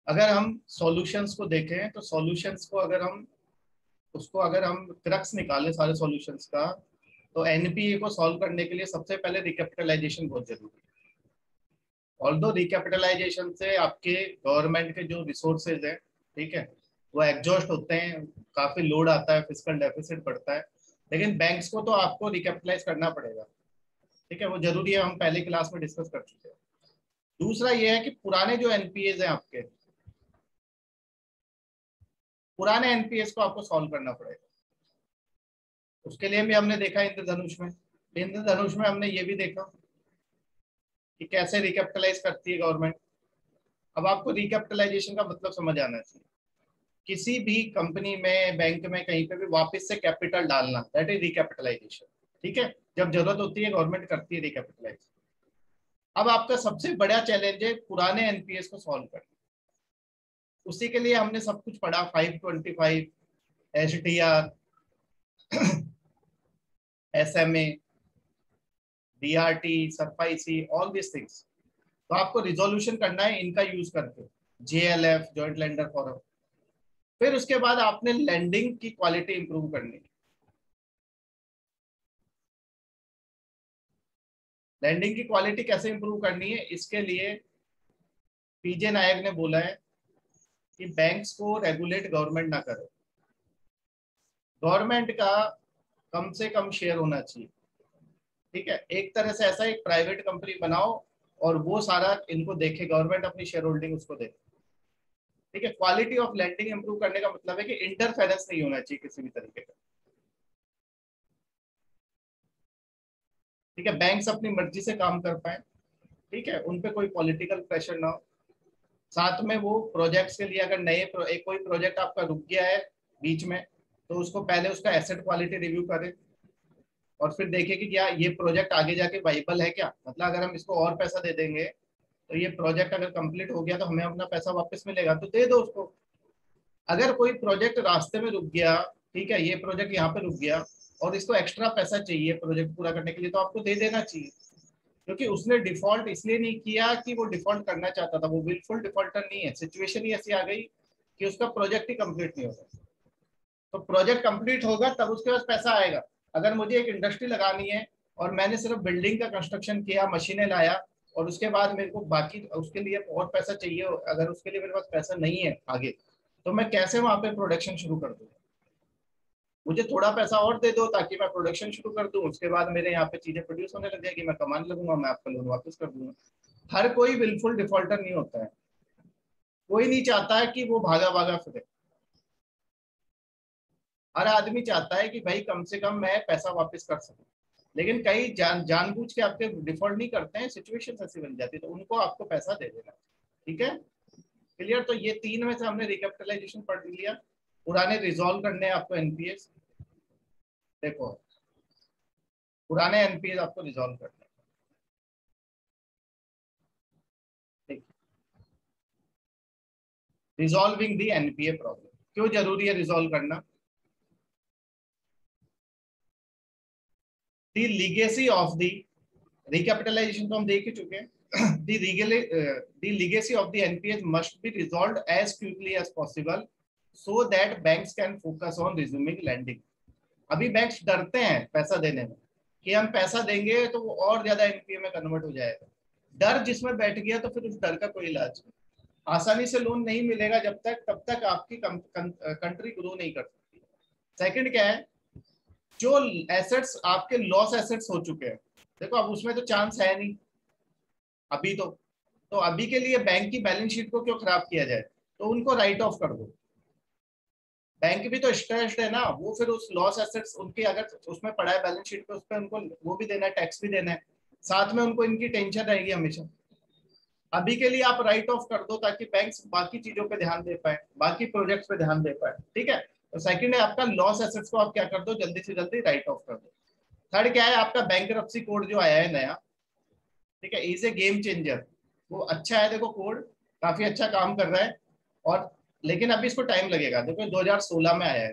अगर हम सॉल्यूशंस को देखें तो सॉल्यूशंस को अगर हम क्रक्स निकालें सारे सॉल्यूशंस का, तो एनपीए को सॉल्व करने के लिए सबसे पहले रिकैपिटलाइजेशन बहुत जरूरी है। ऑल्दो रिकैपिटलाइजेशन से आपके गवर्नमेंट के जो रिसोर्सेज हैं, ठीक है, वो एग्जॉस्ट होते हैं, काफी लोड आता है, फिस्कल डेफिसिट बढ़ता है। लेकिन बैंक्स को तो आपको रिकैपिटलाइज करना पड़ेगा, ठीक है, वो जरूरी है, हम पहले क्लास में डिस्कस कर चुके हैं। दूसरा ये है कि पुराने एनपीएस को आपको सॉल्व करना पड़ेगा। उसके लिए भी हमने देखा इंद्रधनुष में हमने ये भी देखा कि कैसे रिकैपिटलाइज करती है गवर्नमेंट। अब आपको रिकैपिटलाइजेशन का मतलब समझ आना चाहिए। किसी भी कंपनी में, बैंक में, कहीं पे भी वापस से कैपिटल डालना, दैट इज रिकैपिटलाइजेशन। ठीक है, जब जरूरत होती है गवर्नमेंट करती है रिकैपिटलाइज। अब आपका सबसे बड़ा चैलेंज है पुराने एनपीएस को सॉल्व करना। उसी के लिए हमने सब कुछ पढ़ा, 525, HTR, SMA, DRT, SARFAESI, all this things. तो आपको रिजोल्यूशन करना है इनका यूज करके, जेएलएफ, जॉइंट लेंडर फॉरम। फिर उसके बाद आपने लैंडिंग की क्वालिटी इंप्रूव करनी है। लैंडिंग की क्वालिटी कैसे इंप्रूव करनी है, इसके लिए पीजे नायक ने बोला है कि बैंक्स को रेगुलेट गवर्नमेंट ना करे, गवर्नमेंट का कम से कम शेयर होना चाहिए। ठीक है, एक तरह से ऐसा एक प्राइवेट कंपनी बनाओ और वो सारा इनको देखे, गवर्नमेंट अपनी शेयर होल्डिंग उसको दे। ठीक है, क्वालिटी ऑफ लैंडिंग इंप्रूव करने का मतलब है कि इंटरफेरेंस नहीं होना चाहिए किसी भी तरीके का। ठीक है, बैंक्स अपनी मर्जी से काम कर पाए, ठीक है, उन पे कोई पॉलिटिकल प्रेशर ना हो। साथ में वो प्रोजेक्ट्स के लिए अगर कोई प्रोजेक्ट आपका रुक गया है बीच में, तो उसको पहले उसका एसेट क्वालिटी रिव्यू करें और फिर देखें कि क्या ये प्रोजेक्ट आगे जाके वाइबल है क्या। मतलब अगर हम इसको और पैसा दे देंगे तो ये प्रोजेक्ट अगर कंप्लीट हो गया तो हमें अपना पैसा वापस मिलेगा, तो दे दो उसको। अगर कोई प्रोजेक्ट रास्ते में रुक गया, ठीक है, ये प्रोजेक्ट यहाँ पे रुक गया और इसको एक्स्ट्रा पैसा चाहिए प्रोजेक्ट पूरा करने के लिए, तो आपको दे देना चाहिए। क्योंकि उसने डिफॉल्ट इसलिए नहीं किया कि वो डिफॉल्ट करना चाहता था, वो विलफुल डिफॉल्टर नहीं है, सिचुएशन ही ऐसी आ गई कि उसका प्रोजेक्ट ही कंप्लीट नहीं होगा। तो प्रोजेक्ट कंप्लीट होगा तब उसके पास पैसा आएगा। अगर मुझे एक इंडस्ट्री लगानी है और मैंने सिर्फ बिल्डिंग का कंस्ट्रक्शन किया, मशीनें लाया, और उसके बाद मेरे को बाकी उसके लिए और पैसा चाहिए, अगर उसके लिए मेरे पास पैसा नहीं है आगे, तो मैं कैसे वहां पे प्रोडक्शन शुरू कर दूँ। मुझे थोड़ा पैसा और दे दो ताकि मैं प्रोडक्शन शुरू कर दूं, उसके बाद मेरे यहाँ पे चीजें प्रोड्यूस होने लग जाएगी, मैं कमाने लगूंगा, मैं आपका लोन वापस कर दूंगा। हर कोई विलफुल डिफॉल्टर नहीं होता है, कोई नहीं चाहता है कि वो भागा भागा फिरे। हर आदमी चाहता है कि भाई कम से कम मैं पैसा वापस कर सकूं। लेकिन कई जानबूझ के आपके डिफॉल्ट नहीं करते हैं, सिचुएशन ऐसी बन जाती है, तो उनको आपको पैसा दे देना। ठीक है, क्लियर। तो ये तीन में से हमने रिकैपिटलाइजेशन पढ़ लिया, पुराने रिजॉल्व करने हैं आपको एनपीएस। देखो, पुराने एनपीएस आपको रिजॉल्व करने हैं। रिजॉल्विंग द एनपीए प्रॉब्लम क्यों जरूरी है रिजॉल्व करना? The legacy of the recapitalization तो हम देख ही चुके हैं। The legacy of the NPS must be resolved as quickly as possible so that banks can focus on resuming lending. अभी बैंक्स डरते हैं पैसा देने में कि हम पैसा देंगे तो वो और ज्यादा एनपीए में कन्वर्ट हो जाएगा। डर जिसमें बैठ गया तो फिर उस डर का कोई इलाज नहीं। आसानी से लोन नहीं मिलेगा जब तक, तब तक आपकी कंट्री ग्रो नहीं कर सकती। सेकंड क्या है, जो एसेट्स आपके लॉस एसेट्स हो चुके हैं, देखो अब उसमें तो चांस है नहीं अभी तो अभी के लिए बैंक की बैलेंस शीट को क्यों खराब किया जाए, तो उनको राइट ऑफ कर दो। बैंक भी तो स्ट्रेस्ड है ना, वो फिर उस लॉस एसेट्स उनके अगर उसमें पड़ा है बैलेंस शीट पे, उस पर उनको वो भी देना है, टैक्स भी देना है, साथ में उनको इनकी टेंशन रहेगी हमेशा। अभी के लिए आप राइट ऑफ कर दो ताकि बैंक्स बाकी चीजों पे ध्यान दे पाए, बाकी प्रोजेक्ट्स पे ध्यान दे पाए। ठीक है, तो सेकंड है आपका लॉस एसेट्स को आप क्या कर दो, जल्दी से जल्दी राइट ऑफ कर दो। थर्ड क्या है, आपका बैंकरप्सी कोड जो आया है नया, ठीक है, इज ए गेम चेंजर। वो अच्छा है, देखो कोड काफी अच्छा काम कर रहा है, और लेकिन अभी इसको टाइम लगेगा। देखो 2016 में आया है,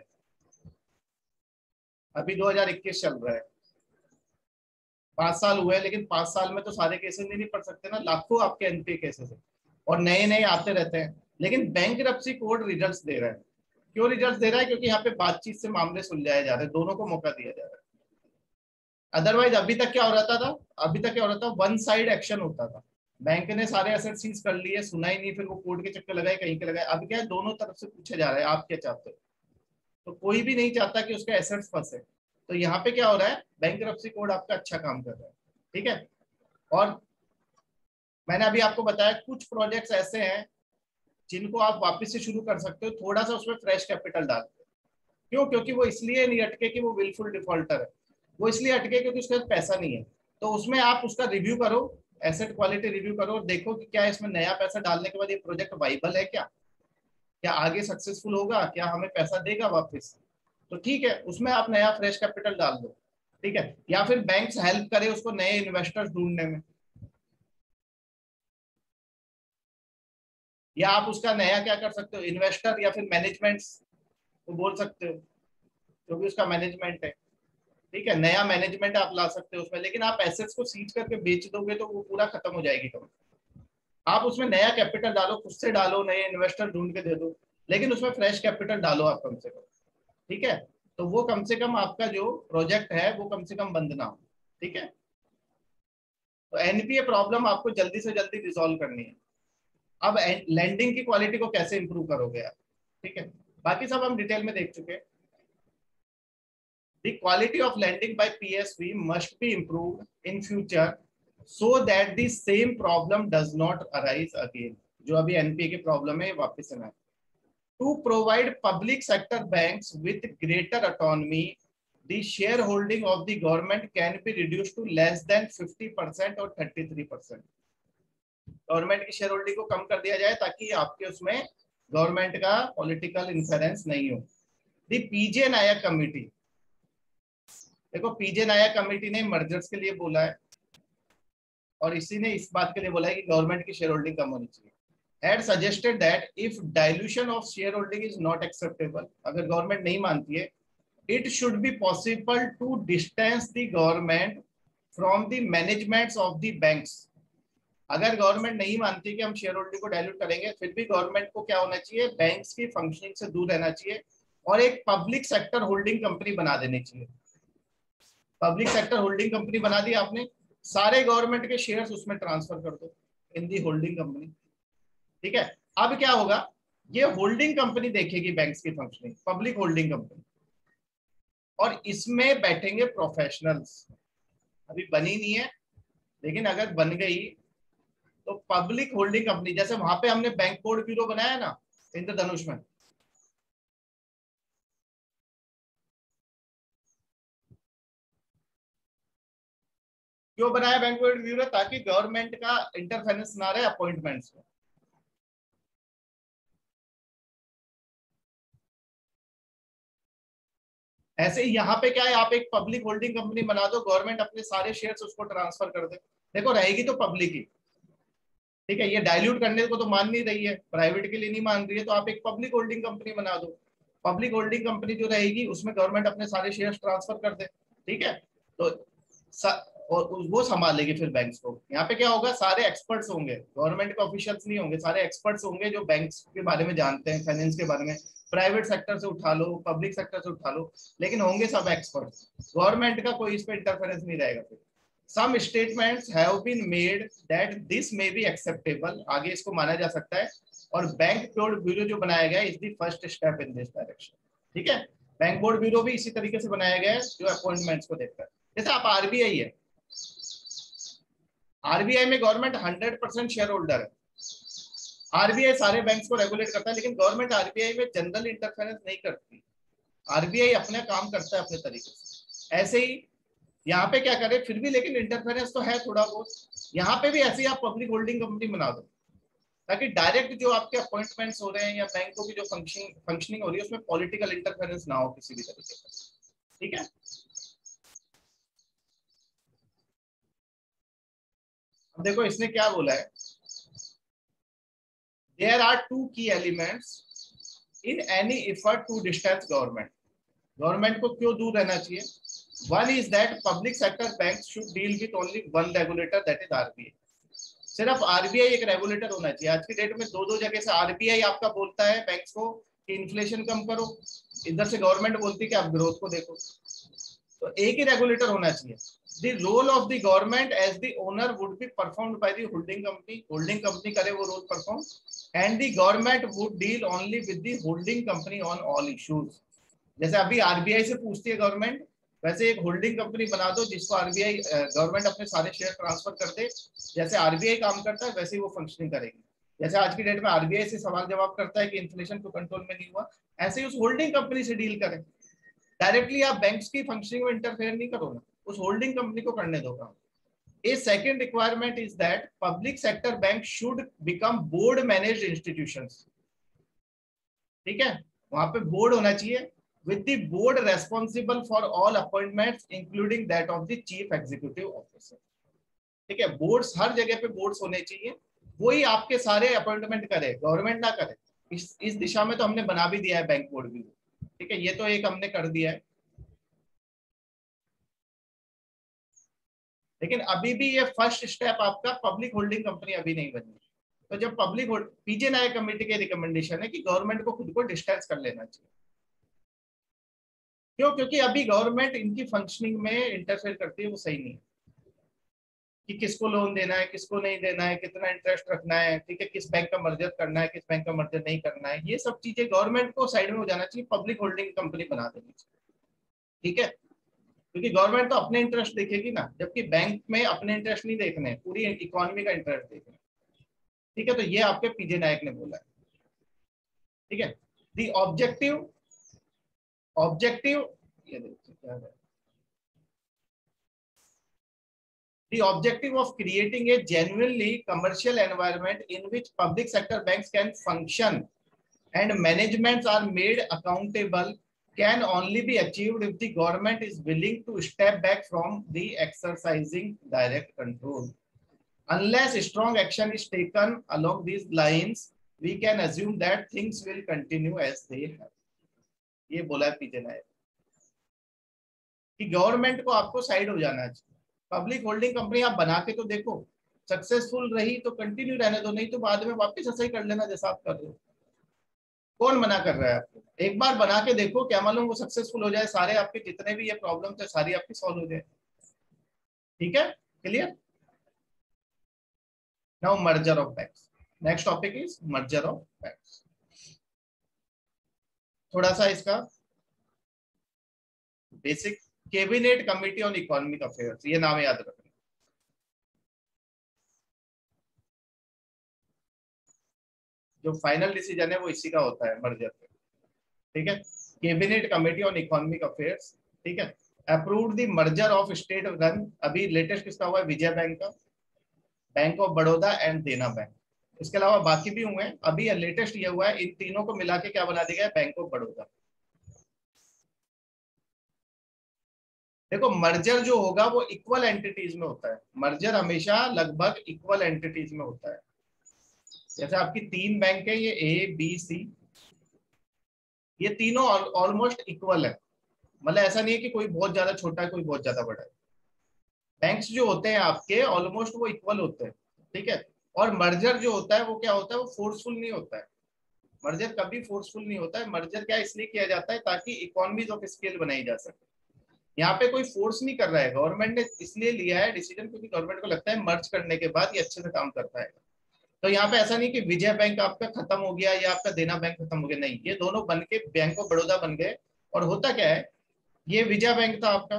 अभी 2021 चल रहा है, 5 साल हुए हैं, लेकिन 5 साल में तो सारे केसेस नहीं पढ़ सकते ना, लाखों आपके एनपीए केसेस है और नए नए आते रहते हैं। लेकिन बैंक्रप्सी कोड रिजल्ट्स दे रहा है। क्यों रिजल्ट्स दे रहा है? क्योंकि यहाँ पे बातचीत से मामले सुलझाए जा रहे हैं, दोनों को मौका दिया जा रहा है। अदरवाइज अभी तक क्या हो रहा था, अभी तक क्या हो रहा था, वन साइड एक्शन होता था। बैंक ने सारे एसेट सीज कर लिए, सुना ही नहीं, फिर वो कोर्ट के चक्कर लगाए, कहीं के लगाए। अब क्या है, दोनों तरफ से पूछा जा रहा है आप क्या चाहते हो। तो कोई भी नहीं चाहता कि उसका एसेट्स फंसे। तो यहाँ पे क्या हो रहा है, बैंक्रप्सी कोड आपका अच्छा काम कर रहा है। ठीक है। और मैंने अभी आपको बताया कुछ प्रोजेक्ट्स ऐसे हैं जिनको आप वापस से शुरू कर सकते हो, थोड़ा सा उसमें फ्रेश कैपिटल डाल के। क्यों? क्योंकि वो इसलिए नहीं अटके कि वो विलफुल डिफॉल्टर है, वो इसलिए अटके क्योंकि उसके पास पैसा नहीं है। तो उसमें आप उसका रिव्यू करो, एसेट क्वालिटी रिव्यू करो और देखो कि क्या इसमें नया पैसा डालने के बाद ये प्रोजेक्ट वाइबल है, क्या आगे सक्सेसफुल होगा, क्या हमें पैसा देगा वापस। तो ठीक है, उसमें आप नया फ्रेश कैपिटल डाल दो। ठीक है। या फिर बैंक्स हेल्प करे उसको नए इन्वेस्टर्स ढूंढने में, या आप उसका नया क्या कर सकते हो, इन्वेस्टर या फिर मैनेजमेंट को बोल सकते हो, जो भी उसका मैनेजमेंट है। ठीक है, नया मैनेजमेंट आप ला सकते हो उसमें। लेकिन आप एसेट्स को सीज करके बेच दोगे तो वो पूरा खत्म हो जाएगी कंपनी। आप उसमें नया कैपिटल डालो, खुद से डालो, नए इन्वेस्टर ढूंढ के दे दो, लेकिन उसमें फ्रेश कैपिटल डालो आप कम से कम। ठीक है। तो वो कम से कम आपका जो प्रोजेक्ट है वो कम से कम बंद ना हो। ठीक है। तो एनपीए प्रॉब्लम आपको जल्दी से जल्दी रिजॉल्व करनी है। अब लैंडिंग की क्वालिटी को कैसे इंप्रूव करोगे आप? ठीक है, बाकी सब हम डिटेल में देख चुके हैं। The quality of lending by PSV must be improved in future so that the same problem does not arise again. जो अभी एनपीए की प्रॉब्लम है वापस से ना। To provide public sector banks with greater autonomy, the shareholding of the government can be reduced to less than 50% or 33%. Government की share holding को कम कर दिया जाए ताकि आपके उसमें गवर्नमेंट का पॉलिटिकल इंफ्लुएंस नहीं हो। दी पीजे नायक कमिटी, देखो पीजे नायक कमेटी ने मर्जर्स के लिए बोला है और इसी ने इस बात के लिए बोला है कि गवर्नमेंट की शेयर होल्डिंग कम होनी चाहिए। Had suggested that if dilution of share holding is not acceptable, अगर गवर्नमेंट नहीं मानती है, it should be possible to distance the government from the managements of the banks. अगर गवर्नमेंट नहीं मानती कि हम शेयर होल्डिंग को डाइल्यूट करेंगे, फिर भी गवर्नमेंट को क्या होना चाहिए, बैंक्स की फंक्शनिंग से दूर रहना चाहिए और एक पब्लिक सेक्टर होल्डिंग कंपनी बना देनी चाहिए। पब्लिक सेक्टर होल्डिंग कंपनी बना दी आपने, सारे गवर्नमेंट के शेयर्स उसमें ट्रांसफर कर दो इन दी होल्डिंग कंपनी। ठीक है। अब क्या होगा, ये होल्डिंग कंपनी देखेगी बैंक्स की फंक्शनिंग, पब्लिक होल्डिंग कंपनी, और इसमें बैठेंगे प्रोफेशनल्स। अभी बनी नहीं है, लेकिन अगर बन गई तो पब्लिक होल्डिंग कंपनी, जैसे वहां पे हमने बैंक बोर्ड ब्यूरो बनाया ना इंद्रधनुष में, क्यों बनाया बैंक बोर्ड ब्यूरो? ताकि गवर्नमेंट का इंटरफेरेंस ना रहे अपॉइंटमेंट्स में। ऐसे ही यहाँ पे क्या है, आप एक पब्लिक होल्डिंग कंपनी बना दो, गवर्नमेंट अपने सारे शेयर्स उसको ट्रांसफर कर दे, देखो रहेगी तो पब्लिक ही। ठीक है, ये डाइल्यूट करने को तो मान नहीं रही है, प्राइवेट के लिए नहीं मान रही है, तो आप एक पब्लिक होल्डिंग कंपनी बना दो। पब्लिक होल्डिंग कंपनी जो रहेगी उसमें गवर्नमेंट अपने सारे शेयर्स ट्रांसफर कर दे। ठीक है। तो और वो संभालेगी फिर बैंक्स को। यहाँ पे क्या होगा, सारे एक्सपर्ट्स होंगे, गवर्नमेंट के ऑफिशियल्स नहीं होंगे, सारे एक्सपर्ट्स होंगे जो बैंक्स के बारे में जानते हैं, फाइनेंस के बारे में। प्राइवेट सेक्टर से उठा लो, पब्लिक सेक्टर से उठा लो, लेकिन होंगे सब एक्सपर्ट्स। गवर्नमेंट का कोई इस पर इंटरफेरेंस नहीं रहेगा फिर। Some statements have been made that this may be acceptable, आगे इसको माना जा सकता है, और बैंक बोर्ड ब्यूरो जो बनाया गया is the first step in this direction. ठीक है। बैंक बोर्ड ब्यूरो भी इसी तरीके से बनाया गया है जो अपॉइंटमेंट्स को देखता है। जैसे आप आरबीआई है, आरबीआई में गवर्नमेंट 100% शेयर होल्डर है, आरबीआई सारे बैंक्स को रेगुलेट करता है, लेकिन गवर्नमेंट आरबीआई में जनरल इंटरफेरेंस नहीं करती, आरबीआई अपने काम करता है अपने तरीके से। ऐसे ही यहाँ पे क्या करे फिर भी, लेकिन इंटरफेरेंस तो है थोड़ा बहुत। यहाँ पे भी ऐसे ही आप पब्लिक होल्डिंग कंपनी बना दो, ताकि डायरेक्ट जो आपके अपॉइंटमेंट्स हो रहे हैं या बैंकों की जो फंक्शनिंग हो रही है उसमें पॉलिटिकल इंटरफेरेंस ना हो किसी भी तरीके का। ठीक है। अब देखो इसने क्या बोला है, there are two key elements in any effort to distance government. Government को क्यों दूर रहना चाहिए? One is that public sector banks should deal with only one regulator, that is RBI. सिर्फ आरबीआई एक रेगुलेटर होना चाहिए। आज की डेट में दो दो जगह से आरबीआई आपका बोलता है बैंक्स को कि इन्फ्लेशन कम करो, इधर से गवर्नमेंट बोलती है कि आप ग्रोथ को देखो। तो एक ही रेगुलेटर होना चाहिए। The role of the government as the owner would be performed by the holding company. Holding company करे वो role perform, and the government would deal only with the holding company on all issues. जैसे अभी RBI से पूछती है government, वैसे एक holding company बना दो जिसको आरबीआई गवर्नमेंट अपने सारे शेयर ट्रांसफर कर दे। जैसे आरबीआई काम करता है वैसे ही वो फंक्शनिंग करेगी। जैसे आज की डेट में आरबीआई से सवाल जवाब करता है कि इन्फ्लेशन को कंट्रोल में नहीं हुआ, ऐसे ही उस होल्डिंग कंपनी से डील करें। डायरेक्टली आप बैंक्स की फंक्शनिंग में इंटरफेयर नहीं करो ना, उस होल्डिंग कंपनी को करने दो काम। A second requirement is that public sector banks should become board managed institutions. ठीक है, वहां पे बोर्ड होना चाहिए with the board responsible for all appointments including that of the chief executive officer. ठीक है, बोर्ड्स हर जगह पे बोर्ड्स होने चाहिए, वही आपके सारे अपॉइंटमेंट करे, गवर्नमेंट ना करे। इस दिशा में तो हमने बना भी दिया है बैंक बोर्ड भी। ठीक है, ये तो एक हमने कर दिया है, लेकिन अभी भी ये फर्स्ट स्टेप आपका पब्लिक होल्डिंग कंपनी अभी नहीं बनी। तो जब पब्लिक पीजे नायक कमेटी के रिकमेंडेशन है कि गवर्नमेंट को खुद को डिस्टेंस कर लेना चाहिए। क्यों? क्योंकि अभी गवर्नमेंट इनकी फंक्शनिंग में इंटरफेयर करती है, वो सही नहीं है कि किसको लोन देना है, किसको नहीं देना है, कितना इंटरेस्ट रखना है, ठीक है, किस बैंक का मर्जर करना है, किस बैंक का मर्जर नहीं करना है, ये सब चीजें गवर्नमेंट को साइड में हो जाना चाहिए, पब्लिक होल्डिंग कंपनी बना देनी चाहिए। ठीक है, क्योंकि गवर्नमेंट तो अपने इंटरेस्ट देखेगी ना, जबकि बैंक में अपने इंटरेस्ट नहीं देखने, पूरी इकोनॉमी का इंटरेस्ट देखना। ठीक है, तो ये आपके पीजे नायक ने बोला है। ठीक है, दी ऑब्जेक्टिव ऑब्जेक्टिव ये देखिए क्या है, the objective of creating a genuinely commercial environment in which public sector banks can function and managements are made accountable can only be achieved if the government is willing to step back from the exercising direct control. Unless strong action is taken along these lines, we can assume that things will continue as they have. ये बोला है पीजे नायक कि government को आपको side हो जाना चाहिए। Public holding company आप बना के तो देखो, सक्सेसफुल रही तो कंटिन्यू रहने दो, नहीं तो बाद में वापस ऐसा ही कर लेना जैसा आप कर रहे हो। कौन मना कर रहा है आपको? एक बार बना के देखो, क्या मालूम वो सक्सेसफुल हो जाए, सारे आपके जितने भी ये प्रॉब्लम थे सारी आपकी सॉल्व हो जाए। ठीक है, clear? Now merger of banks, next topic is merger of banks. थोड़ा सा इसका basic, cabinet committee on economic affairs, ये नाम याद रखना। जो फाइनल डिसीजन है वो इसी का होता है मर्जर पे। ठीक है, cabinet committee on economic affairs. ठीक है, approved the merger of state run, अभी लेटेस्ट किसका हुआ है? विजय बैंक का, bank of Baroda and Dena bank. इसके अलावा बाकी भी हुए हैं, अभी लेटेस्ट ये हुआ है, इन तीनों को मिला के क्या बना दिया गया? Bank of Baroda. देखो, मर्जर जो होगा वो इक्वल एंटिटीज में होता है, मर्जर हमेशा लगभग इक्वल एंटिटीज में होता है। जैसे आपकी तीन बैंक है, ये ए बी सी, ये तीनों ऑलमोस्ट इक्वल है, मतलब ऐसा नहीं है कि कोई बहुत ज्यादा छोटा है कोई बहुत ज्यादा बड़ा है। बैंक्स जो होते हैं आपके ऑलमोस्ट वो इक्वल होते हैं। ठीक है, और मर्जर जो होता है वो क्या होता है? वो फोर्सफुल नहीं होता है। मर्जर कभी फोर्सफुल नहीं होता है। मर्जर क्या इसलिए किया जाता है ताकि इकोनॉमीज ऑफ स्केल बनाई जा सके। यहाँ पे कोई फोर्स नहीं कर रहा है, गवर्नमेंट ने इसलिए लिया है डिसीजन क्योंकि गवर्नमेंट को लगता है मर्ज करने के बाद ये अच्छे से काम कर पाएगा। तो यहाँ पे ऐसा नहीं कि विजय बैंक आपका खत्म हो गया या आपका देना बैंक खत्म हो गया, नहीं, ये दोनों बन के बैंक ऑफ बड़ौदा बन गए। और होता क्या है, ये विजय बैंक था आपका,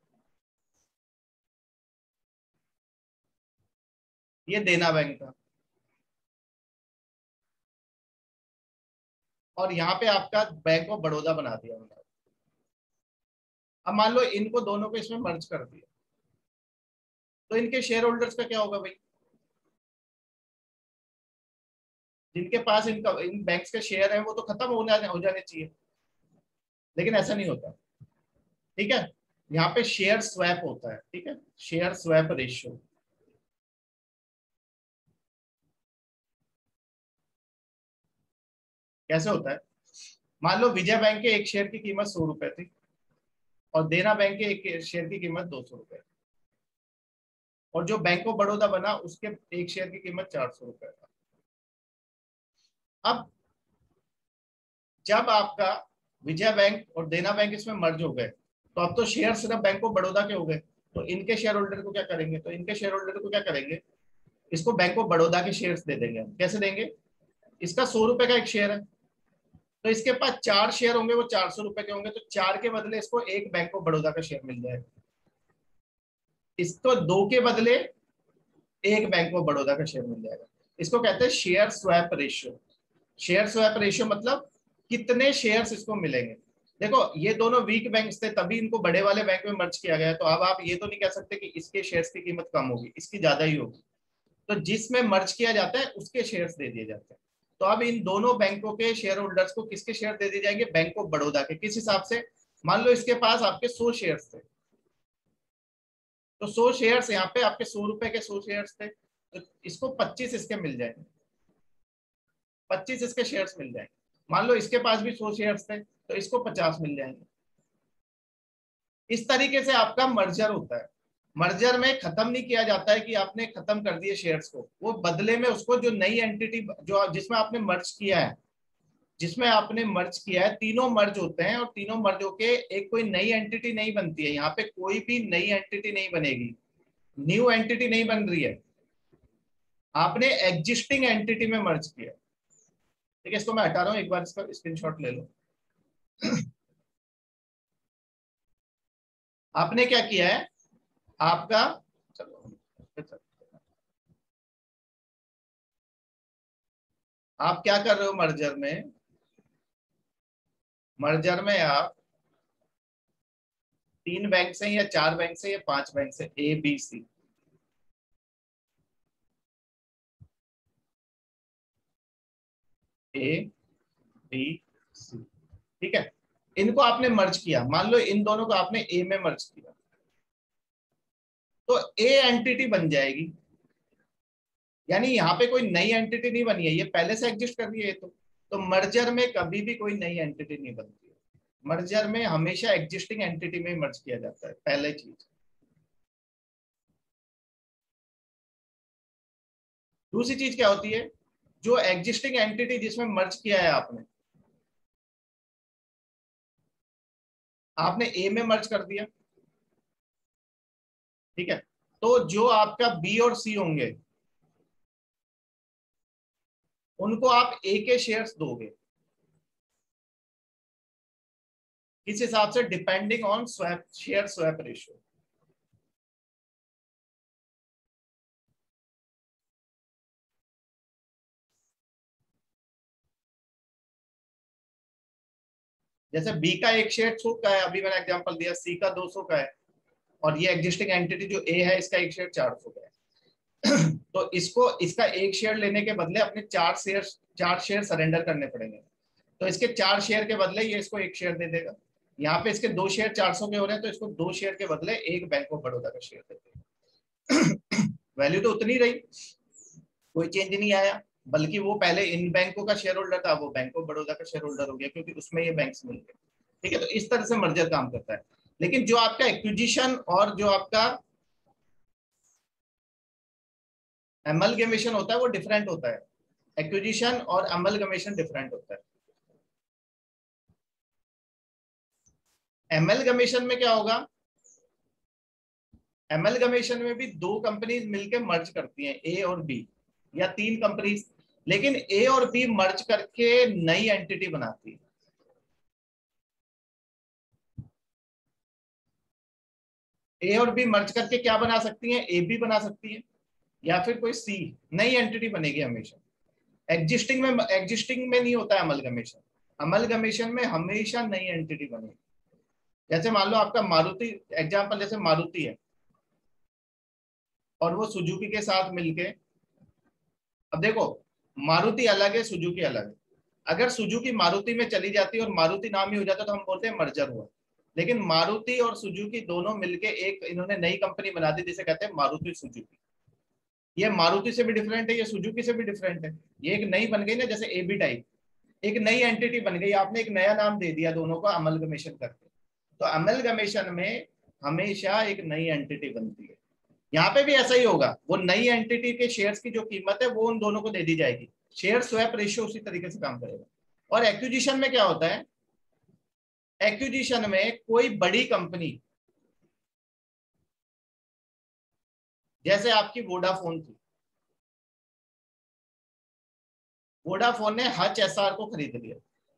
ये देना बैंक था, और यहाँ पे आपका बैंक ऑफ बड़ौदा बना दिया उन्होंने। अब मान लो इनको दोनों को इसमें मर्ज कर दिया, तो इनके शेयर होल्डर्स का क्या होगा भाई? जिनके पास इनका इन बैंक्स के शेयर है वो तो खत्म हो जाने चाहिए, लेकिन ऐसा नहीं होता। ठीक है, यहाँ पे शेयर स्वैप होता है। ठीक है, शेयर स्वैप रेशियो कैसे होता है? मान लो विजय बैंक के एक शेयर की कीमत 100 रुपए थी और देना बैंक के एक शेयर की कीमत 200 रुपए। और जो बैंक ऑफ बड़ौदा बना उसके एक शेयर की कीमत 400 रुपए था। अब जब आपका विजया बैंक और देना बैंक इसमें मर्ज हो गए तो अब तो शेयर सिर्फ बैंक ऑफ बड़ौदा के हो गए, तो इनके शेयर होल्डर को क्या करेंगे, तो इनके शेयर होल्डर को क्या करेंगे, इसको बैंक ऑफ बड़ौदा के शेयर्स दे देंगे। हम कैसे देंगे, इसका 100 रुपए का एक शेयर है, तो इसके पास 4 शेयर होंगे, वो 400 रुपए के होंगे, तो 4 के बदले इसको एक बैंक ऑफ बड़ौदा का शेयर मिल जाएगा, इसको 2 के बदले एक बैंक ऑफ बड़ौदा का शेयर मिल जाएगा। इसको कहते हैं share swap ratio. Share swap ratio मतलब कितने शेयर्स इसको मिलेंगे। देखो ये दोनों वीक बैंक्स थे तभी इनको बड़े वाले बैंक में मर्ज किया गया, तो अब आप ये तो नहीं कह सकते कि इसके शेयर्स की कीमत कम होगी, इसकी ज्यादा ही होगी, तो जिसमें मर्ज किया जाता है उसके शेयर्स दे दिए जाते हैं। तो अब इन दोनों बैंकों के शेयर होल्डर्स को किसके शेयर दे दिए जाएंगे, बैंक ऑफ बड़ौदा के। किस हिसाब से, मान लो इसके पास आपके 100 शेयर्स थे, तो 100 शेयर्स यहाँ पे आपके 100 रुपए के 100 शेयर्स थे, तो इसको 25 इसके मिल जाएंगे, 25 इसके शेयर्स मिल जाएंगे। मान लो इसके पास भी 100 शेयर्स थे तो इसको 50 मिल जाएंगे। इस तरीके से आपका मर्जर होता है। मर्जर में खत्म नहीं किया जाता है कि आपने खत्म कर दिए शेयर्स को, वो बदले में उसको जो नई एंटिटी जो जिसमें आपने मर्ज किया है, जिसमें आपने मर्ज किया है, तीनों मर्ज होते हैं और तीनों मर्ज होके एक कोई नई एंटिटी नहीं बनती है, यहाँ पे कोई भी नई एंटिटी नहीं बनेगी, न्यू एंटिटी नहीं बन रही है, आपने एग्जिस्टिंग एंटिटी में मर्ज किया। ठीक है, इसको मैं हटा रहा हूं, एक बार इसका स्क्रीनशॉट ले लो। आपने क्या किया है, आपका, चलो आप क्या कर रहे हो मर्जर में, मर्जर में आप 3 बैंक से या 4 बैंक से या 5 बैंक से, A B C, A B C, ठीक है, इनको आपने मर्ज किया। मान लो इन दोनों को आपने ए में मर्ज किया, तो ए एंटिटी बन जाएगी, यानी यहाँ पे कोई नई एंटिटी नहीं बनी है, ये पहले से एग्जिस्ट कर रही है। तो मर्जर में कभी भी कोई नई एंटिटी नहीं बनती है, मर्जर में हमेशा एग्जिस्टिंग एंटिटी में मर्ज किया जाता है, पहले चीज। दूसरी चीज क्या होती है, जो एग्जिस्टिंग एंटिटी जिसमें मर्ज किया है आपने, आपने ए में मर्ज कर दिया, ठीक है, तो जो आपका बी और सी होंगे उनको आप ए के शेयर्स दोगे, किस हिसाब से, depending on swap, share swap ratio. जैसे बी का एक शेयर 100 का है, अभी मैंने एग्जांपल दिया, सी का 200 का है, और ये एग्जिस्टिंग एंटिटी जो ए है इसका एक शेयर 400 का है। तो इसको इसका एक शेयर लेने के बदले अपने 4 शेयर सरेंडर करने पड़ेंगे, तो इसके 4 शेयर के बदले ये इसको एक शेयर दे देगा। यहाँ पे इसके 2 शेयर 400 के हो रहे हैं, तो इसको 2 शेयर के बदले एक बैंक ऑफ बड़ौदा का शेयर दे देगा। वैल्यू तो उतनी रही, कोई चेंज नहीं आया, बल्कि वो पहले इन बैंकों का शेयर होल्डर था, वो बैंक ऑफ बड़ौदा का शेयर होल्डर हो गया, क्योंकि उसमें ये बैंक्स मिल गए। ठीक है, तो इस तरह से मर्जर काम करता है। लेकिन जो आपका एक्विजिशन और जो आपका एमलगेमेशन होता है वो डिफरेंट होता है, एक्विजिशन और एमलगमेशन डिफरेंट होता है। एमलगमेशन में क्या होगा, एमलगमेशन में भी 2 कंपनीज मिलकर मर्ज करती हैं, ए और बी, या 3 कंपनीज, लेकिन ए और बी मर्ज करके नई एंटिटी बनाती है। ए और बी मर्ज करके क्या बना सकती हैं, ए बी बना सकती है, या फिर कोई सी नई एंटिटी बनेगी हमेशा। एग्जिस्टिंग में नहीं होता है अमलगमेशन, अमलगमेशन में हमेशा नई एंटिटी बनेगी। जैसे मान लो आपका मारुति, एग्जांपल जैसे मारुति है और वो सुजुकी के साथ मिलके, अब देखो मारुति अलग है सुजुकी अलग है, अगर सुजुकी मारुति में चली जाती और मारुति नाम ही हो जाता तो हम बोलते हैं मर्जर हुआ। लेकिन मारुति और सुजुकी दोनों मिलके एक इन्होंने नई कंपनी बना दी जिसे कहते हैं मारुति सुजुकी। ये मारुति से भी डिफरेंट है, ये सुजुकी से भी डिफरेंट है, ये एक नई बन गई ना, जैसे एबी टाइप, एक नई एंटिटी बन गई, आपने एक नया नाम दे दिया दोनों को अमलगमेशन करके। तो अमलगमेशन में हमेशा एक नई एंटिटी बनती है, यहाँ पे भी ऐसा ही होगा, वो नई एंटिटी के शेयर्स की जो कीमत है वो उन दोनों को दे दी जाएगी। शेयर स्वैप रेशियो उसी तरीके से काम करेगा। और एक्विजिशन में क्या होता है, एक्विजिशन में कोई बड़ी कंपनी, जैसे आपकी वोडाफोन थी, वोडाफोन ने हच एसआर को खरीद लिया,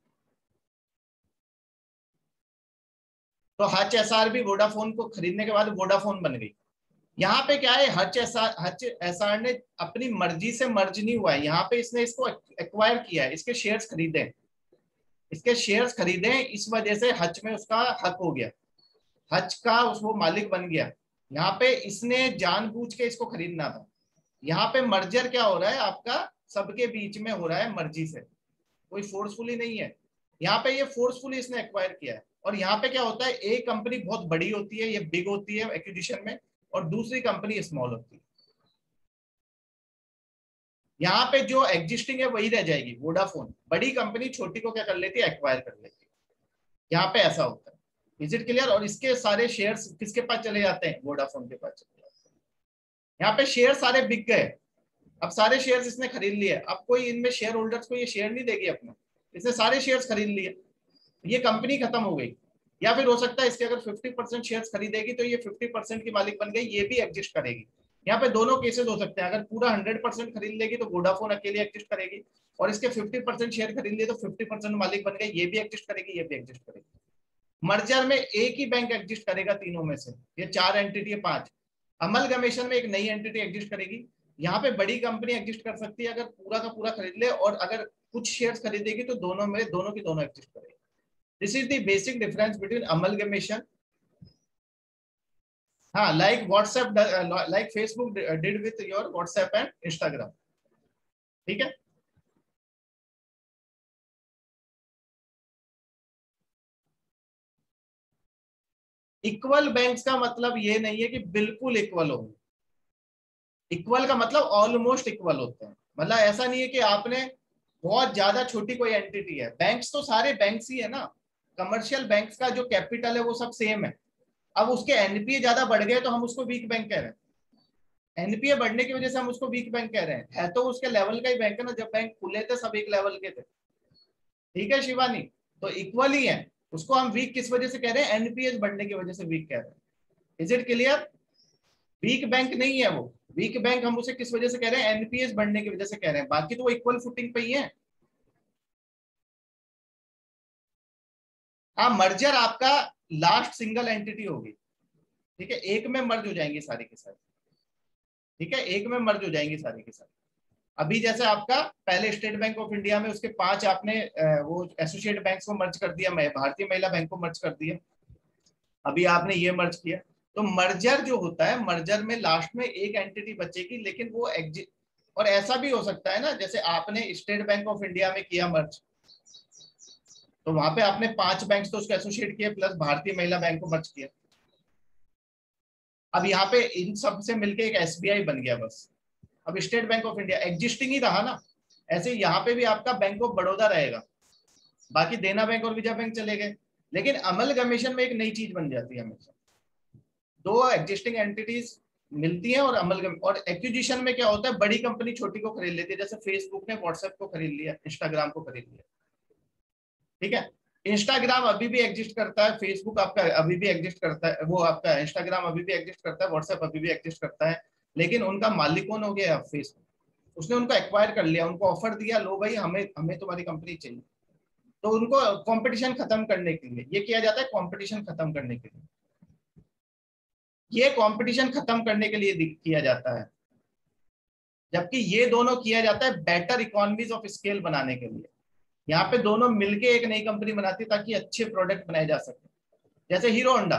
तो हच एसआर भी वोडाफोन को खरीदने के बाद वोडाफोन बन गई। यहाँ पे क्या है, हच एसआर ने अपनी मर्जी से मर्ज नहीं हुआ है, यहाँ पे इसने इसको एक्वायर किया है, इसके शेयर्स खरीदे, इसके शेयर्स खरीदे, इस वजह से हच में उसका हक हो गया, हच का वो मालिक बन गया। यहाँ पे इसने जानबूझ के इसको खरीदना था। यहाँ पे मर्जर क्या हो रहा है आपका, सबके बीच में हो रहा है मर्जी से, कोई फोर्सफुली नहीं है। यहाँ पे ये फोर्सफुली इसने एक्वायर किया है। और यहाँ पे क्या होता है, एक कंपनी बहुत बड़ी होती है, ये बिग होती है एक्विजिशन में, और दूसरी कंपनी स्मॉल होती है। यहाँ पे जो एग्जिस्टिंग है वही रह जाएगी, वोडाफोन, बड़ी कंपनी छोटी को क्या कर लेती है, एक्वायर कर लेती है। यहाँ पे ऐसा होता है। Is it clear? और इसके सारे शेयर्स किसके पास चले जाते हैं, वोडाफोन के पास चले जाते हैं। यहाँ पे शेयर सारे बिक गए, अब सारे शेयर्स इसने खरीद लिए, अब कोई इनमें शेयर होल्डर्स को ये शेयर नहीं देगी अपना, इसने सारे शेयर्स खरीद लिए, ये कंपनी खत्म हो गई। या फिर हो सकता है इसके अगर 50% शेयर्स खरीदेगी तो ये 50% की मालिक बन गई, ये भी एग्जिस्ट करेगी। यहाँ पे दोनों केसेस हो सकते हैं, अगर पूरा 100% खरीद लेगी तो वोडाफोन अकेले एग्जिस्ट करेगी, और इसके 50% शेयर खरीद लिए तो 50% मालिक बन गई, ये भी एग्जिस्ट करेगी, ये भी एग्जिस्ट करेगी। मर्जर में एक ही बैंक एग्जिस्ट करेगा तीनों में से, ये 4 एंटिटी है 5। अमलगमेशन में एक नई एंटिटी एग्जिस्ट करेगी। यहाँ पे बड़ी कंपनी एग्जिस्ट कर सकती है अगर पूरा का पूरा खरीद ले, और अगर कुछ शेयर्स खरीदेगी तो दोनों में दोनों की दोनों एग्जिस्ट करेगी। This is the basic difference between amalgamation. हाँ, like WhatsApp, like Facebook did with your WhatsApp and Instagram. ठीक है? इक्वल बैंक्स का मतलब ये नहीं है कि बिल्कुल इक्वल हो। इक्वल का मतलब ऑलमोस्ट इक्वल होते हैं, मतलब ऐसा नहीं है कि आपने बहुत ज्यादा छोटी कोई एंटिटी है, बैंक्स तो सारे बैंक्स ही है ना, कमर्शियल बैंक्स का जो कैपिटल है वो सब सेम है। अब उसके एनपीए ज्यादा बढ़ गए तो हम उसको वीक बैंक कह रहे हैं, एनपीए बढ़ने की वजह से हम उसको वीक बैंक कह रहे हैं, है तो उसके लेवल का ही बैंक है ना, जब बैंक खुले थे सब एक लेवल के थे। ठीक है शिवानी, तो इक्वल ही है। उसको हम वीक किस वजह से कह रहे हैं, एनपीएस बढ़ने की वजह से वीक कह रहे हैं। Is it clear? Weak bank नहीं है वो, वीक बैंक हम उसे किस वजह से कह रहे हैं, एनपीएस बढ़ने की वजह से कह रहे हैं, बाकी तो वो इक्वल फुटिंग पे ही है। हाँ, मर्जर आपका लास्ट सिंगल एंटिटी होगी, ठीक है, एक में मर्ज हो जाएंगे सारी के सारी, ठीक है, एक में मर्ज हो जाएंगे सारी के सारी। अभी जैसे आपका पहले स्टेट बैंक ऑफ इंडिया में उसके 5 आपने वो एसोसिएट बैंक को मर्ज कर दिया, भारतीय महिला बैंक को मर्ज कर दिया, अभी आपने ये मर्ज किया। तो मर्जर जो होता है, मर्जर में लास्ट में एक एंटिटी बचेगी, लेकिन वो एग्जिट, और ऐसा भी हो सकता है ना, जैसे आपने स्टेट बैंक ऑफ इंडिया में किया मर्ज, तो वहां पे आपने 5 बैंक तो उसको एसोसिएट किया प्लस भारतीय महिला बैंक को मर्ज किया। अब यहाँ पे इन सब से मिलके एक एसबीआई बन गया बस। अब state bank of India existing ही रहा ना, ऐसे यहाँ पे भी आपका बैंक ऑफ बड़ौदा रहेगा, बाकी देना बैंक और विजया बैंक चले गए। लेकिन अमलगमेशन में एक नई चीज बन जाती है हमेशा, दो एग्जिस्टिंग एंटिटीज मिलती हैं और अमलगम, और एक्विजिशन में क्या होता है, बड़ी कंपनी छोटी को खरीद लेती है, जैसे फेसबुक ने व्हाट्सएप को खरीद लिया, इंस्टाग्राम को खरीद लिया। ठीक है, इंस्टाग्राम अभी भी एग्जिस्ट करता है, फेसबुक आपका अभी भी एग्जिस्ट करता है, वो आपका इंस्टाग्राम अभी भी एग्जिस्ट करता है, व्हाट्सएप अभी भी एग्जिस्ट करता है, लेकिन उनका मालिक कौन हो गया, फेसबुक। उसने उनको एक्वायर कर लिया, उनको ऑफर दिया, लो भाई हमें हमें तुम्हारी कंपनी चाहिए। तो उनको कंपटीशन खत्म करने के लिए ये किया जाता है, कंपटीशन खत्म करने के लिए, ये कंपटीशन खत्म करने के लिए किया जाता है, जबकि ये दोनों किया जाता है बेटर इकोनॉमीज ऑफ स्केल बनाने के लिए। यहाँ पे दोनों मिलके एक नई कंपनी बनाती है ताकि अच्छे प्रोडक्ट बनाए जा सके। जैसे हीरो होंडा,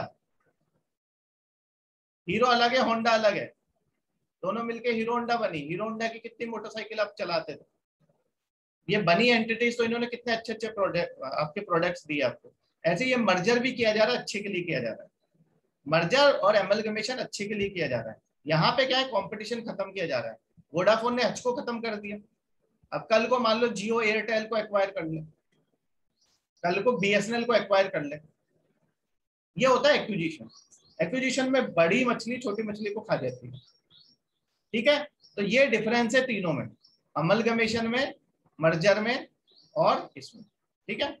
हीरो अलग है, होंडा अलग है, दोनों मिलके हीरो होंडा बनी। हीरो होंडा की कितनी मोटरसाइकिल आप चलाते थे, ये बनी एंटिटीज, तो इन्होंने कितने अच्छे अच्छे प्रोडक्ट आपके प्रोडक्ट्स दिए आपको। ऐसे ये मर्जर भी किया जा रहा है, अच्छे के लिए किया जा रहा है, मर्जर और एमलगमेशन अच्छे के लिए किया जा रहा है। यहाँ पे क्या है, कंपटीशन खत्म किया जा रहा है। वोडाफोन ने हच को खत्म कर दिया, अब कल को मान लो जियो एयरटेल को एक्वायर कर ले, कल को बीएसएनएल को एक्वायर कर ले, ये होता है एक्विजिशन। एक्विजिशन में बड़ी मछली छोटी मछली को खा जाती है। ठीक है, तो ये डिफरेंस है तीनों में, अमलगमेशन में, मर्जर में और इसमें। ठीक है,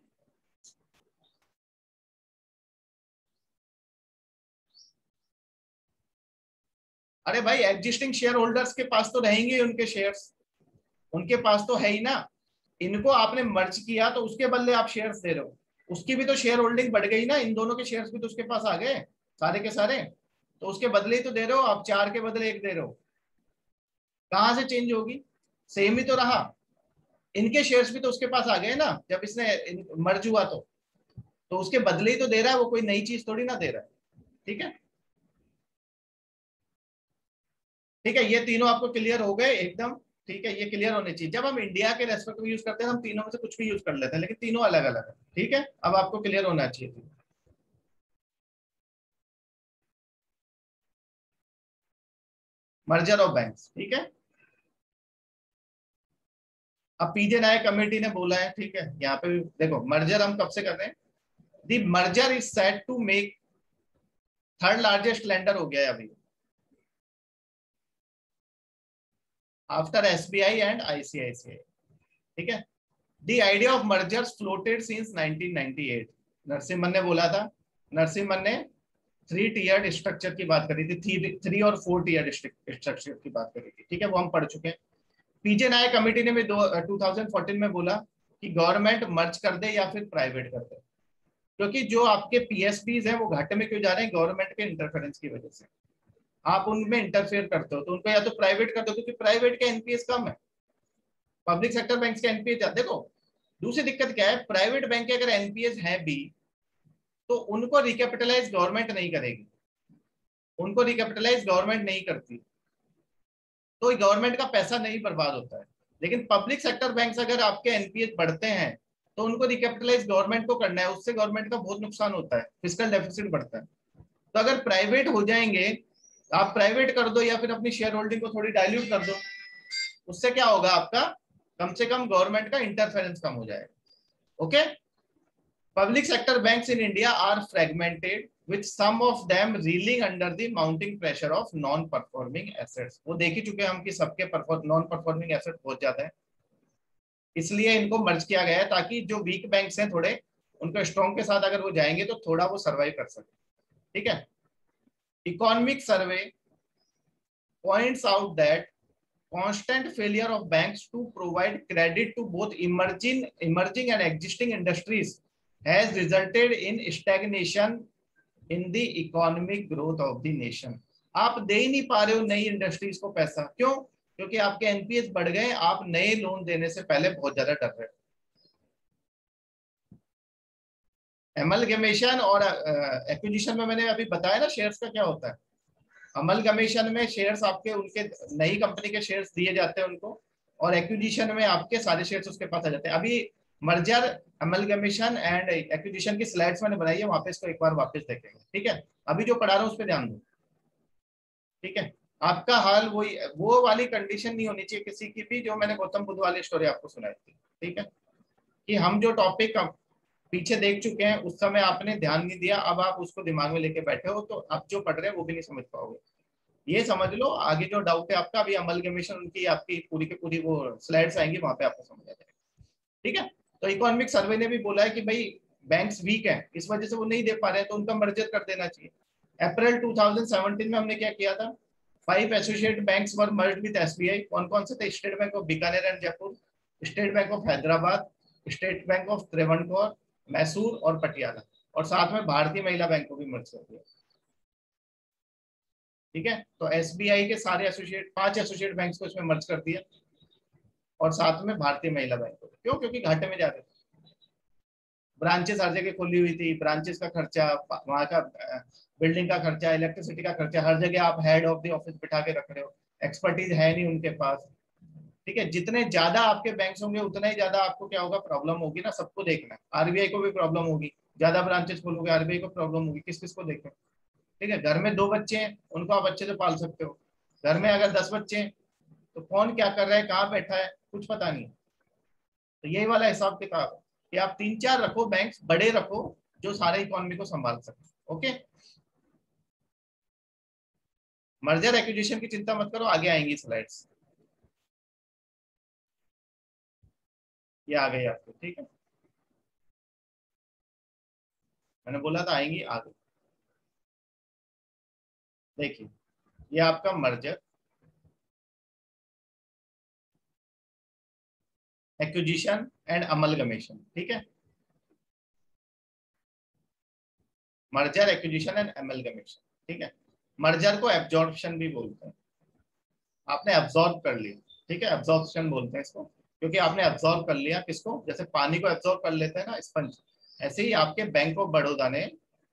अरे भाई एग्जिस्टिंग शेयर होल्डर्स के पास तो रहेंगे उनके शेयर्स, उनके पास तो है ही ना। इनको आपने मर्ज किया तो उसके बदले आप शेयर्स दे रहे हो, उसकी भी तो शेयर होल्डिंग बढ़ गई ना, इन दोनों के शेयर्स भी तो उसके पास आ गए सारे के सारे, तो उसके बदले ही तो दे रहे हो आप, 4 के बदले 1 दे रहे हो। कहां से चेंज होगी, सेम ही तो रहा। इनके शेयर्स भी तो उसके पास आ गए ना जब इसने मर्ज हुआ, तो उसके बदले ही तो दे रहा है वो, कोई नई चीज थोड़ी ना दे रहा है। ठीक है, ठीक है, ये तीनों आपको क्लियर हो गए एकदम। ठीक है, ये क्लियर होने चाहिए। जब हम इंडिया के रेस्पेक्ट में यूज करते हैं हम तीनों में से कुछ भी यूज कर लेते हैं, लेकिन तीनों अलग अलग है। ठीक है, अब आपको क्लियर होना चाहिए। मर्जर ऑफ बैंक्स, ठीक है। अब पीजे नायक कमेटी ने बोला है, ठीक है, यहाँ पे भी देखो मर्जर हम कब से कर रहे हैं। The merger is set to make, third largest lender हो गया है अभी आफ्टर एसबीआई एंड आईसीआईसीआई। ठीक है, the idea of mergers floated since 1998। Narasimham ने बोला था, नरसिम्हन ने 3 टीयर्ड स्ट्रक्चर की बात करी थी, 3 और 4 टीयर्ड स्ट्रक्चर की बात करी थी। ठीक है, वो हम पढ़ चुके हैं। पीजे नायक कमेटी ने भी 2014 में बोला कि गवर्नमेंट मर्ज कर दे या फिर प्राइवेट कर दे, क्योंकि जो आपके पीएसपीज हैं वो घाटे में क्यों जा रहे हैं, गवर्नमेंट के इंटरफेरेंस की वजह से। आप उनमें इंटरफेयर करते हो तो उनको या तो प्राइवेट कर दो, क्योंकि प्राइवेट के एनपीएस कम है, पब्लिक सेक्टर बैंक के एनपीएस। देखो दूसरी दिक्कत क्या है, प्राइवेट बैंक के अगर एनपीएस है भी तो उनको रिकैपिटलाइज गवर्नमेंट नहीं करेगी, उनको रिकैपिटलाइज गवर्नमेंट नहीं करती, तो गवर्नमेंट का पैसा नहीं बर्बाद होता है। लेकिन पब्लिक सेक्टर बैंक अगर आपके एनपीएस बढ़ते हैं तो उनको रिकैपिटलाइज गवर्नमेंट को करना है, उससे गवर्नमेंट का बहुत नुकसान होता है, फिस्कल डेफिसिट बढ़ता है। तो अगर प्राइवेट हो जाएंगे, आप प्राइवेट कर दो या फिर अपनी शेयर होल्डिंग को थोड़ी डाइल्यूट कर दो, उससे क्या होगा आपका, कम से कम गवर्नमेंट का इंटरफेरेंस कम हो जाएगा। Okay, public sector banks in India are fragmented with some of them reeling under the mounting pressure of non performing assets। वो देख ही चुके हैं हम कि सबके नॉन परफॉर्मिंग एसेट बहुत ज्यादा है, इसलिए इनको मर्ज किया गया है ताकि जो वीक बैंक्स हैं थोड़े, उनको स्ट्रॉन्ग के साथ अगर वो जाएंगे तो थोड़ा वो सर्वाइव कर सके। ठीक है, economic survey points out that constant failure of banks to provide credit to both emerging and existing industries has resulted in stagnation in the economic growth of the nation। आप दे ही नहीं पा रहे हो नई इंडस्ट्रीज को पैसा, क्यों? क्योंकि आपके एनपीएस बढ़ गए, आप नए लोन देने से पहले बहुत ज्यादा डर रहे हो। एमलगमेशन और एक्विजिशन में मैंने अभी बताया ना शेयर्स का क्या होता है। अमलगमेशन में शेयर्स आपके उनके नई कंपनी के शेयर्स दिए जाते हैं उनको, और एक्विजिशन में आपके सारे शेयर्स उसके पास आ जाते हैं। अभी मर्जर, अमलगमेशन एंड एक्विजिशन की स्लाइड्स मैंने बनाई है, वहां पे इसको एक बार वापस देखेंगे। ठीक है, अभी जो पढ़ा रहा हूँ उस पर ध्यान दो। ठीक है, आपका हाल वही, वो वाली कंडीशन नहीं होनी चाहिए किसी की भी जो मैंने गौतम बुद्ध वाली स्टोरी आपको सुनाई थी। ठीक है, कि हम जो टॉपिक पीछे देख चुके हैं उस समय आपने ध्यान नहीं दिया, अब आप उसको दिमाग में लेके बैठे हो तो आप जो पढ़ रहे हैं वो भी नहीं समझ पाओगे। ये समझ लो, आगे जो डाउट है आपका, अभी अमलगमेशन उनकी आपकी पूरी की पूरी वो स्लाइड्स आएंगी, वहां पे आपको समझ आ जाएगा। ठीक है, तो इकोनॉमिक सर्वे ने भी बोला है कि भाई बैंक्स वीक है, इस वजह से वो नहीं दे पा रहे हैं, तो उनका मर्जर कर देना चाहिए। अप्रैल 2017 में हमने क्या किया था, 5 associate banks were merged with SBI. कौन कौन से थे? State bank of Bikaner and Jaipur, state bank of Hyderabad, state bank of Trivendrapur, Mysore और पटियाला, और साथ में भारतीय महिला बैंक को भी मर्ज कर दिया। ठीक है, तो एसबीआई के सारे एसोसिएट 5 एसोसिएट बैंक्स को इसमें मर्ज कर दिया, और साथ में भारतीय महिला बैंक को। क्यों? क्योंकि घाटे में जा रहे थे, ब्रांचेस हर जगह खुली हुई थी, ब्रांचेस का खर्चा, वहां का बिल्डिंग का खर्चा, इलेक्ट्रिसिटी का खर्चा, हर जगह आप हेड ऑफ द ऑफिस बिठा के रख रहे हो, एक्सपर्टीज है नहीं उनके पास। ठीक है, जितने ज्यादा आपके बैंक्स होंगे उतना ही ज्यादा आपको क्या होगा, प्रॉब्लम होगी ना, सबको देखना है। आरबीआई को भी प्रॉब्लम होगी, ज्यादा ब्रांचेस खोलोगे आरबीआई को प्रॉब्लम होगी, किस किस को देखें। ठीक है, घर में 2 बच्चे हैं उनको आप अच्छे से पाल सकते हो, घर में अगर 10 बच्चे हैं तो कौन क्या कर रहा है, कहाँ बैठा है, कुछ पता नहीं। तो यही वाला हिसाब किताब है कि आप 3-4 रखो, बैंक्स बड़े रखो जो सारे इकोनॉमी को संभाल सके। ओके, मर्जर एक्विजिशन की चिंता मत करो, आगे आएंगी स्लाइड्स, ये आ गई आपको, ठीक है, मैंने बोला था आएंगी आगे। देखिए ये आपका मर्जर एक्विजिशन एंड अमलगमेशन, ठीक है, मर्जर एक्विजिशन एंड अमलगमेशन, ठीक है। मर्जर को एब्जॉर्प्शन भी बोलते हैं, आपने एब्जॉर्ब कर लिया, ठीक है, एब्जॉर्प्शन बोलते हैं इसको, क्योंकि आपने एब्जॉर्ब कर लिया किसको, जैसे पानी को एब्जॉर्ब कर लेते हैं ना स्पंज, ऐसे ही आपके बैंक ऑफ बड़ौदा ने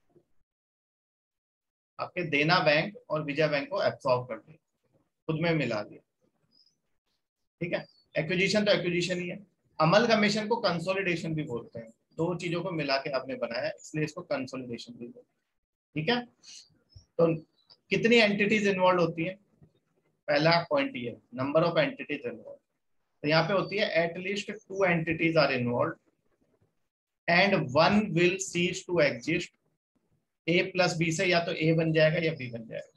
आपके देना बैंक और विजय बैंक को एब्जॉर्ब कर दिया, खुद में मिला दिया, ठीक है। एक्विजिशन तो एक्विजिशन ही है, अमल कमीशन को कंसोलिडेशन भी बोलते हैं, दो चीजों को मिला के आपने बनाया इसलिए इसको कंसोलिडेशन भी बोलते हैं, ठीक है। तो कितनी एंटिटीज इन्वॉल्व होती है, पहला पॉइंट ये नंबर ऑफ एंटिटीज इन्वॉल्व, तो यहाँ पे होती है at least 2 entities are involve and one will cease to exist, A plus B से या तो ए बन जाएगा या बी बन जाएगा,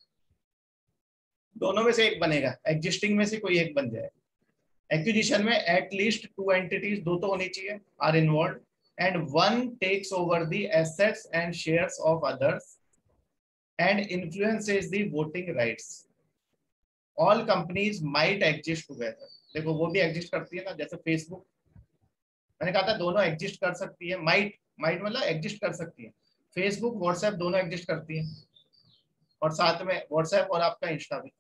दोनों में से एक बनेगा, एग्जिस्टिंग में से कोई एक बन जाएगा। एक्विजिशन में एटलीस्ट 2 एंटिटीज, दो तो होनी चाहिए, are involve and one takes over the assets and shares of others and influences the voting rights, all companies might exist together. देखो वो भी एग्जिस्ट करती है ना, जैसे फेसबुक, मैंने कहा था दोनों एग्जिस्ट कर सकती है, माइट, माइट मतलब एग्जिस्ट कर सकती है, फेसबुक व्हाट्सएप दोनों एग्जिस्ट करती है, और साथ में व्हाट्सएप और आपका इंस्टा भी।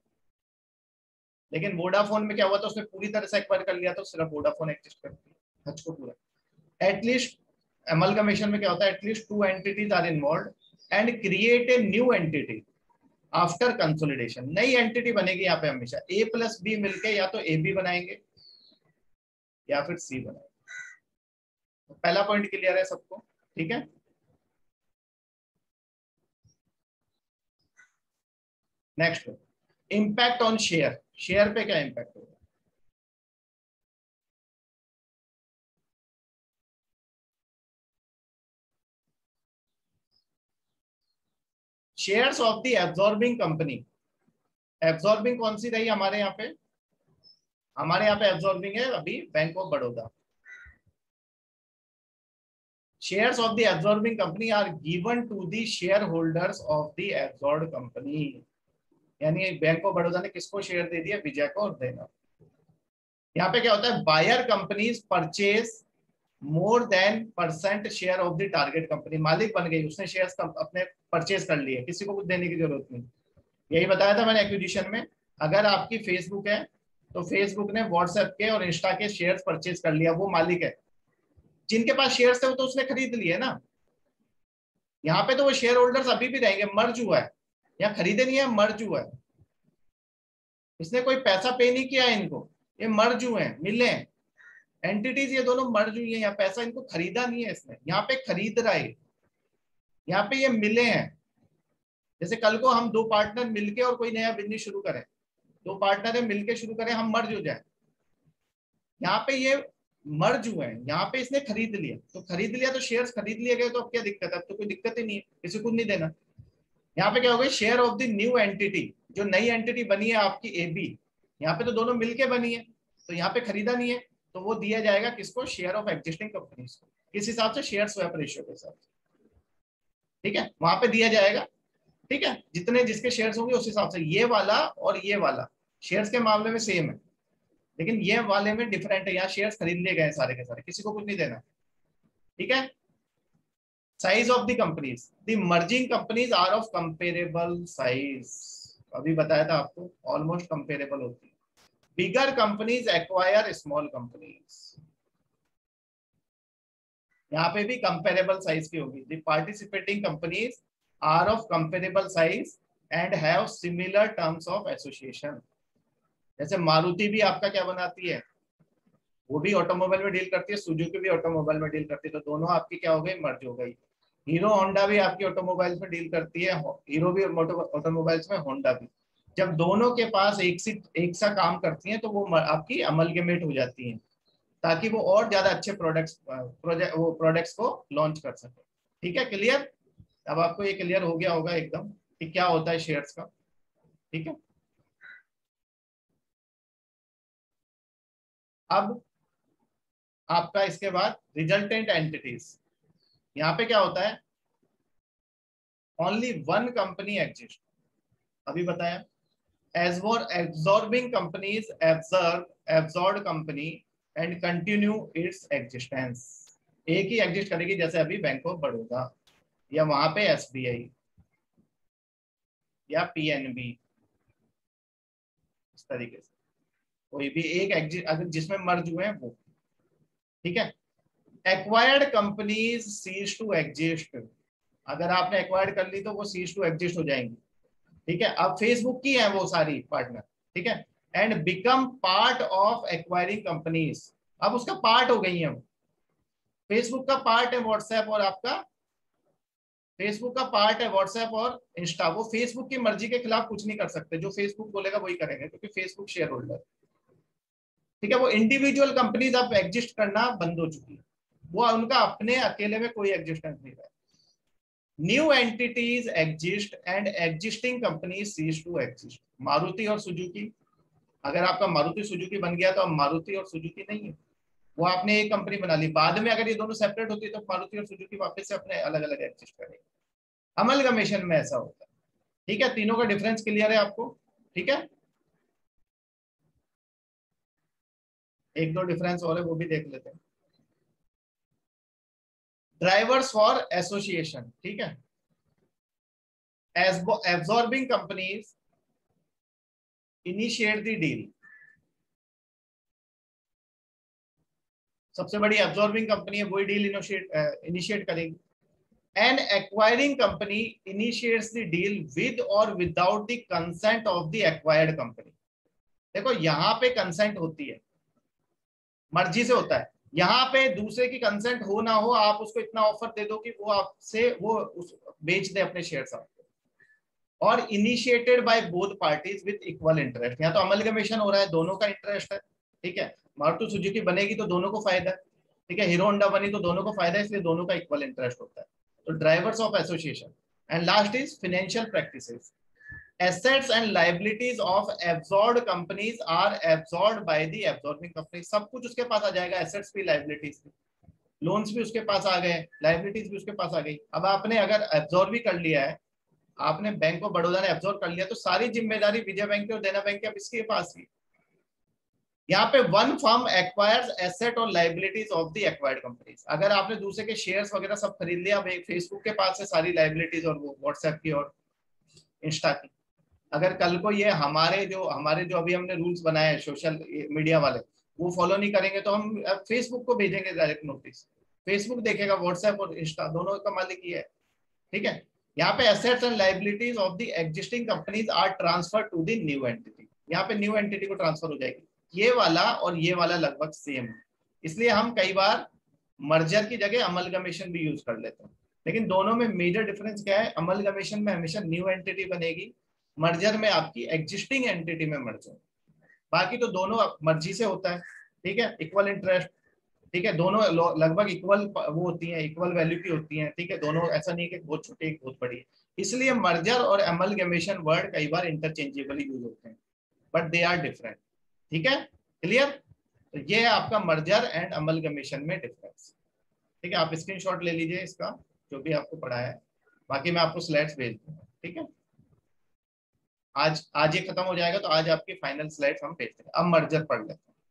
लेकिन वोडाफोन में क्या हुआ था, उसने पूरी तरह से एक्वायर कर लिया तो सिर्फ वोडाफोन एग्जिस्ट करती है, हज को पूरा। एटलीस्ट अमलगमेशन में क्या होता है, at least 2 entities are involve and create a new entity after consolidation, नई एंटिटी बनेगी यहाँ पे हमेशा, ए प्लस बी मिलके या तो ए बी बनाएंगे या फिर सी बनाएंगे। तो पहला पॉइंट क्लियर है सबको, ठीक है। Next impact on share, share पे क्या इम्पैक्ट होगा, shares of the absorbing company, absorbing कौन सी रही हमारे यहाँ पे, हमारे यहाँ पे एब्जॉर्बिंग है अभी bank of Baroda, shares of the absorbing company are given to the shareholders of the absorbed company, यानी बैंक ऑफ बड़ौदा ने किसको शेयर दे दिया, विजय को और देना। यहाँ पे क्या होता है, buyer companies purchase more than percent share of the target company, मालिक बन गई, उसने शेयर्स अपने परचेज कर लिए, किसी को कुछ देने की जरूरत नहीं। यही बताया था मैंने एक्विजिशन में, अगर आपकी फेसबुक है तो फेसबुक ने व्हाट्सएप के और इंस्टा के शेयर्स परचेज कर लिया, वो मालिक है, जिनके पास शेयर्स थे वो तो उसने खरीद लिए ना। यहाँ पे तो वो शेयर होल्डर्स अभी भी रहेंगे, मर्ज हुआ है, यहाँ खरीदे नहीं है, मर्ज हुआ है, इसने कोई पैसा पे नहीं किया है इनको, ये मर्ज हुए हैं, मिले हैं एंटिटीज, ये दोनों मर्ज हुई है, यहाँ पैसा इनको खरीदा नहीं है इसने, यहाँ पे खरीद रहा है, यहाँ पे ये मिले हैं। जैसे कल को हम दो पार्टनर मिलके और कोई नया बिजनेस शुरू करें, दो पार्टनर है मिलके शुरू करें, हम मर्ज हो जाए, यहाँ पे ये मर्ज हुए हैं, यहाँ पे इसने खरीद लिया, तो खरीद लिया तो शेयर्स खरीद लिए गए, तो अब क्या दिक्कत है, अब तो कोई दिक्कत ही नहीं है, किसी को नहीं देना। यहाँ पे क्या हो गया, share of the new entity, जो नई एंटिटी बनी है आपकी एबी, यहाँ पे तो दोनों मिलके बनी है, तो यहाँ पे खरीदा नहीं है, तो वो दिया जाएगा किसको, शेयर ऑफ एग्जिस्टिंग कंपनीज को, किस हिसाब से, शेयर स्वैप रेशियो के हिसाब से, ठीक है, वहां पे दिया जाएगा, ठीक है, जितने जिसके शेयर्स होंगे उस हिसाब से, ये वाला और ये वाला शेयर्स के मामले में सेम है, लेकिन ये वाले में डिफरेंट है, यहाँ शेयर्स खरीद लिए गए सारे के सारे, किसी को कुछ नहीं देना, ठीक है। Size of the companies, the merging companies are of comparable size, अभी बताया था आपको, ऑलमोस्ट कंपेरेबल होती है। Bigger companies acquire small companies, यहाँ पे भी कंपेरेबल साइज की होगी। The participating companies are of comparable size and have similar terms of association, जैसे मारुति भी आपका क्या बनाती है, वो भी ऑटोमोबाइल में डील करती है, सुजुकी भी ऑटोमोबाइल में डील करती है, तो दोनों आपकी क्या हो गई, मर्ज हो गई। हीरो होंडा भी आपकी ऑटोमोबाइल्स में डील करती है, हीरो भी ऑटोमोबाइल्स में, होंडा भी, जब दोनों के पास एक सा काम करती हैं तो वो आपकी अमलगमेट हो जाती हैं, ताकि वो और ज्यादा अच्छे प्रोडक्ट्स को लॉन्च कर सके, ठीक है, क्लियर। अब आपको ये क्लियर हो गया होगा एकदम कि क्या होता है शेयर्स का। ठीक है। अब आपका इसके बाद रिजल्टेंट एंटिटीज, यहाँ पे क्या होता है, ओनली वन कंपनी एग्जिस्ट, अभी बताया। Absorbing companies absorb company and continue its existence, एक ही एग्जिस्ट करेगी, जैसे अभी बैंक ऑफ बड़ौदा या वहां पे एसबीआई या पीएनबी, इस तरीके से कोई भी एक एग्जिस्ट अगर जिसमें मर्ज हुए हैं वो, ठीक है। Acquired companies cease to exist, अगर आपने एक्वायर्ड कर ली तो वो सीज टू एग्जिस्ट हो जाएंगी, ठीक है। अब फेसबुक की है वो सारी पार्टनर, ठीक है, and become part of acquiring companies, अब उसका पार्ट हो गई है वो, फेसबुक का पार्ट है व्हाट्सएप, और आपका फेसबुक का पार्ट है व्हाट्सएप और इंस्टा, वो फेसबुक की मर्जी के खिलाफ कुछ नहीं कर सकते, जो फेसबुक बोलेगा वही करेंगे, क्योंकि फेसबुक शेयर होल्डर, ठीक है। वो इंडिविजुअल कंपनीज अब एग्जिस्ट करना बंद हो चुकी है, वो उनका अपने अकेले में कोई एग्जिस्टेंस नहीं रहा। New entities exist and existing companies cease to exist, Maruti और सुजुकी, अगर आपका मारुति सुजुकी बन गया तो अब मारुति और सुजुकी नहीं है, वो आपने एक कंपनी बना ली, बाद में अगर ये दोनों सेपरेट होती है तो मारुति और सुजुकी वापस से अपने अलग अलग एग्जिस्ट करेंगे। अमलगमेशन में ऐसा होता है, ठीक है। तीनों का डिफरेंस क्लियर है आपको, ठीक है। एक दो डिफरेंस और है वो भी देख लेते हैं। ड्राइवर्स फॉर एसोसिएशन, ठीक है। Absorbing companies initiate the deal, सबसे बड़ी एब्जॉर्बिंग कंपनी है, वही डील इनिशिएट करेगी। An acquiring company initiates the deal with और without the consent of the acquired company, देखो यहाँ पे कंसेंट होती है, मर्जी से होता है, यहाँ पे दूसरे की कंसेंट हो ना हो, आप उसको इतना ऑफर दे दो कि वो आपसे वो बेच दे अपने शेयर्स आपको, और initiated by both parties with equal interest, यहाँ तो अमलगमेशन हो रहा है, दोनों का इंटरेस्ट है, ठीक है। मारुति सुजुकी बनेगी तो दोनों को फायदा है, ठीक है, हीरो होंडा बनी तो दोनों को फायदा है, इसलिए दोनों का इक्वल इंटरेस्ट होता है। तो drivers of association, and last is financial practices, assets and liabilities of absorbed companies are absorbed by the absorbing company, सब कुछ उसके पास आ जाएगा, assets भी liabilities भी, लोन्स भी उसके पास आ गए, लाइबिलिटीज भी उसके पास आ गई। अब आपने अगर एब्जॉर्ब भी कर लिया है, आपने बैंक ऑफ बड़ौदा ने एब्जॉर्ब कर लिया, तो सारी जिम्मेदारी विजय बैंक की और देना बैंक की अब इसके पास ही। यहाँ पे वन फर्म एक्वायर्स एसेट और liabilities of the acquired companies, अगर आपने दूसरे के शेयर्स वगैरह सब खरीद लिया, फेसबुक के पास है सारी लाइबिलिटीज और वो व्हाट्सएप की और इंस्टा की, अगर कल को ये हमारे जो अभी हमने रूल्स बनाए हैं सोशल मीडिया वाले, वो फॉलो नहीं करेंगे तो हम फेसबुक को भेजेंगे डायरेक्ट नोटिस, फेसबुक देखेगा, व्हाट्सएप और इंस्टा दोनों का मालिक ही है, ठीक है। यहाँ पे assets and liabilities of the existing companies are transfer to the new entity, यहाँ पे न्यू एंटिटी को ट्रांसफर हो जाएगी, ये वाला और ये वाला लगभग सेम है, इसलिए हम कई बार मर्जर की जगह अमलगमेशन भी यूज कर लेते हैं, लेकिन दोनों में मेजर डिफरेंस क्या है, अमलगमेशन में हमेशा न्यू एंटिटी बनेगी, मर्जर में आपकी एग्जिस्टिंग एंटिटी में मर्ज हो, बाकी तो दोनों मर्जी से होता है, ठीक है, इक्वल इंटरेस्ट, ठीक है, दोनों लगभग इक्वल वो होती हैं, इक्वल वैल्यू की होती हैं, ठीक है, दोनों ऐसा नहीं है कि बहुत छोटी एक बहुत बड़ी है, इसलिए मर्जर और अमलगमेशन वर्ड कई बार इंटरचेंजेबली यूज होते हैं, बट दे आर डिफरेंट, ठीक है, क्लियर। तो ये है आपका मर्जर एंड अमलगमेशन में डिफरेंस, ठीक है। आप स्क्रीनशॉट ले लीजिए इसका जो भी आपको पढ़ा है, बाकी मैं आपको स्लाइड्स भेज दूंगा, ठीक है। आज ये खत्म हो जाएगा तो आज आपकी फाइनल स्लाइड्स हम भेजते हैं। अब मर्जर पढ़ लेते हैं,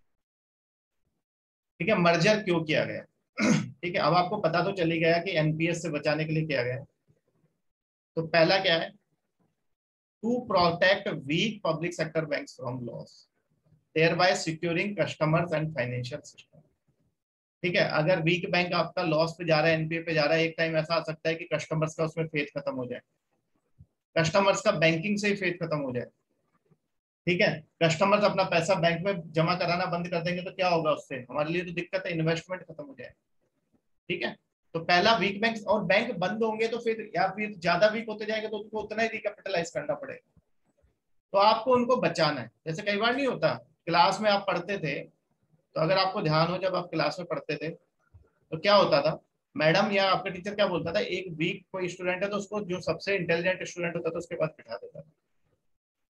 ठीक है, मर्जर क्यों किया गया ठीक है, अब आपको पता तो चली गया कि एनपीएस से बचाने के लिए किया गया। तो पहला क्या है, to protect weak public sector banks from loss, thereby securing customers and financial system, ठीक है। अगर वीक बैंक आपका लॉस पे जा रहा है, एनपीए पे जा रहा है, एक टाइम ऐसा आ सकता है कि कस्टमर्स का उसमें फेथ खत्म हो जाए, कस्टमर्स का बैंकिंग से ही फेथ खत्म हो जाए, ठीक है, कस्टमर्स अपना पैसा बैंक में जमा कराना बंद कर देंगे तो क्या होगा, उससे हमारे लिए तो दिक्कत है, इन्वेस्टमेंट खत्म हो जाए, ठीक है। तो पहला वीक बैंक, और बैंक बंद होंगे तो फिर या फिर ज्यादा वीक होते जाएंगे तो उनको उतना ही रिकैपिटलाइज करना पड़ेगा, तो आपको उनको बचाना है। जैसे कई बार नहीं होता, क्लास में आप पढ़ते थे, तो अगर आपको ध्यान हो जब आप क्लास में पढ़ते थे तो क्या होता था, मैडम या आपका टीचर क्या बोलता था, एक वीक कोई स्टूडेंट है तो उसको जो सबसे इंटेलिजेंट स्टूडेंट होता था उसके पास बिठा देता था,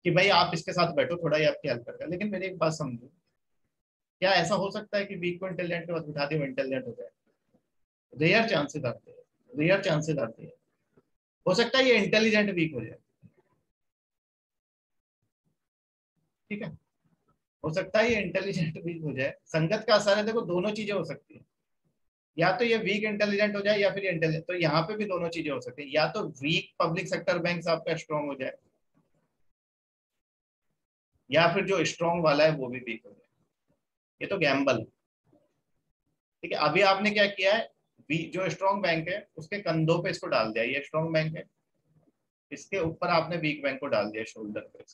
कि भाई आप इसके साथ बैठो, थोड़ा ये आपकी हेल्प करेगा। लेकिन मेरी एक बात समझो, क्या ऐसा हो सकता है कि वीक को इंटेलिजेंट के पास बिठा दिए वो इंटेलिजेंट हो जाए? रेयर चांसेस आते हैं, रेयर चांसेस आते हैं। हो सकता है ये इंटेलिजेंट वीक हो जाए, ठीक है, हो सकता है ये इंटेलिजेंट वीक हो जाए। संगत का असर है, देखो दोनों चीजें हो सकती है, या तो ये वीक इंटेलिजेंट हो जाए या फिर इंटेलिजेंट, तो यहाँ पे भी दोनों चीजें हो सकती है, या तो वीक पब्लिक सेक्टर बैंक आपका स्ट्रॉन्ग हो जाए, या फिर जो स्ट्रॉन्ग वाला है वो भी वीक हो जाए। ये तो गैम्बल है, ठीक है। अभी आपने क्या किया है, जो स्ट्रॉन्ग बैंक है उसके कंधों पे इसको डाल दिया, ये स्ट्रॉन्ग बैंक है, इसके ऊपर आपने वीक बैंक को डाल दिया शोल्डर पे।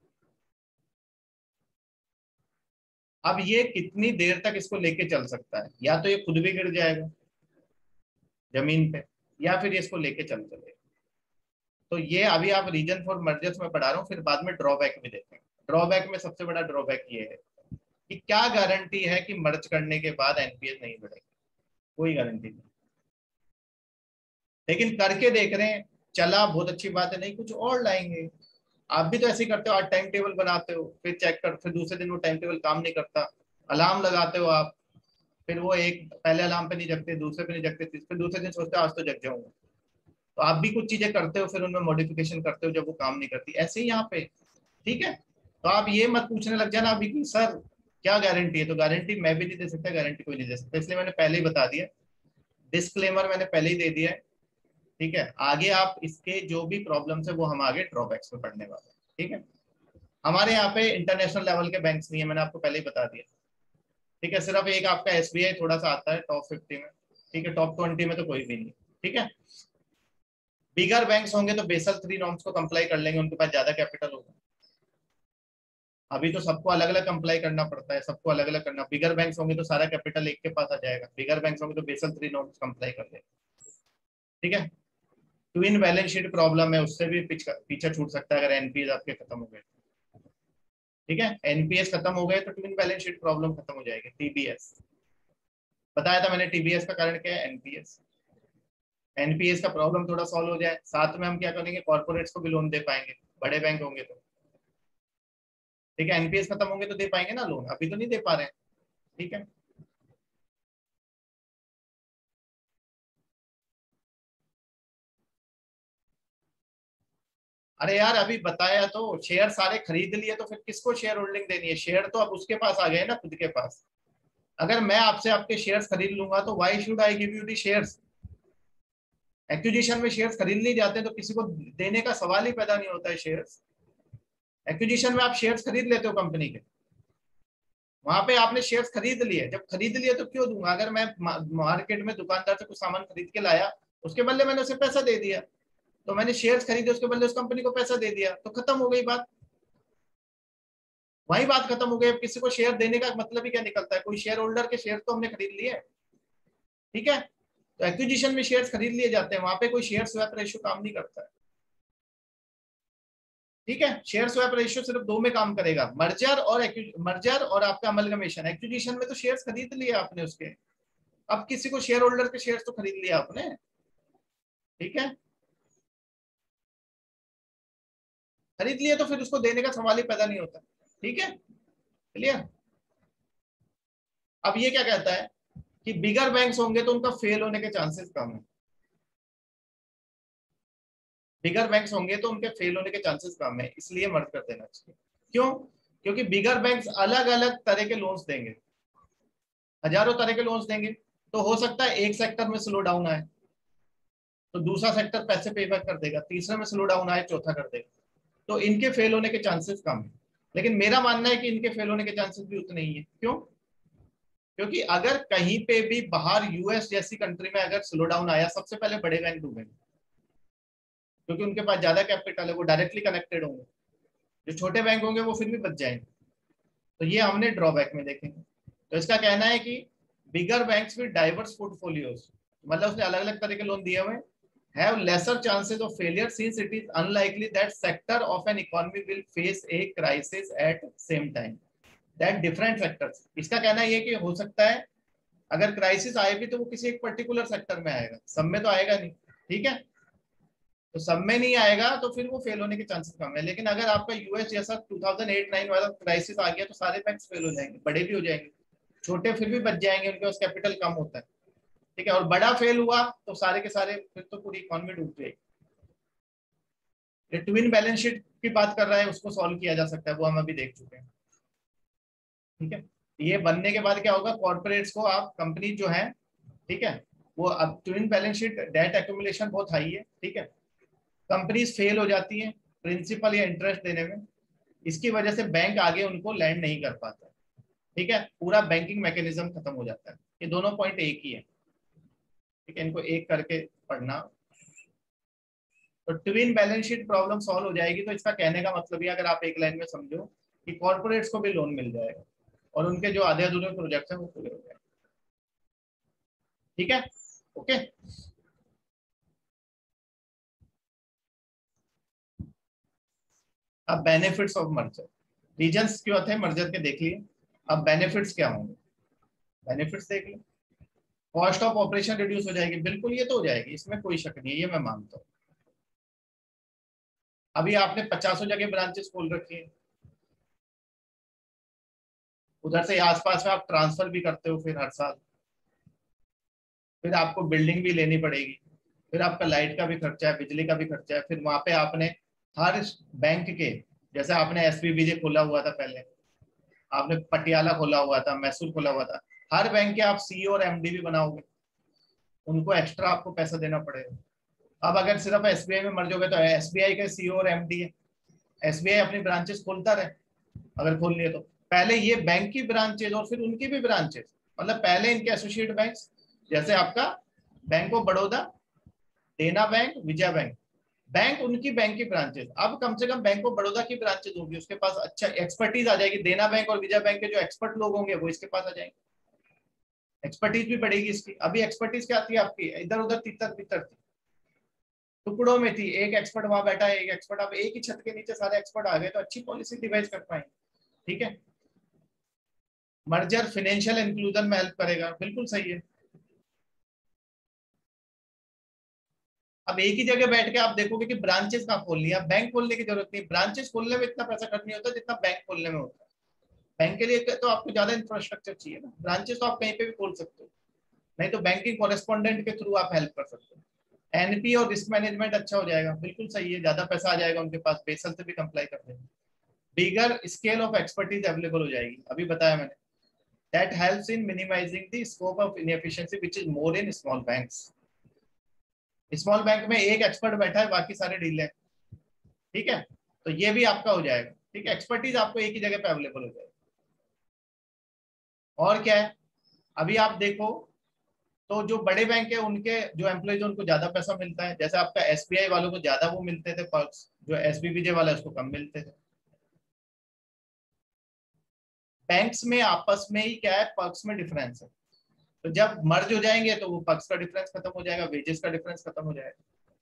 अब ये कितनी देर तक इसको लेके चल सकता है, या तो ये खुद भी गिर जाएगा जमीन पे, या फिर ये इसको लेके चल चलेगा। तो ये अभी आप रीजन फॉर मर्जर्स में पढ़ा रहा हूँ, फिर बाद में ड्रॉबैक भी देखेंगे। ड्रॉबैक में सबसे बड़ा ड्रॉबैक ये है कि क्या गारंटी है कि मर्ज करने के बाद एनपीएस नहीं बढ़ेगी? कोई गारंटी नहीं। लेकिन करके देख रहे हैं, चला बहुत अच्छी बात है, नहीं कुछ और लाएंगे। आप भी तो ऐसे ही करते हो, आज टाइम टेबल बनाते हो, फिर चेक कर, फिर दूसरे दिन वो टाइम टेबल काम नहीं करता, अलार्म लगाते हो आप, फिर वो एक पहले अलार्म पे नहीं जगते, दूसरे पे नहीं जगते, फिर दूसरे दिन सोचते हो आज तो जग जाऊंगा। तो आप भी कुछ चीजें करते हो, फिर उनमें मॉडिफिकेशन करते हो जब वो काम नहीं करती, ऐसे ही यहाँ पे, ठीक है। तो आप ये मत पूछने लग जाना अभी कि सर क्या गारंटी है, तो गारंटी मैं भी नहीं दे सकता, गारंटी कोई नहीं दे सकता, इसलिए मैंने पहले ही बता दिया, डिस्क्लेमर मैंने पहले ही दे दिया है, ठीक है। आगे आप इसके जो भी प्रॉब्लम्स है वो हम आगे ड्रॉबैक्स में पढ़ने वाले हैं, ठीक है। हमारे यहाँ पे इंटरनेशनल लेवल के बैंक्स नहीं है, मैंने आपको पहले ही बता दिया, ठीक है। सिर्फ एक आपका एसबीआई थोड़ा सा आता है टॉप 50 में, ठीक है, टॉप 20 में तो कोई भी नहीं, ठीक है। बिगर बैंक्स होंगे तो बेसल 3 नॉर्म्स को कंप्लाई कर लेंगे, उनके पास ज्यादा कैपिटल होगा। अभी तो सबको अलग अलग कंप्लाई करना पड़ता है, सबको अलग अलग करना, बिगर बैंक्स होंगे तो सारा कैपिटल एक के पास आ जाएगा, बिगर बैंक्स होंगे तो बेसल 3 नॉर्म्स कंप्लाई कर लेंगे, ठीक है। ट्विन बैलेंस शीट प्रॉब्लम है, उससे भी पीछे छूट सकता है अगर एनपीएस आपके खत्म हो गए, ठीक है। एनपीएस खत्म हो गए तो ट्विन बैलेंस शीट प्रॉब्लम खत्म हो जाएगी। टीबीएस बताया था मैंने, टीबीएस का कारण क्या है, एनपीएस। एनपीएस का प्रॉब्लम थोड़ा सॉल्व हो जाए, साथ में हम क्या करेंगे, कॉर्पोरेट्स को भी लोन दे पाएंगे, बड़े बैंक होंगे तो, ठीक है। एनपीएस खत्म होंगे तो दे पाएंगे ना लोन, अभी तो नहीं दे पा रहे हैं, ठीक है। अरे यार अभी बताया तो, शेयर सारे खरीद लिए तो फिर किसको शेयर होल्डिंग देनी है, शेयर तो अब उसके पास आ गए ना, खुद के पास। अगर मैं आपसे आपके शेयर्स खरीद लूंगा तो why should I give you the shares? Acquisition में शेयर्स खरीद नहीं जाते तो किसी को देने का सवाल ही पैदा नहीं होता है शेयर्स। एक्विजिशन में आप शेयर्स खरीद लेते हो कंपनी के, वहां पे आपने शेयर्स खरीद लिए, जब खरीद लिए तो क्यों दूंगा? अगर मैं मार्केट में दुकानदार से कुछ सामान खरीद के लाया, उसके बदले मैंने उसे पैसा दे दिया, तो मैंने शेयर्स खरीदे, उसके बदले उस कंपनी को पैसा दे दिया, तो खत्म हो गई बात, वही बात खत्म हो गई। अब किसी को शेयर देने का मतलब ही क्या निकलता है, कोई शेयर होल्डर के शेयर तो हमने खरीद लिए, ठीक है। तो एक्विजिशन में शेयर्स खरीद लिए जाते हैं, वहां पे कोई शेयर स्वैप रेशियो काम नहीं करता है, ठीक है। शेयर स्वैप रेशियो सिर्फ दो में काम करेगा, मर्जर और आपका अमलगमेशन। एक्विजिशन में तो शेयर्स खरीद लिए आपने उसके, अब किसी को शेयर होल्डर के शेयर्स तो खरीद लिया आपने, ठीक है, खरीद लिए तो फिर उसको देने का सवाल ही पैदा नहीं होता, ठीक है, क्लियर। अब ये क्या कहता है कि बिगर बैंक्स होंगे तो उनका फेल होने के चांसेस कम है, बिगर बैंक्स होंगे तो उनके फेल होने के चांसेस कम है, इसलिए मर्ज कर देना चाहिए। क्यों? क्योंकि बिगर बैंक्स अलग अलग तरह के लोन्स देंगे, हजारों तरह के लोन्स देंगे, तो हो सकता है एक सेक्टर में स्लो डाउन आए तो दूसरा सेक्टर पैसे पे बैक कर देगा, तीसरे में स्लो डाउन आए चौथा कर देगा, तो इनके फेल होने के चांसेस कम है। लेकिन मेरा मानना है कि इनके फेल होने के चांसेस भी उतने ही है। क्यों? क्योंकि अगर कहीं पे भी बाहर यूएस जैसी कंट्री में अगर स्लो डाउन आया, सबसे पहले बड़े बैंक डूबेंगे, क्योंकि उनके पास ज्यादा कैपिटल है, वो डायरेक्टली कनेक्टेड होंगे, जो छोटे बैंक होंगे वो फिर भी बच जाएंगे। तो ये हमने ड्रॉबैक में देखेंगे। तो इसका कहना है कि bigger banks with diverse portfolios, मतलब उसने अलग अलग तरह के लोन दिए हुए, have lesser chances of failure since it is unlikely that sector of an economy will face a crisis at same time that different sectors। इसका कहना ये कि हो सकता है अगर क्राइसिस आए भी तो वो किसी एक पर्टिकुलर सेक्टर में आएगा, सब में तो आएगा नहीं, ठीक है। तो सब में नहीं आएगा तो फिर वो फेल होने के चांसेस कम है। लेकिन अगर आपका यूएस जैसा 2008-9 वाला क्राइसिस आ गया तो सारे बैंक्स फेल हो जाएंगे, बड़े भी हो जाएंगे, छोटे फिर भी बच जाएंगे, उनके पास कैपिटल कम होता है, ठीक है। और बड़ा फेल हुआ तो सारे के सारे फिर तो पूरी इकोनॉमी डूब जाएगी। ये ट्विन बैलेंस शीट की बात कर रहा है, उसको सॉल्व किया जा सकता है, वो हम अभी देख चुके हैं, ठीक है। ये बनने के बाद क्या होगा, कॉर्पोरेट्स को आप कंपनी जो है, ठीक है, वो अब twin balance sheet debt accumulation बहुत हाई है, ठीक है, कंपनीज फेल हो जाती हैं प्रिंसिपल या इंटरेस्ट देने में, इसकी वजह से बैंक आगे उनको लैंड नहीं कर पाता, ठीक है, पूरा बैंकिंग मैकेनिज्म खत्म हो जाता है। ये दोनों पॉइंट एक ही है, ठीक है, इनको एक करके पढ़ना। तो twin balance sheet problem solve हो जाएगी, तो इसका कहने का मतलब ये, अगर आप एक लाइन में समझो, कि कॉर्पोरेट्स को भी लोन मिल जाएगा और उनके जो आधे अधूरे प्रोजेक्ट हैं वो पूरे हो जाएंगे, ठीक है, ओके। अब बेनिफिट्स ऑफ मर्जर, रीजंस क्यों थे मर्जर के देख लिए, अब बेनिफिट्स क्या होंगे, बेनिफिट्स देख लिए। कॉस्ट ऑफ ऑपरेशन रिड्यूस हो जाएगी, बिल्कुल ये तो हो जाएगी, इसमें कोई शक नहीं है, ये मैं मानता हूँ। अभी आपने 50 जगह ब्रांचेस खोल रखी है, उधर से आसपास में आप ट्रांसफर भी करते हो फिर हर साल, फिर आपको बिल्डिंग भी लेनी पड़ेगी, फिर आपका लाइट का भी खर्चा है, बिजली का भी खर्चा है, फिर वहां पे आपने हर बैंक के, जैसे आपने एसपीबीजे खोला हुआ था पहले, आपने पटियाला खोला हुआ था, मैसूर खोला हुआ था, हर बैंक के आप सीईओ और एमडी भी बनाओगे, उनको एक्स्ट्रा आपको पैसा देना पड़ेगा। अब अगर सिर्फ एसबीआई में मर्ज हो गए तो एसबीआई के सीईओ और एमडी है, एसबीआई अपनी ब्रांचेस खोलता रहे, अगर खोलनी है तो पहले ये बैंक की ब्रांचेज और फिर उनकी भी ब्रांचेस, मतलब पहले इनके एसोसिएट बैंक्स, जैसे आपका bank of Baroda, Dena bank, Vijaya bank, bank उनकी बैंक की ब्रांचेस, अब कम से कम बैंक ऑफ बड़ौदा की ब्रांचेस होगी, उसके पास अच्छा एक्सपर्टीज आ जाएगी, देना बैंक और विजया बैंक के जो एक्सपर्ट लोग होंगे वो इसके पास आ जाएंगे, एक्सपर्टीज भी बढ़ेगी इसकी। अभी एक्सपर्टीज क्या आती है आपकी, इधर उधर तितर बितर थी, टुकड़ों में थी, एक एक्सपर्ट वहां बैठा है, एक एक्सपर्ट, अब एक ही छत के नीचे सारे एक्सपर्ट आ गए तो अच्छी पॉलिसी डिवाइस कर पाएंगे, ठीक है। मर्जर फाइनेंशियल इंक्लूजन में हेल्प करेगा, बिल्कुल सही है। अब एक ही जगह बैठ के आप देखोगे कि ब्रांचेस कहाँ खोलनी है, बैंक खोलने की जरूरत नहीं, ब्रांचेस खोलने में इतना पैसा खर्च नहीं होता जितना बैंक खोलने में होता है। बैंक के लिए तो आपको ज्यादा इंफ्रास्ट्रक्चर चाहिए ना, ब्रांचेस तो आप कहीं पे भी खोल सकते हो, नहीं तो बैंकिंग कॉरेस्पॉन्डेंट के थ्रू आप हेल्प कर सकते हो। एनपी और रिस्क मैनेजमेंट अच्छा हो जाएगा, बिल्कुल सही है, ज्यादा पैसा आ जाएगा उनके पास, बेसल से भी कंप्लाई कर देंगे, bigger scale of expertise available हो जाएगी, अभी बताया मैंने, that helps in minimizing the scope of inefficiency which is more in small banks. Small bank में एक एक्सपर्ट बैठा है, बाकी सारे डील है, ठीक है, तो ये भी आपका हो जाएगा, ठीक है, एक्सपर्टीज आपको एक ही जगह पे अवेलेबल हो जाएगी। और क्या है, अभी आप देखो तो जो बड़े बैंक है उनके जो एम्प्लॉइज है उनको ज्यादा पैसा मिलता है, जैसे आपका एसबीआई वालों को ज्यादा वो मिलते थे पर्क्स, जो एसबीबीजे वाला है उसको कम मिलते थे। बैंक्स में आपस में ही क्या है, पर्क्स में डिफरेंस है, तो जब मर्ज हो जाएंगे तो वो पर्क्स का डिफरेंस खत्म हो जाएगा, वेजेस का डिफरेंस खत्म हो जाएगा,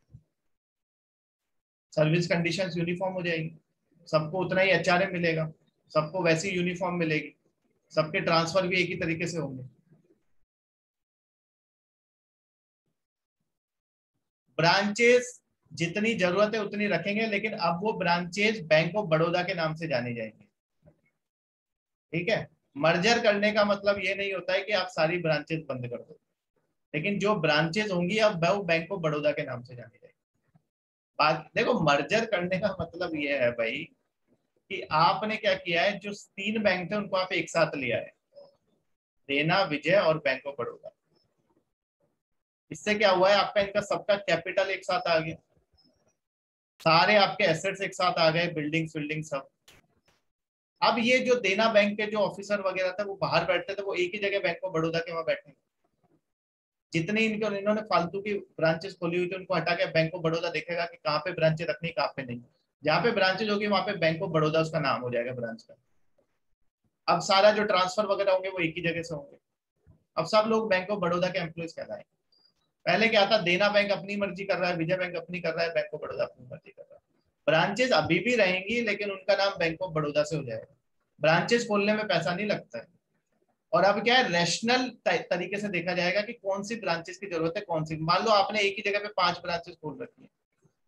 सर्विस कंडीशंस यूनिफॉर्म हो जाएगी, सबको उतना ही एचआरए मिलेगा, सबको वैसी यूनिफॉर्म मिलेगी, सबके ट्रांसफर भी एक ही तरीके से होंगे। ब्रांचेस जितनी जरूरत है उतनी रखेंगे, लेकिन अब वो ब्रांचेस बैंक ऑफ बड़ौदा के नाम से जाने जाएंगे, ठीक है। मर्जर करने का मतलब ये नहीं होता है कि आप सारी ब्रांचेस बंद कर दो, लेकिन जो ब्रांचेस होंगी अब वो बैंक ऑफ बड़ौदा के नाम से जानी जाएगी। बात देखो, मर्जर करने का मतलब ये है भाई कि आपने क्या किया है, जो तीन बैंक थे उनको आप एक साथ लिया है, देना, विजय और बैंक ऑफ बड़ौदा। इससे क्या हुआ है, आपका इनका सबका कैपिटल एक साथ आ गया, सारे आपके एसेट्स एक साथ आ गए, बिल्डिंग्स बिल्डिंग सब। अब ये जो देना बैंक के जो ऑफिसर वगैरह थे वो बाहर बैठते थे, वो एक ही जगह बैंक ऑफ बड़ौदा के वहां बैठे, जितने इनके इन्होंने फालतू की ब्रांचेस खोली हुई थी उनको हटा के बैंक ऑफ बड़ौदा देखेगा कि कहाँ पे ब्रांचेस रखनी, कहाँ पे नहीं, जहाँ पे ब्रांचेज होगी वहां पे बैंक ऑफ बड़ौदा उसका नाम हो जाएगा ब्रांच का। अब सारा जो ट्रांसफर वगैरह होंगे वो एक ही जगह से होंगे, अब सब लोग बैंक ऑफ बड़ौदा के एम्प्लॉइज कहलाएंगे। पहले क्या था, देना बैंक अपनी मर्जी कर रहा है, विजय बैंक अपनी कर रहा है, बैंक ऑफ बड़ौदा अपनी मर्जी कर रहा है, ब्रांचेस अभी भी रहेंगी लेकिन उनका नाम बैंक ऑफ बड़ौदा से हो जाएगा, ब्रांचेस खोलने में पैसा नहीं लगता है। और अब क्या है, रैशनल तरीके से देखा जाएगा कि कौन सी ब्रांचेस की जरूरत है, कौन सी, मान लो आपने एक ही जगह पे 5 ब्रांचेस खोल रखी है,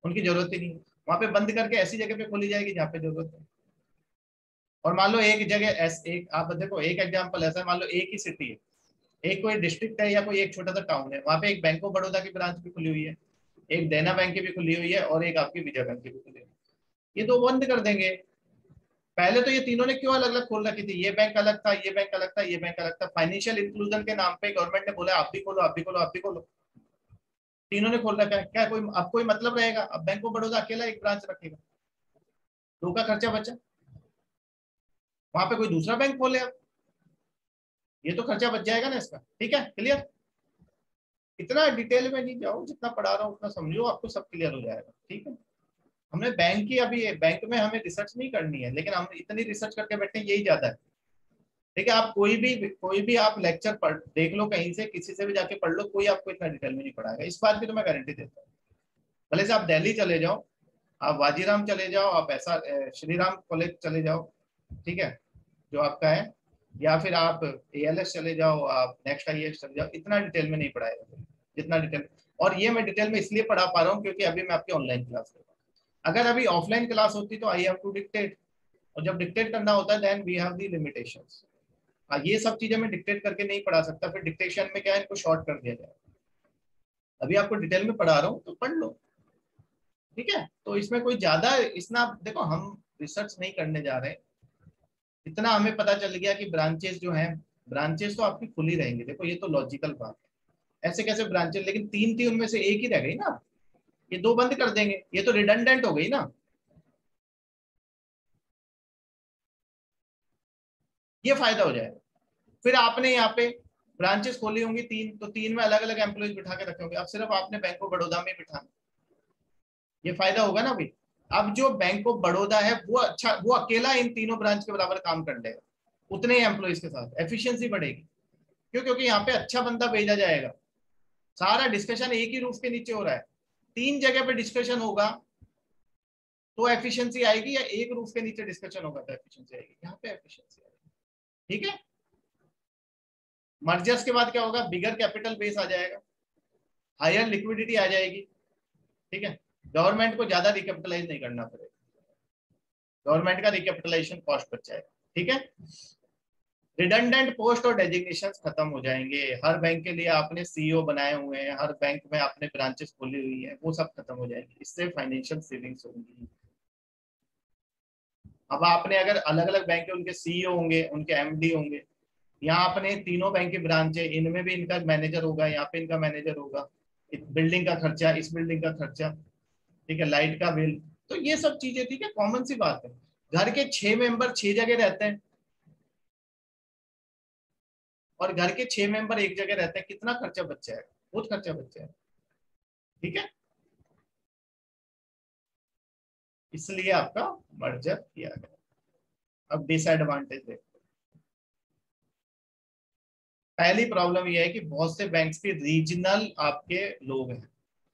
उनकी जरूरत ही नहीं है। वहां पे बंद करके ऐसी जगह पे खोली जाएगी जहाँ पे जरूरत है। और मान लो एक जगह एक आप देखो, एक एग्जांपल ऐसा है, मान लो एक ही सिटी है, एक कोई डिस्ट्रिक्ट है या कोई एक छोटा सा टाउन है, वहां पे एक बैंक ऑफ बड़ौदा की ब्रांच भी खुली हुई है, एक देना बैंक की भी खुली हुई है और एक आपकी विजय बैंक की भी खुली हुई है। ये दो बंद कर देंगे। पहले तो ये तीनों ने क्यों अलग अलग खोल रखी थी, ये बैंक अलग था, ये बैंक अलग था, ये बैंक अलग था, फाइनेंशियल इंक्लूजन के नाम पे गवर्नमेंट ने बोला आप भी खोलो, आप भी खोलो, आप भी खोलो, तीनों ने खोल रखा है। क्या कोई अब कोई मतलब रहेगा? अब बैंक ऑफ बड़ौदा अकेला एक ब्रांच रखेगा, दो का खर्चा बचा, वहां पे कोई दूसरा बैंक खोले अब, ये तो खर्चा बच जाएगा ना इसका। ठीक है, क्लियर? इतना डिटेल में नहीं जाओ, जितना पढ़ा रहा हूँ उतना समझो, आपको सब क्लियर हो जाएगा। ठीक है, हमने बैंक की अभी बैंक में हमें रिसर्च नहीं करनी है, लेकिन हम इतनी रिसर्च करके बैठे यही ज्यादा है। ठीक है, आप कोई भी आप लेक्चर पढ़ देख लो, कहीं से किसी से भी जाके पढ़ लो, कोई आपको इतना डिटेल में नहीं पढ़ाएगा, इस बात की तो मैं गारंटी देता हूँ। भले से आप दिल्ली चले जाओ, आप वाजीराम चले जाओ, आप ऐसा श्री राम कॉलेज चले जाओ, ठीक है, जो आपका है, या फिर आप ALS चले जाओ, आप नेक्स्ट IAS चले जाओ, इतना डिटेल में नहीं पढ़ाएगा जितना डिटेल। और ये मैं डिटेल में इसलिए पढ़ा पा रहा हूँ क्योंकि अभी मैं आपकी ऑनलाइन क्लास कर रहा हूँ। अगर अभी ऑफलाइन क्लास होती तो आई हैव टू डिक्टेट, और जब डिक्टेट करना होता है then we have the limitations. ये सब चीजें मैं डिक्टेट करके नहीं पढ़ा सकता, फिर डिक्टेशन में क्या है, इनको शॉर्ट कर दिया जाए। अभी आपको डिटेल में पढ़ा रहा हूँ तो पढ़ लो। ठीक है, तो इसमें कोई ज्यादा इतना देखो, हम रिसर्च नहीं करने जा रहे हैं, इतना हमें पता चल गया कि ब्रांचेस जो हैं, ब्रांचेस तो आपकी खुली रहेंगी। देखो ये तो लॉजिकल बात है, ऐसे कैसे ब्रांचेस, लेकिन तीन थी उनमें से एक ही रह गई ना, ये दो बंद कर देंगे, ये तो रिडंडेंट हो गई ना, ये फायदा हो जाएगा। फिर आपने यहाँ पे ब्रांचेस खोली होंगी तीन, तो तीन में अलग अलग एम्प्लॉइज बिठा के रखे होंगे, अब सिर्फ आपने बैंक ऑफ बड़ौदा में बिठाना, ये फायदा होगा ना भाई। अब जो बैंक ऑफ बड़ौदा है वो अच्छा, वो अकेला इन तीनों ब्रांच के बराबर काम कर लेगा, उतने ही एम्प्लॉइज के साथ एफिशिएंसी बढ़ेगी। क्यों? क्योंकि यहाँ पे अच्छा बंदा भेजा जाएगा, सारा डिस्कशन एक ही रूफ के नीचे हो रहा है, तीन जगह पे डिस्कशन होगा तो एफिशिएंसी आएगी, या एक रूफ के नीचे डिस्कशन होगा तो एफिशिएंसी आएगी, यहाँ पे एफिशिएंसी आएगी। ठीक है, मर्जर्स के बाद क्या होगा, बिगर कैपिटल बेस आ जाएगा, हायर लिक्विडिटी आ जाएगी। ठीक है, गवर्नमेंट को ज्यादा रिकैपिटलाइज नहीं करना पड़ेगा, गवर्नमेंट का रिकैपिटलाइजेशन कॉस्ट बच जाएगा। ठीक है, रिडंडेंट पोस्ट और डेजिग्नेशन खत्म हो जाएंगे, हर बैंक के लिए आपने CEO बनाए हुए हैं, हर बैंक में आपने ब्रांचेस खोली हुई है, वो सब खत्म हो जाएंगे, इससे फाइनेंशियल सेविंग्स होंगी। अब आपने अगर अलग अलग बैंक के उनके CEO होंगे, उनके MD होंगे, यहाँ अपने तीनों बैंक की ब्रांच है, इनमें भी इनका मैनेजर होगा, यहाँ पे इनका मैनेजर होगा, बिल्डिंग का खर्चा, इस बिल्डिंग का खर्चा, ठीक है, लाइट का बिल, तो ये सब चीजें, ठीक है, कॉमन सी बात है। घर के 6 मेंबर 6 जगह रहते हैं, और घर के 6 मेंबर एक जगह रहते हैं, कितना खर्चा बच जाएगा, बहुत खर्चा बच जाएगा। ठीक है, इसलिए आपका मर्जर किया गया। अब डिसएडवांटेज देखो, पहली प्रॉब्लम यह है कि बहुत से बैंक्स के रीजनल आपके लोग हैं,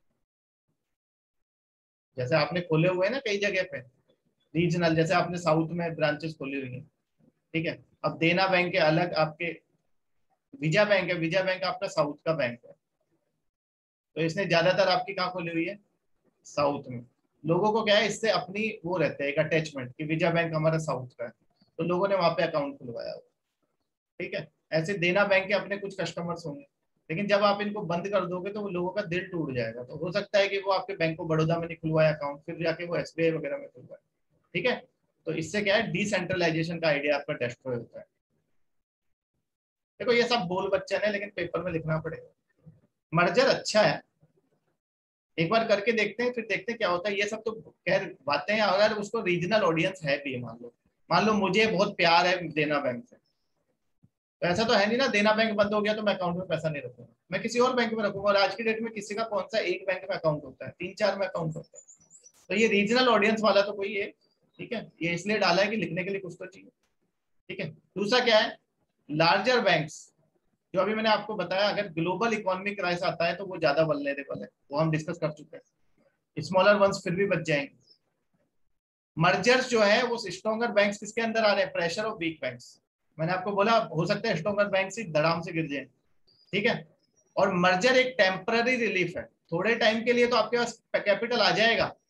जैसे आपने खोले हुए हैं ना कई जगह पे रीजनल, जैसे आपने साउथ में ब्रांचेस खोली हुई है। ठीक है, अब देना बैंक के अलग आपके, विजय बैंक है, विजय बैंक आपका साउथ का बैंक है, तो इसने ज्यादातर आपकी कहाँ खोली हुई है, साउथ में। लोगों को क्या है, इससे अपनी वो रहते हैं एक अटैचमेंट कि विजय बैंक हमारा साउथ का है, तो लोगों ने वहां पे अकाउंट खुलवाया हो। ठीक है, ऐसे देना बैंक के अपने कुछ कस्टमर्स होंगे, लेकिन जब आप इनको बंद कर दोगे तो वो लोगों का दिल टूट जाएगा, तो हो सकता है कि वो आपके बैंक ऑफ बड़ौदा में नहीं खुलवाया अकाउंट, फिर जाके वो SBI वगैरह में खुलवाए। ठीक है, तो इससे क्या है, डिसेंट्रलाइजेशन का आइडिया आपका डिस्ट्रॉय होता है। देखो ये सब बोल बच्चन है, लेकिन पेपर में लिखना पड़ेगा। मर्जर अच्छा है, एक बार करके देखते हैं, फिर देखते हैं क्या होता है। ये सब तो खैर बातें हैं, अगर उसको रीजनल ऑडियंस है भी, मान लो मुझे बहुत प्यार है देना बैंक से, तो ऐसा तो है नहीं ना देना बैंक बंद हो गया तो मैं अकाउंट में पैसा नहीं रखूंगा, मैं किसी और बैंक में रखूंगा, और आज की डेट में किसी का कौन सा एक बैंक में अकाउंट होता है, 3-4 में अकाउंट होता है। तो ये रीजनल ऑडियंस वाला तो कोई है। ठीक है, ये इसलिए डाला है कि लिखने के लिए कुछ तो चाहिए। ठीक है, दूसरा क्या है, लार्जर बैंक्स, जो अभी मैंने आपको बताया, अगर ग्लोबल इकोनॉमिक क्राइसिस आता है तो वो ज्यादा वल्नरेबल है, वो हम डिस्कस कर चुके हैं। स्मॉलर वंस फिर भी बच जाएंगे। मर्जर्स जो है वो स्ट्रॉन्गर बैंक्स किसके अंदर आ रहे हैं, प्रेशर ऑफ वीक बैंक्स। मैंने आपको बोला हो सकता है स्ट्रॉन्गर बैंक से धड़ाम से गिर जाए। ठीक है, और मर्जर एक टेम्पररी रिलीफ है, थोड़े टाइम के लिए तो आपके पास कैपिटल आ जाएगा,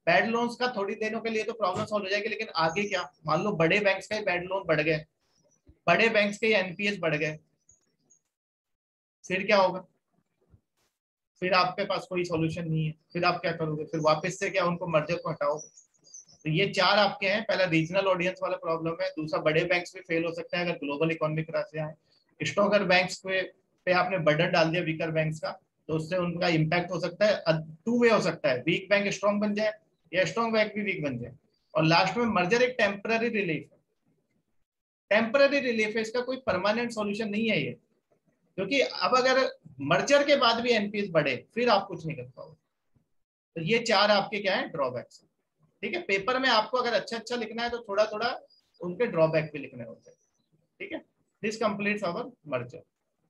बैड लोन्स का थोड़ी दिनों के लिए तो प्रॉब्लम सॉल्व हो जाएगी, लेकिन आगे क्या, मान लो बड़े बैंक्स का ही बैड लोन बढ़ गए, बड़े बैंक्स के एनपीएस बढ़ गए, फिर क्या होगा? फिर आपके पास कोई सॉल्यूशन नहीं है, फिर आप क्या करोगे? फिर वापस से क्या उनको मर्जर को हटाओगे? तो ये चार आपके हैं। पहला रीजनल ऑडियंस वाला प्रॉब्लम है, दूसरा बड़े बैंक्स भी फेल हो सकते हैं अगर ग्लोबल इकोनॉमिक क्रैश आए, स्ट्रॉन्गर बैंक्स पे आपने बर्डन डाल दिया वीकर बैंक्स का, तो उससे उनका इम्पैक्ट हो सकता है, टू वे हो सकता है, वीक बैंक स्ट्रॉन्ग बन जाए या स्ट्रॉन्ग बैंक भी वीक बन जाए। और लास्ट में मर्जर एक टेम्पररी रिलीफ है, टेम्पररी रिलीफ है, इसका कोई परमानेंट सॉल्यूशन नहीं है ये, क्योंकि अब अगर मर्जर के बाद भी एनपीएस बढ़े फिर आप कुछ नहीं कर पाओगे। तो ये चार आपके क्या है, ड्रॉबैक्स। ठीक है, पेपर में आपको अगर अच्छा अच्छा लिखना है तो थोड़ा थोड़ा उनके ड्रॉबैक भी लिखने होते हैं। ठीक है, दिस कंप्लीट्स आवर मर्जर।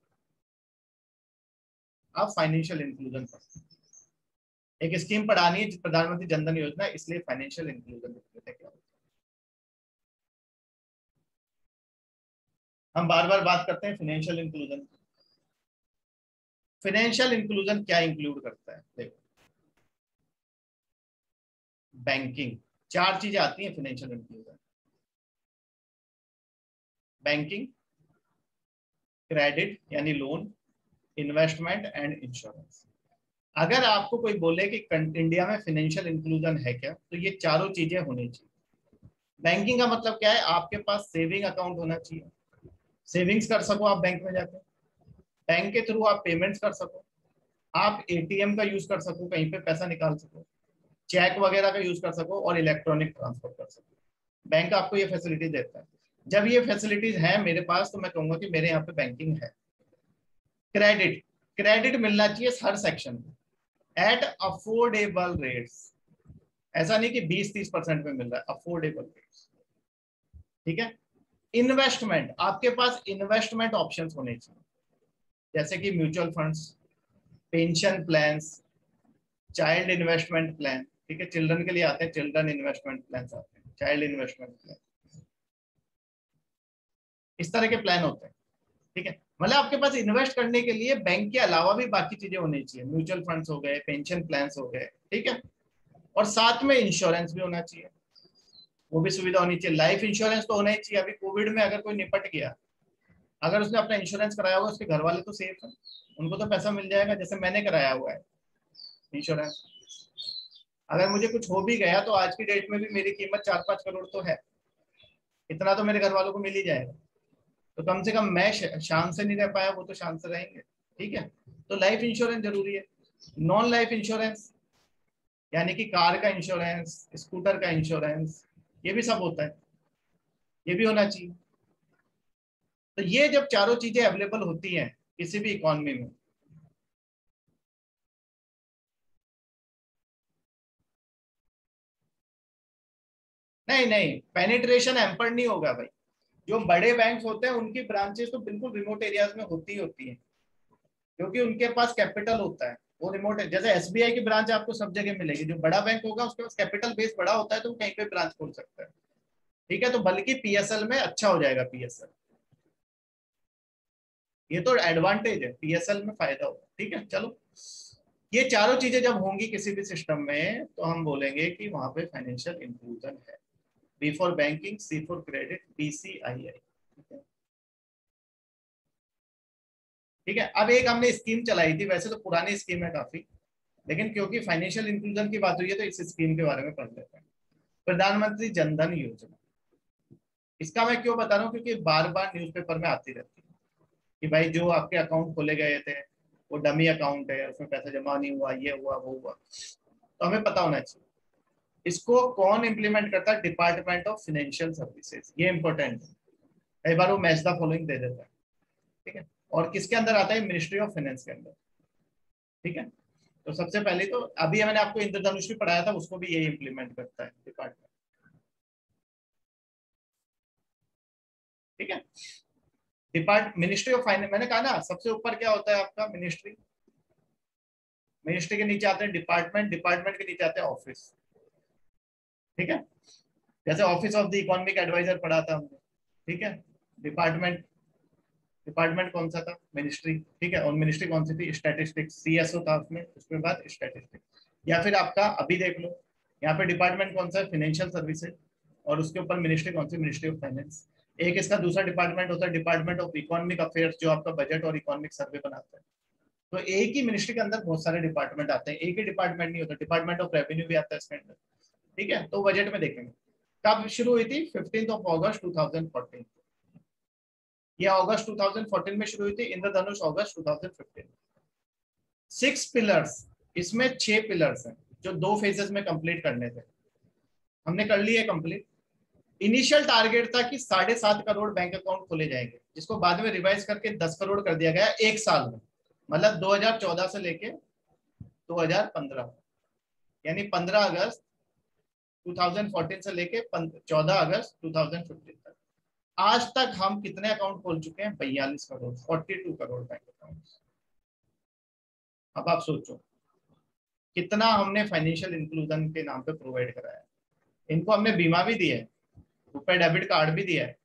आप फाइनेंशियल इंक्लूजन पर एक स्कीम पढ़ानी है, प्रधानमंत्री जनधन योजना, इसलिए फाइनेंशियल इंक्लूजन क्या होता है। हम बार बार बात करते हैं फाइनेंशियल इंक्लूजन। फाइनेंशियल इंक्लूजन क्या इंक्लूड करता है? देखो, बैंकिंग, चार चीजें आती हैं फाइनेंशियल इंक्लूजन: बैंकिंग, क्रेडिट यानी लोन, इन्वेस्टमेंट एंड इंश्योरेंस। अगर आपको कोई बोले कि इंडिया में फाइनेंशियल इंक्लूजन है क्या, तो ये चारों चीजें होनी चाहिए। बैंकिंग का मतलब क्या है? आपके पास सेविंग अकाउंट होना चाहिए, सेविंग्स कर सको आप बैंक में जाकर, बैंक के थ्रू आप पेमेंट्स कर सको, आप एटीएम का यूज कर सको, कहीं पे पैसा निकाल सको, चेक वगैरह का यूज कर सको और इलेक्ट्रॉनिक ट्रांसफर कर सको। बैंक आपको ये फैसिलिटी देता है। जब ये फैसिलिटीज है मेरे पास तो मैं कहूंगा कि मेरे यहाँ पे बैंकिंग है। क्रेडिट, क्रेडिट मिलना चाहिए हर सेक्शन में एट अफोर्डेबल रेट्स। ऐसा नहीं कि 20-30% में मिल रहा है, अफोर्डेबल रेट्स। ठीक है। इन्वेस्टमेंट, आपके पास इन्वेस्टमेंट ऑप्शंस होने चाहिए, जैसे कि mutual funds, pension plans, child investment plan. ठीक है, चिल्ड्रन के लिए आते हैं चिल्ड्रन इन्वेस्टमेंट प्लान आते हैं, चाइल्ड इन्वेस्टमेंट प्लान, इस तरह के प्लान होते हैं। ठीक है, मतलब आपके पास इन्वेस्ट करने के लिए बैंक के अलावा भी बाकी चीजें होनी चाहिए, म्यूचुअल फंड्स हो गए, पेंशन प्लान्स हो गए। ठीक है, और साथ में इंश्योरेंस भी होना चाहिए, वो भी सुविधा होनी चाहिए। लाइफ इंश्योरेंस तो होना ही चाहिए। अभी कोविड में अगर कोई निपट गया, अगर उसने अपना इंश्योरेंस कराया होगा, उसके घर वाले तो सेफ है, उनको तो पैसा मिल जाएगा, जैसे मैंने कराया हुआ है इंश्योरेंस। अगर मुझे कुछ हो भी गया तो आज की डेट में भी मेरी कीमत 4-5 करोड़ तो है, इतना तो मेरे घर वालों को मिल ही जाएगा। तो कम से कम मैं शान से नहीं रह पाया, वो तो शान से रहेंगे। ठीक है, तो लाइफ इंश्योरेंस जरूरी है। नॉन लाइफ इंश्योरेंस यानी कि कार का इंश्योरेंस, स्कूटर का इंश्योरेंस, ये भी सब होता है, ये भी होना चाहिए। तो ये जब चारों चीजें अवेलेबल होती हैं किसी भी इकोनॉमी में, नहीं नहीं, पेनिट्रेशन एम्पर नहीं होगा भाई। जो बड़े बैंक होते हैं उनकी ब्रांचेस तो बिल्कुल रिमोट एरियाज में होती ही होती है, क्योंकि उनके पास कैपिटल होता है। वो रिमोट है, जैसे एसबीआई की ब्रांच आपको सब जगह मिलेगी। जो बड़ा बैंक होगा उसके पास कैपिटल बेस बड़ा होता है, तो वो कहीं पे ब्रांच खोल सकता है। ठीक है, तो बल्कि पीएसएल में अच्छा हो जाएगा पीएसएल, ये तो एडवांटेज है, पीएसएल में फायदा होगा। ठीक है, चलो, ये चारों चीजें जब होंगी किसी भी सिस्टम में तो हम बोलेंगे कि वहां पे फाइनेंशियल इंक्लूजन है। B for banking, C for credit, B C I I. ठीक है, अब एक हमने स्कीम चलाई थी, वैसे तो पुरानी स्कीम है काफी, लेकिन क्योंकि फाइनेंशियल इंक्लूजन की बात हुई है तो इस स्कीम के बारे में पढ़ लेते हैं। प्रधानमंत्री जनधन योजना, इसका मैं क्यों बता रहा हूँ, क्योंकि बार बार न्यूज़पेपर में आती रहती है कि भाई जो आपके अकाउंट खोले गए थे वो डमी अकाउंट है, उसमें पैसा जमा नहीं हुआ, ये हुआ वो हुआ। तो हमें पता होना चाहिए इसको कौन इंप्लीमेंट करता है। डिपार्टमेंट ऑफ फाइनेंशियल सर्विसेज, ये इंपॉर्टेंट है, कई बार वो मैच द फॉलोइंग दे देता है। ठीक है, और किसके अंदर आता है? मिनिस्ट्री ऑफ फाइनेंस के अंदर। ठीक है, तो सबसे पहले तो अभी मैंने आपको इंद्रधनुष भी पढ़ाया था, उसको भी ये इंप्लीमेंट करता है डिपार्टमेंट। ठीक है, मिनिस्ट्री ऑफ फाइनेंस, मैंने कहा ना सबसे ऊपर क्या होता है आपका? मिनिस्ट्री। मिनिस्ट्री के नीचे आते हैं डिपार्टमेंट, डिपार्टमेंट के नीचे आते हैं ऑफिस। ठीक है, जैसे office of the economic adviser पढ़ा था हमने। ठीक है, डिपार्टमेंट, डिपार्टमेंट कौन सा था? मिनिस्ट्री। ठीक है, और मिनिस्ट्री कौन सी थी? स्टैटिस्टिक्स, सीएसओ था उसमें, उसके बाद स्टैटिस्टिक्स। या फिर आपका अभी देख लो यहाँ पे डिपार्टमेंट कौन सा है, फाइनेंशियल सर्विसेज, और उसके ऊपर मिनिस्ट्री कौन सी, मिनिस्ट्री ऑफ फाइनेंस। एक इसका दूसरा डिपार्टमेंट होता है डिपार्टमेंट ऑफ इकोनॉमिक अफेयर्स, जो आपका बजट और इकोनॉमिक सर्वे बनाता है। तो एक ही मिनिस्ट्री के अंदर बहुत सारे डिपार्टमेंट आते हैं, एक ही डिपार्टमेंट नहीं होता, डिपार्टमेंट ऑफ रेवेन्यू भी आता है इसके अंदर। ठीक है, तो बजट में देखेंगे कब शुरू हुई थी, 15 अगस्त 2014। ये अगस्त 2014 में शुरू हुई थी, इंद्रधनुष अगस्त 2015। 6 पिलर्स, इसमें 6 पिलर्स हैं जो 2 फेजेस में कंप्लीट करने थे, हमने कर लिए कंप्लीट। इनिशियल टारगेट था कि 7.5 करोड़ बैंक अकाउंट खोले जाएंगे, जिसको बाद में रिवाइज करके 10 करोड़ कर दिया गया एक साल में, मतलब 2014 से लेके 2015, यानी 15 अगस्त 2014 से लेके 14 अगस्त 2015 तक। आज तक हम कितने अकाउंट खोल चुके हैं, 42 करोड़, 42 करोड़ बैंक अकाउंट। अब आप सोचो कितना हमने फाइनेंशियल इंक्लूजन के नाम पे प्रोवाइड कराया है। इनको हमने बीमा भी दिया है, रुपए डेबिट कार्ड भी दिया है।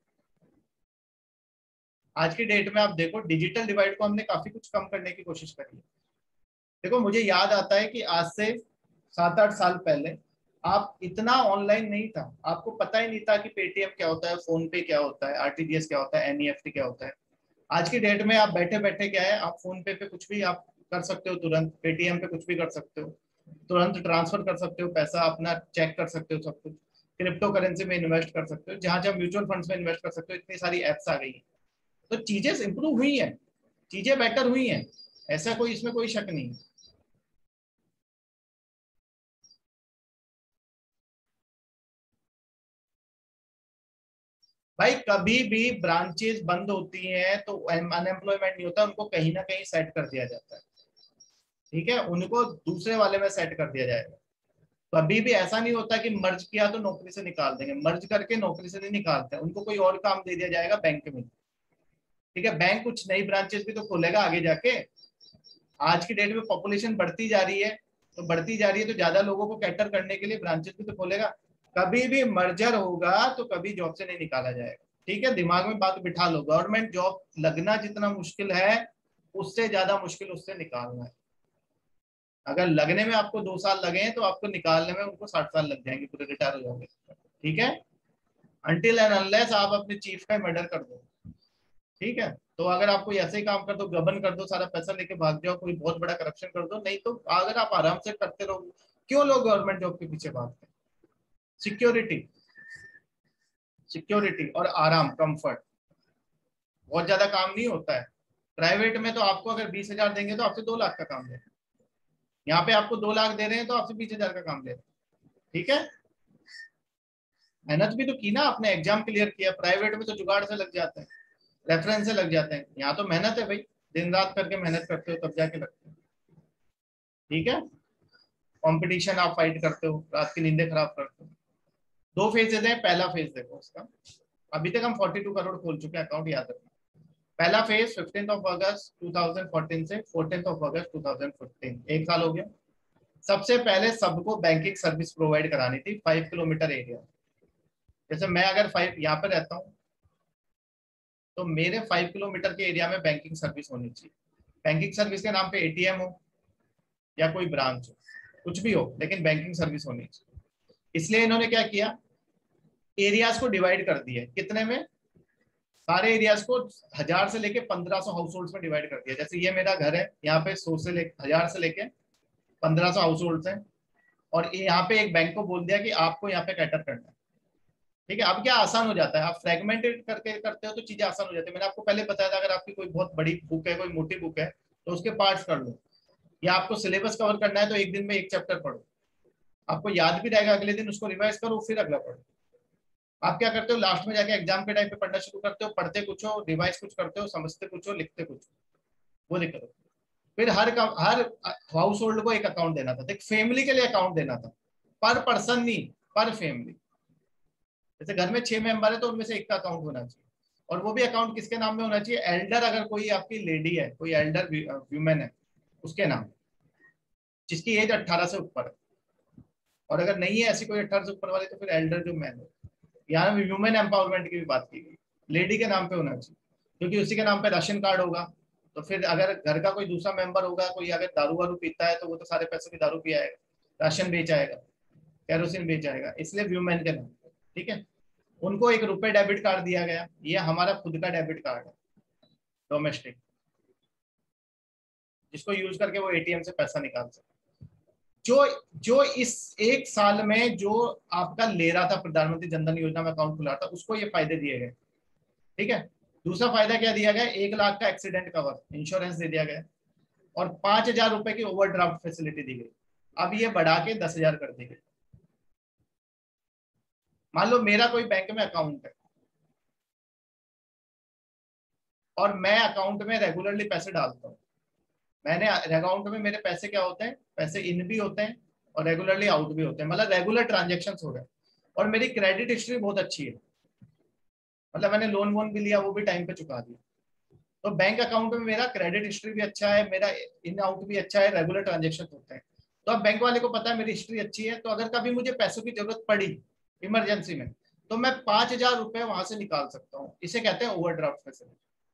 आज की डेट में आप देखो डिजिटल डिवाइड को हमने काफी कुछ कम करने की कोशिश करी है। देखो मुझे याद आता है कि आज से 7-8 साल पहले आप इतना ऑनलाइन नहीं था, आपको पता ही नहीं था कि पेटीएम क्या होता है, फोन पे क्या होता है, आरटीजीएस क्या होता है, एनईएफटी क्या होता है। आज की डेट में आप बैठे बैठे क्या है, आप फोन पे कुछ भी आप कर सकते हो, तुरंत पेटीएम पे कुछ भी कर सकते हो, तुरंत ट्रांसफर कर सकते हो पैसा, अपना चेक कर सकते हो, सब कुछ क्रिप्टो करेंसी में इन्वेस्ट कर सकते हो, जहां जहां म्यूचुअल फंड्स में इन्वेस्ट कर सकते हो। इतनी सारी एप्स आ गई है, तो चीजें इंप्रूव हुई हैं, चीजें बेटर हुई हैं, ऐसा कोई इसमें कोई शक नहीं। भाई कभी भी ब्रांचेस बंद होती हैं तो अनएम्प्लॉयमेंट नहीं होता, उनको कहीं ना कहीं सेट कर दिया जाता है। ठीक है, उनको दूसरे वाले में सेट कर दिया जाएगा। कभी भी ऐसा नहीं होता कि मर्ज किया तो नौकरी से निकाल देंगे, मर्ज करके नौकरी से नहीं निकालते, उनको कोई और काम दे दिया जाएगा बैंक में। ठीक है, बैंक कुछ नई ब्रांचेस भी तो खोलेगा आगे जाके। आज की डेट में पॉपुलेशन बढ़ती जा रही है, तो बढ़ती जा रही है तो ज्यादा लोगों को कैटर करने के लिए ब्रांचेस भी तो खोलेगा। कभी भी मर्जर होगा तो कभी जॉब से नहीं निकाला जाएगा। ठीक है, दिमाग में बात बिठा लो, गवर्नमेंट जॉब लगना जितना मुश्किल है उससे ज्यादा मुश्किल उससे निकालना है। अगर लगने में आपको 2 साल लगे हैं तो आपको निकालने में उनको 60 साल लग जाएंगे, पूरे रिटायर हो जाओगे। ठीक है, अनटिल एंड अनलेस आप अपने चीफ का मर्डर कर दो। ठीक है, तो अगर आप कोई ऐसे ही काम कर दो, गबन कर दो, सारा पैसा लेके भाग जाओ, कोई बहुत बड़ा करप्शन कर दो, नहीं तो अगर आप आराम से करते रहो, क्यों लोग गवर्नमेंट जॉब के पीछे भागते हैं। सिक्योरिटी, सिक्योरिटी और आराम, कंफर्ट, बहुत ज्यादा काम नहीं होता है। प्राइवेट में तो आपको अगर 20,000 देंगे तो आपसे 2 लाख का काम दे रहे हैं, यहाँ पे आपको 2 लाख दे रहे हैं तो आपसे 20,000 का काम दे रहे हैं। ठीक है, मेहनत भी तो की ना, आपने एग्जाम क्लियर किया। प्राइवेट में तो जुगाड़ से लग जाते हैं, रेफरेंस से लग जाते हैं, यहाँ तो मेहनत है भाई, दिन रात करके मेहनत करते हो तब जाके लगते हैं। ठीक है, कंपटीशन आप फाइट करते हो, रात की नींदें खराब करते हो। 2 फेजेज है, पहला फेज देखो उसका, अभी तक हम 42 करोड़ खोल चुके हैं अकाउंट, याद रखना। पहला फेज 15 अगस्त 2014 से 14 अगस्त 2015, एक साल हो गया। सबसे पहले सबको बैंकिंग सर्विस प्रोवाइड करानी थी 5 किलोमीटर एरिया। जैसे मैं अगर 5 यहाँ पे रहता हूँ तो मेरे 5 किलोमीटर के एरिया में बैंकिंग सर्विस होनी चाहिए। बैंकिंग सर्विस के नाम पे एटीएम हो या कोई ब्रांच हो, कुछ भी हो, लेकिन बैंकिंग सर्विस होनी चाहिए। इसलिए इन्होंने क्या किया, एरियाज को डिवाइड कर दिया। कितने में, सारे एरियाज को 1000 से लेके 1500 हाउस होल्ड में डिवाइड कर दिया। जैसे ये मेरा घर है, यहाँ पे 100 से लेके 1000 से लेके 1500 हाउस होल्ड हैं, और यहाँ पे एक बैंक को बोल दिया कि आपको यहाँ पे कैटर करना है। ठीक है, अब क्या आसान हो जाता है, आप फ्रेगमेंटेड करके करते हो तो चीजें आसान हो जाती है। मैंने आपको पहले बताया था, अगर आपकी कोई बहुत बड़ी बुक है, कोई मोटी बुक है, तो उसके पार्ट्स कर लो, या आपको सिलेबस कवर करना है तो एक दिन में एक चैप्टर पढ़ो, आपको याद भी रहेगा, अगले दिन उसको रिवाइज करो, फिर अगला पढ़ो। आप क्या करते हो, लास्ट में जाके एग्जाम के टाइम पे पढ़ना शुरू करते हो, पढ़ते कुछ हो, रिवाइज कुछ करते हो, समझते कुछ हो, लिखते कुछ हो, वो दिक्कत हो। फिर हर हाउस होल्ड को एक अकाउंट देना था, एक फैमिली के लिए अकाउंट देना था, पर पर्सन नहीं, पर फैमिली। जैसे घर में 6 मेंबर है तो उनमें से एक का अकाउंट होना चाहिए, और वो भी अकाउंट किसके नाम में होना चाहिए, एल्डर, अगर कोई आपकी लेडी है, कोई एल्डर व्यूमेन है उसके नाम, जिसकी एज 18 से ऊपर है। और अगर नहीं है ऐसी कोई 18 से ऊपर वाली, तो फिर एल्डर जो मैन है। यहाँ ह्यूमन एम्पावरमेंट की भी बात की गई, लेडी के नाम पे होना चाहिए, क्योंकि उसी के नाम पे राशन कार्ड होगा। तो फिर अगर घर का कोई दूसरा मेंबर होगा, कोई अगर दारू वारू पीता है, तो वो तो सारे पैसे की दारू पियाएगा, राशन बेच आएगा। केरोसिन बेच जाएगा, इसलिए व्यूमैन के नाम पे, ठीक है। उनको ₹1 डेबिट कार्ड दिया गया, ये हमारा खुद का डेबिट कार्ड है डोमेस्टिक, जिसको यूज करके वो एटीएम से पैसा निकाल सकते। जो जो इस एक साल में जो आपका ले रहा था प्रधानमंत्री जनधन योजना में अकाउंट खुला था, उसको ये फायदे दिए गए, ठीक है। दूसरा फायदा क्या दिया गया, 1 लाख का एक्सीडेंट कवर इंश्योरेंस दे दिया गया, और 5,000 रुपए की ओवरड्राफ्ट फैसिलिटी दी गई। अब ये बढ़ा के 10,000 कर दी गई। मान लो मेरा कोई बैंक में अकाउंट है और मैं अकाउंट में रेगुलरली पैसे डालता हूँ, मैंने अकाउंट में मेरे पैसे क्या होते हैं, पैसे इन भी होते हैं और रेगुलरली आउट भी होते हैं, मतलब रेगुलर ट्रांजेक्शन हो रहे हैं, और मेरी क्रेडिट हिस्ट्री बहुत अच्छी है, मतलब मैंने लोन वोन भी लिया वो भी टाइम पे चुका दिया, तो बैंक अकाउंट में मेरा क्रेडिट हिस्ट्री भी अच्छा है, मेरा इन आउट भी अच्छा है, रेगुलर ट्रांजेक्शन होते हैं। तो अब बैंक वाले को पता है मेरी हिस्ट्री अच्छी है, तो अगर कभी मुझे पैसों की जरूरत पड़ी इमरजेंसी में, तो मैं 5,000 रुपए वहां से निकाल सकता हूँ। इसे कहते हैं ओवरड्राफ्ट फैसिलिटी,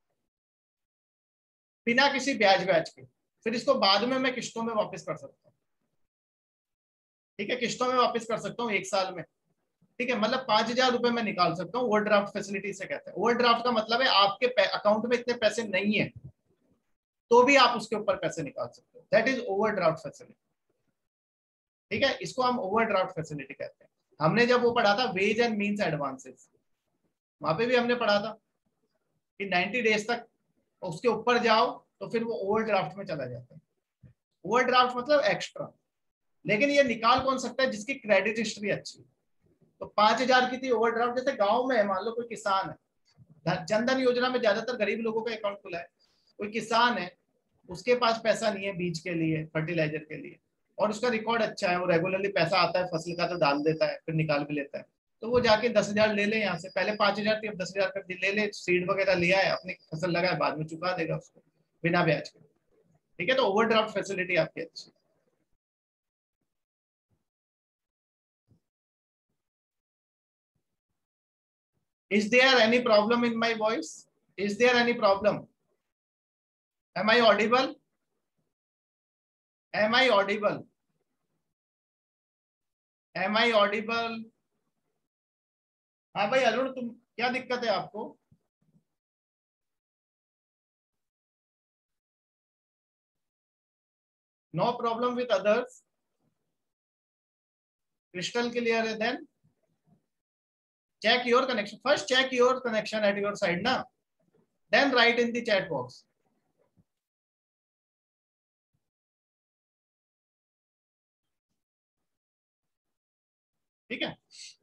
बिना किसी ब्याज व्याज के। फिर इसको बाद में मैं किस्तों में वापस कर सकता हूँ, ठीक है, किस्तों में वापस कर सकता हूँ 1 साल में, ठीक है। मतलब 5,000 रुपए मैं निकाल सकता हूँ, ओवरड्राफ्ट फैसिलिटी से कहते हैं। ओवरड्राफ्ट का मतलब है आपके अकाउंट में इतने पैसे नहीं है तो भी आप उसके ऊपर पैसे निकाल सकते हो, दैट इज ओवरड्राफ्ट फैसिलिटी, ठीक है। इसको हम ओवरड्राफ्ट फैसिलिटी कहते हैं। हमने जब वो पढ़ा था वेज एंड मीन्स एडवांसेस, वहां पे भी हमने पढ़ा था कि 90 डेज तक उसके ऊपर जाओ तो फिर वो ओवरड्राफ्ट में चला जाता है। ओवरड्राफ्ट मतलब एक्स्ट्रा, लेकिन ये निकाल कौन सकता है, जिसकी क्रेडिट हिस्ट्री अच्छी। तो 5,000 की थी ओवरड्राफ्ट, जैसे गांव में है, मान लो कोई किसान है, जनधन योजना में ज्यादातर गरीब लोगों का अकाउंट खुला है, कोई किसान है, उसके पास पैसा नहीं है बीज के लिए, फर्टिलाइजर के लिए, और उसका रिकॉर्ड अच्छा है, वो रेगुलरली पैसा आता है फसल का तो डाल देता है, फिर निकाल भी लेता है, तो वो जाके 10,000 ले ले यहाँ से, पहले 5,000 थी अब 10,000 कर दी, ले ले सीड वगैरह लिया है, अपनी फसल लगाए, बाद में चुका देगा उसको बिना ब्याज के, ठीक है। तो ओवरड्राफ्ट फैसिलिटी आपकी अच्छी। Is there any problem in my voice? Is there any problem? Am I audible? Am I audible? Am I audible? हाँ भाई अरुण, तुम क्या दिक्कत है आपको? No problem with others. Crystal clear. Then check your connection. First check your connection at your side ना. Then write in the chat box. ठीक है।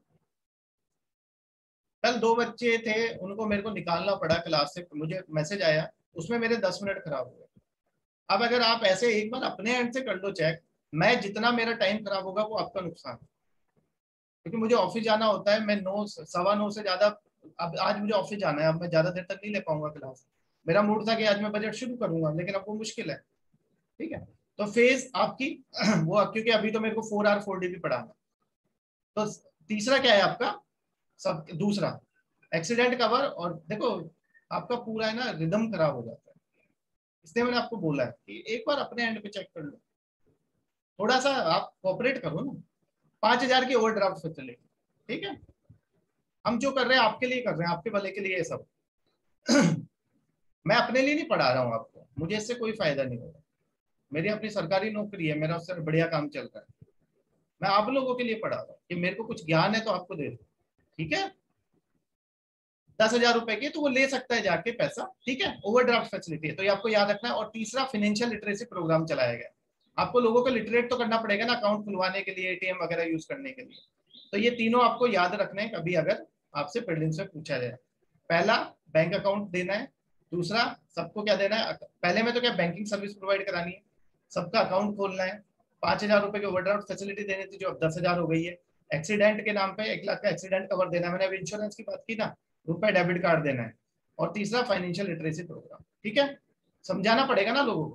कल 2 बच्चे थे, उनको मेरे को निकालना पड़ा क्लास से, मुझे मैसेज आया, उसमें मेरे 10 मिनट खराब हो गए। अब अगर आप ऐसे एक बार अपने एंड से कर लो चेक, मैं जितना मेरा टाइम खराब होगा वो आपका नुकसान, क्योंकि मुझे ऑफिस जाना होता है, मैं 9 9:15 से ज्यादा, अब आज मुझे ऑफिस जाना है, अब मैं ज्यादा देर तक नहीं ले पाऊंगा क्लास। मेरा मूड था कि आज मैं बजट शुरू करूंगा, लेकिन अब वो मुश्किल है, ठीक है। तो फेज आपकी वो, क्योंकि अभी तो मेरे को 4 आवर 4 DB पढ़ाना। तो तीसरा क्या है आपका, सब दूसरा एक्सीडेंट कवर, और देखो आपका पूरा है ना रिदम खराब हो जाता है, इसलिए मैंने आपको बोला है कि एक बार अपने एंड पे चेक कर लो, थोड़ा सा आप कोऑपरेट करो ना। 5,000 की ओवरड्राफ्ट फैसिलिटी, ठीक है। हम जो कर रहे हैं आपके लिए कर रहे हैं, आपके भले के लिए ये सब। मैं अपने लिए नहीं पढ़ा रहा हूँ आपको, मुझे इससे कोई फायदा नहीं होगा, मेरी अपनी सरकारी नौकरी है, मेरा उससे बढ़िया काम चल रहा है, मैं आप लोगों के लिए पढ़ा रहा हूँ कि मेरे को कुछ ज्ञान है तो आपको दे दो, ठीक है। 10,000 रुपए की तो वो ले सकता है जाके पैसा, ठीक है, ओवरड्राफ्ट फैसिलिटी है, तो ये आपको याद रखना है। और तीसरा फाइनेंशियल लिटरेसी प्रोग्राम चलाया गया, आपको लोगों को लिटरेट तो करना पड़ेगा ना अकाउंट खुलवाने के लिए, एटीएम वगैरह यूज करने के लिए, तो ये तीनों आपको याद रखने हैं कभी अगर आपसे प्रीलिम्स में पूछा जाए। पहला बैंक अकाउंट देना है, दूसरा सबको क्या देना है, पहले में तो क्या बैंकिंग सर्विस प्रोवाइड करानी है, सबका अकाउंट खोलना है, 5,000 रुपए की ओवरड्राफ्ट फैसिलिटी देनी थी जो अब 10,000 हो गई है, एक्सीडेंट के नाम पे 1 लाख का एक्सीडेंट कवर देना है, मैंने अभी इंश्योरेंस की बात की ना, ₹डेबिट कार्ड देना है, और तीसरा फाइनेंशियल लिटरेसी प्रोग्राम, ठीक है। समझाना पड़ेगा ना लोगों को,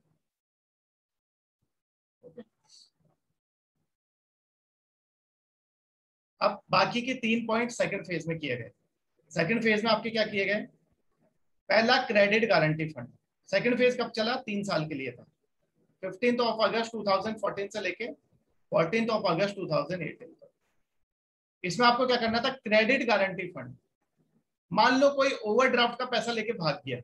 okay? अब बाकी के 3 पॉइंट सेकंड फेज में किए गए। सेकंड फेज में आपके क्या किए गए, पहला credit guarantee fund, second phase कब चला, 3 साल के लिए था, 15 अगस्त 2014 से लेके 14 अगस्त 2018। इसमें आपको क्या करना था, क्रेडिट गारंटी फंड। मान लो कोई ओवरड्राफ्ट का पैसा लेके भाग गया,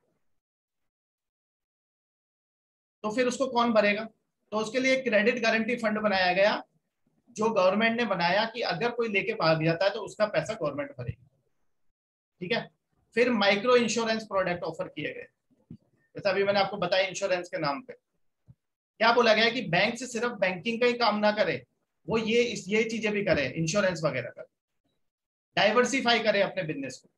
तो फिर उसको कौन भरेगा? तो उसके लिए क्रेडिट गारंटी फंड बनाया गया, जो गवर्नमेंट ने बनाया कि अगर कोई लेके भाग जाता है तो उसका पैसा गवर्नमेंट भरेगी। ठीक है। फिर माइक्रो इंश्योरेंस प्रोडक्ट ऑफर किए गए, जैसा अभी मैंने आपको बताया इंश्योरेंस के नाम पे। क्या बोला गया कि बैंक से सिर्फ बैंकिंग का ही काम ना करे, वो ये चीजें भी करे, इंश्योरेंस वगैरह करे, डाइवर्सिफाई करे अपने बिजनेस को।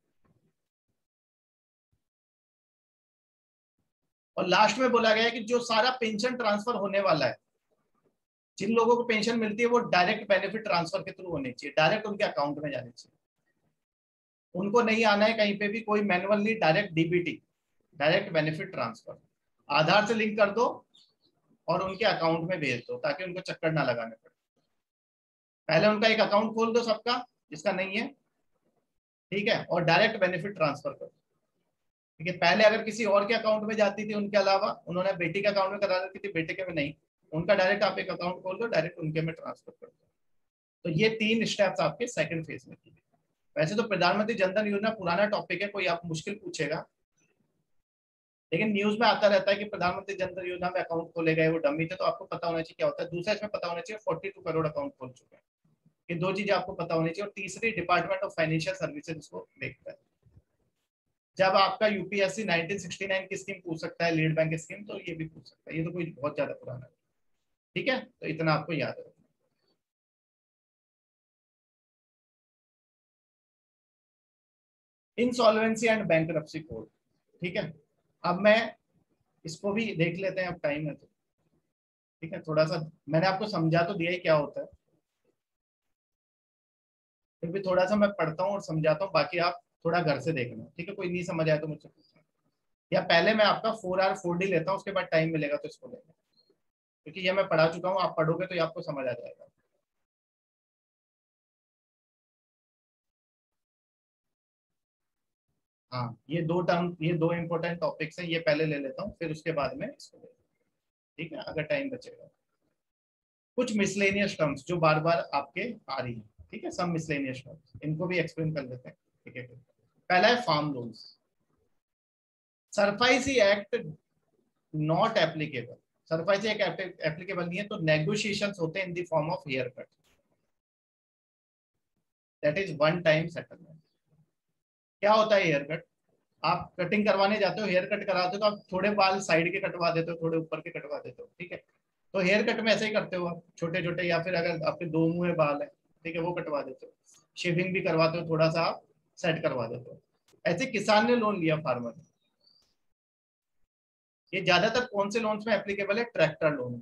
और लास्ट में बोला गया है कि जो सारा पेंशन ट्रांसफर होने वाला है, जिन लोगों को पेंशन मिलती है वो डायरेक्ट बेनिफिट ट्रांसफर के थ्रू होनी चाहिए, डायरेक्ट उनके अकाउंट में जानी चाहिए। उनको नहीं आना है कहीं पे भी कोई मैनुअल नहीं, direct DBT, direct benefit transfer. Aadhaar से लिंक कर दो और उनके अकाउंट में भेज दो, ताकि उनको चक्कर ना लगाने पड़े। पहले उनका एक अकाउंट खोल दो सबका, जिसका नहीं है, ठीक है, और डायरेक्ट बेनिफिट ट्रांसफर करो। ठीक है। पहले अगर किसी और के अकाउंट में जाती थी उनके अलावा, उन्होंने बेटी के अकाउंट में करा देती थी, बेटे के में नहीं, उनका डायरेक्ट आप एक अकाउंट खोल दो, डायरेक्ट उनके में ट्रांसफर कर दो। तो ये 3 स्टेप्स आपके सेकंड फेज में किए। वैसे तो प्रधानमंत्री जन धन योजना पुराना टॉपिक है, कोई आप मुश्किल पूछेगा, लेकिन न्यूज में आता रहता है कि प्रधानमंत्री जन धन योजना में अकाउंट खोले गए, वो डमी थे, तो आपको पता होना चाहिए क्या होता है। दूसरा इसमें पता होना चाहिए 42 करोड़ अकाउंट खोल चुके हैं। ये 2 चीजें आपको पता होनी चाहिए। और तीसरी, डिपार्टमेंट ऑफ फाइनेंशियल सर्विसेज इसको देखता है। जब आपका यूपीएससी 1969 की स्कीम पूछ सकता है, लीड बैंक स्कीम, तो ये भी पूछ सकता है। ये तो कोई बहुत ज्यादा पुराना है। ठीक है, तो इतना आपको याद रखना। Insolvency and bankruptcy code. ठीक है, अब मैं इसको भी देख लेते हैं, अब टाइम है तो। ठीक है, थोड़ा सा मैंने आपको समझा तो दिया ही क्या होता है, फिर भी थोड़ा सा मैं पढ़ता हूँ और समझाता हूँ, बाकी आप थोड़ा घर से देखना। ठीक है, कोई नहीं समझ आया तो मुझसे पूछना, या पहले मैं आपका 4R 4D लेता हूँ, उसके बाद टाइम मिलेगा तो इसको लेना, क्योंकि ये मैं पढ़ा चुका हूँ, आप पढ़ोगे तो ये आपको समझ आ जाएगा। हाँ, ये दो इंपॉर्टेंट टॉपिक्स हैं, ये पहले ले लेता हूँ, फिर उसके बाद में इसको ले। ठीक है, अगर टाइम बचेगा। कुछ मिसलेनियस टर्म्स जो बार बार आपके आ रही है, ठीक है, सब मिसलेनियस टर्म्स, इनको भी एक्सप्लेन कर लेते हैं। ठीक है, पहला है farm loans. SARFAESI act not applicable. SARFAESI act applicable नहीं है, तो नेगोशिएशंस होते हैं in the form of haircut, that is one time settlement. क्या होता है हेयर कट? आप कटिंग करवाने जाते हो, हेयर कट कराते हो, तो आप थोड़े बाल साइड के कटवा देते हो, थोड़े ऊपर के कटवा देते हो। ठीक है, तो हेयर कट में ऐसे ही करते हो आप, छोटे छोटे, या फिर अगर आपके 2 मुंह बाल है, ठीक है, वो कटवा देते हो। शेविंग भी करवाते हो, थोड़ा सा आप सेट करवा देते हो। ऐसे किसान ने लोन लिया, फार्मर ने, ये ज्यादातर कौन से लोन्स में एप्लीकेबल है? Tractor loan.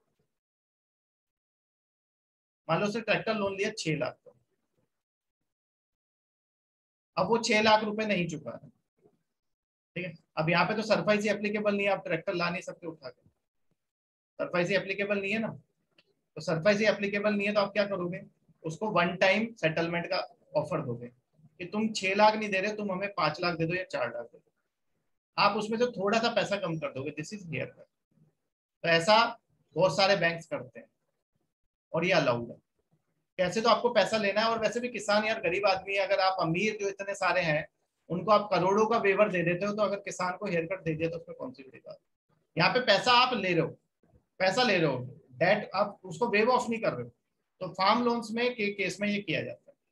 मान लो उसने ट्रैक्टर लोन लिया 6 लाख का, अब वो 6 लाख रुपए नहीं चुका है। ठीक है, अब यहाँ पे तो सरफाई से एप्लीकेबल नहीं है, आप ट्रैक्टर ला नहीं सकते उठा के, सरफाई से एप्लीकेबल नहीं है ना। तो सरफाई से एप्लीकेबल नहीं है, तो आप क्या करोगे? उसको वन टाइम सेटलमेंट का ऑफर दोगे कि तुम 6 लाख नहीं दे रहे, तुम हमें 5 लाख दे दो या 4 लाख दे दो। आप उसमें से थोड़ा सा पैसा कम कर दोगे, दिस इज हियर। तो ऐसा बहुत सारे बैंक्स करते हैं और ये अलाउड है। कैसे? तो आपको पैसा लेना है, और वैसे भी किसान यार गरीब आदमी है, अगर आप अमीर जो इतने सारे हैं उनको आप करोड़ों का वेवर दे देते हो, तो अगर किसान को हेयर कट दे दिया तो उसमें कौन सी बड़ी बात? यहाँ पे पैसा आप ले रहे हो, पैसा ले रहे हो, डेट आप उसको वेव ऑफ नहीं कर रहे हो। तो फार्म लोन्स में केस में ये किया जाता है,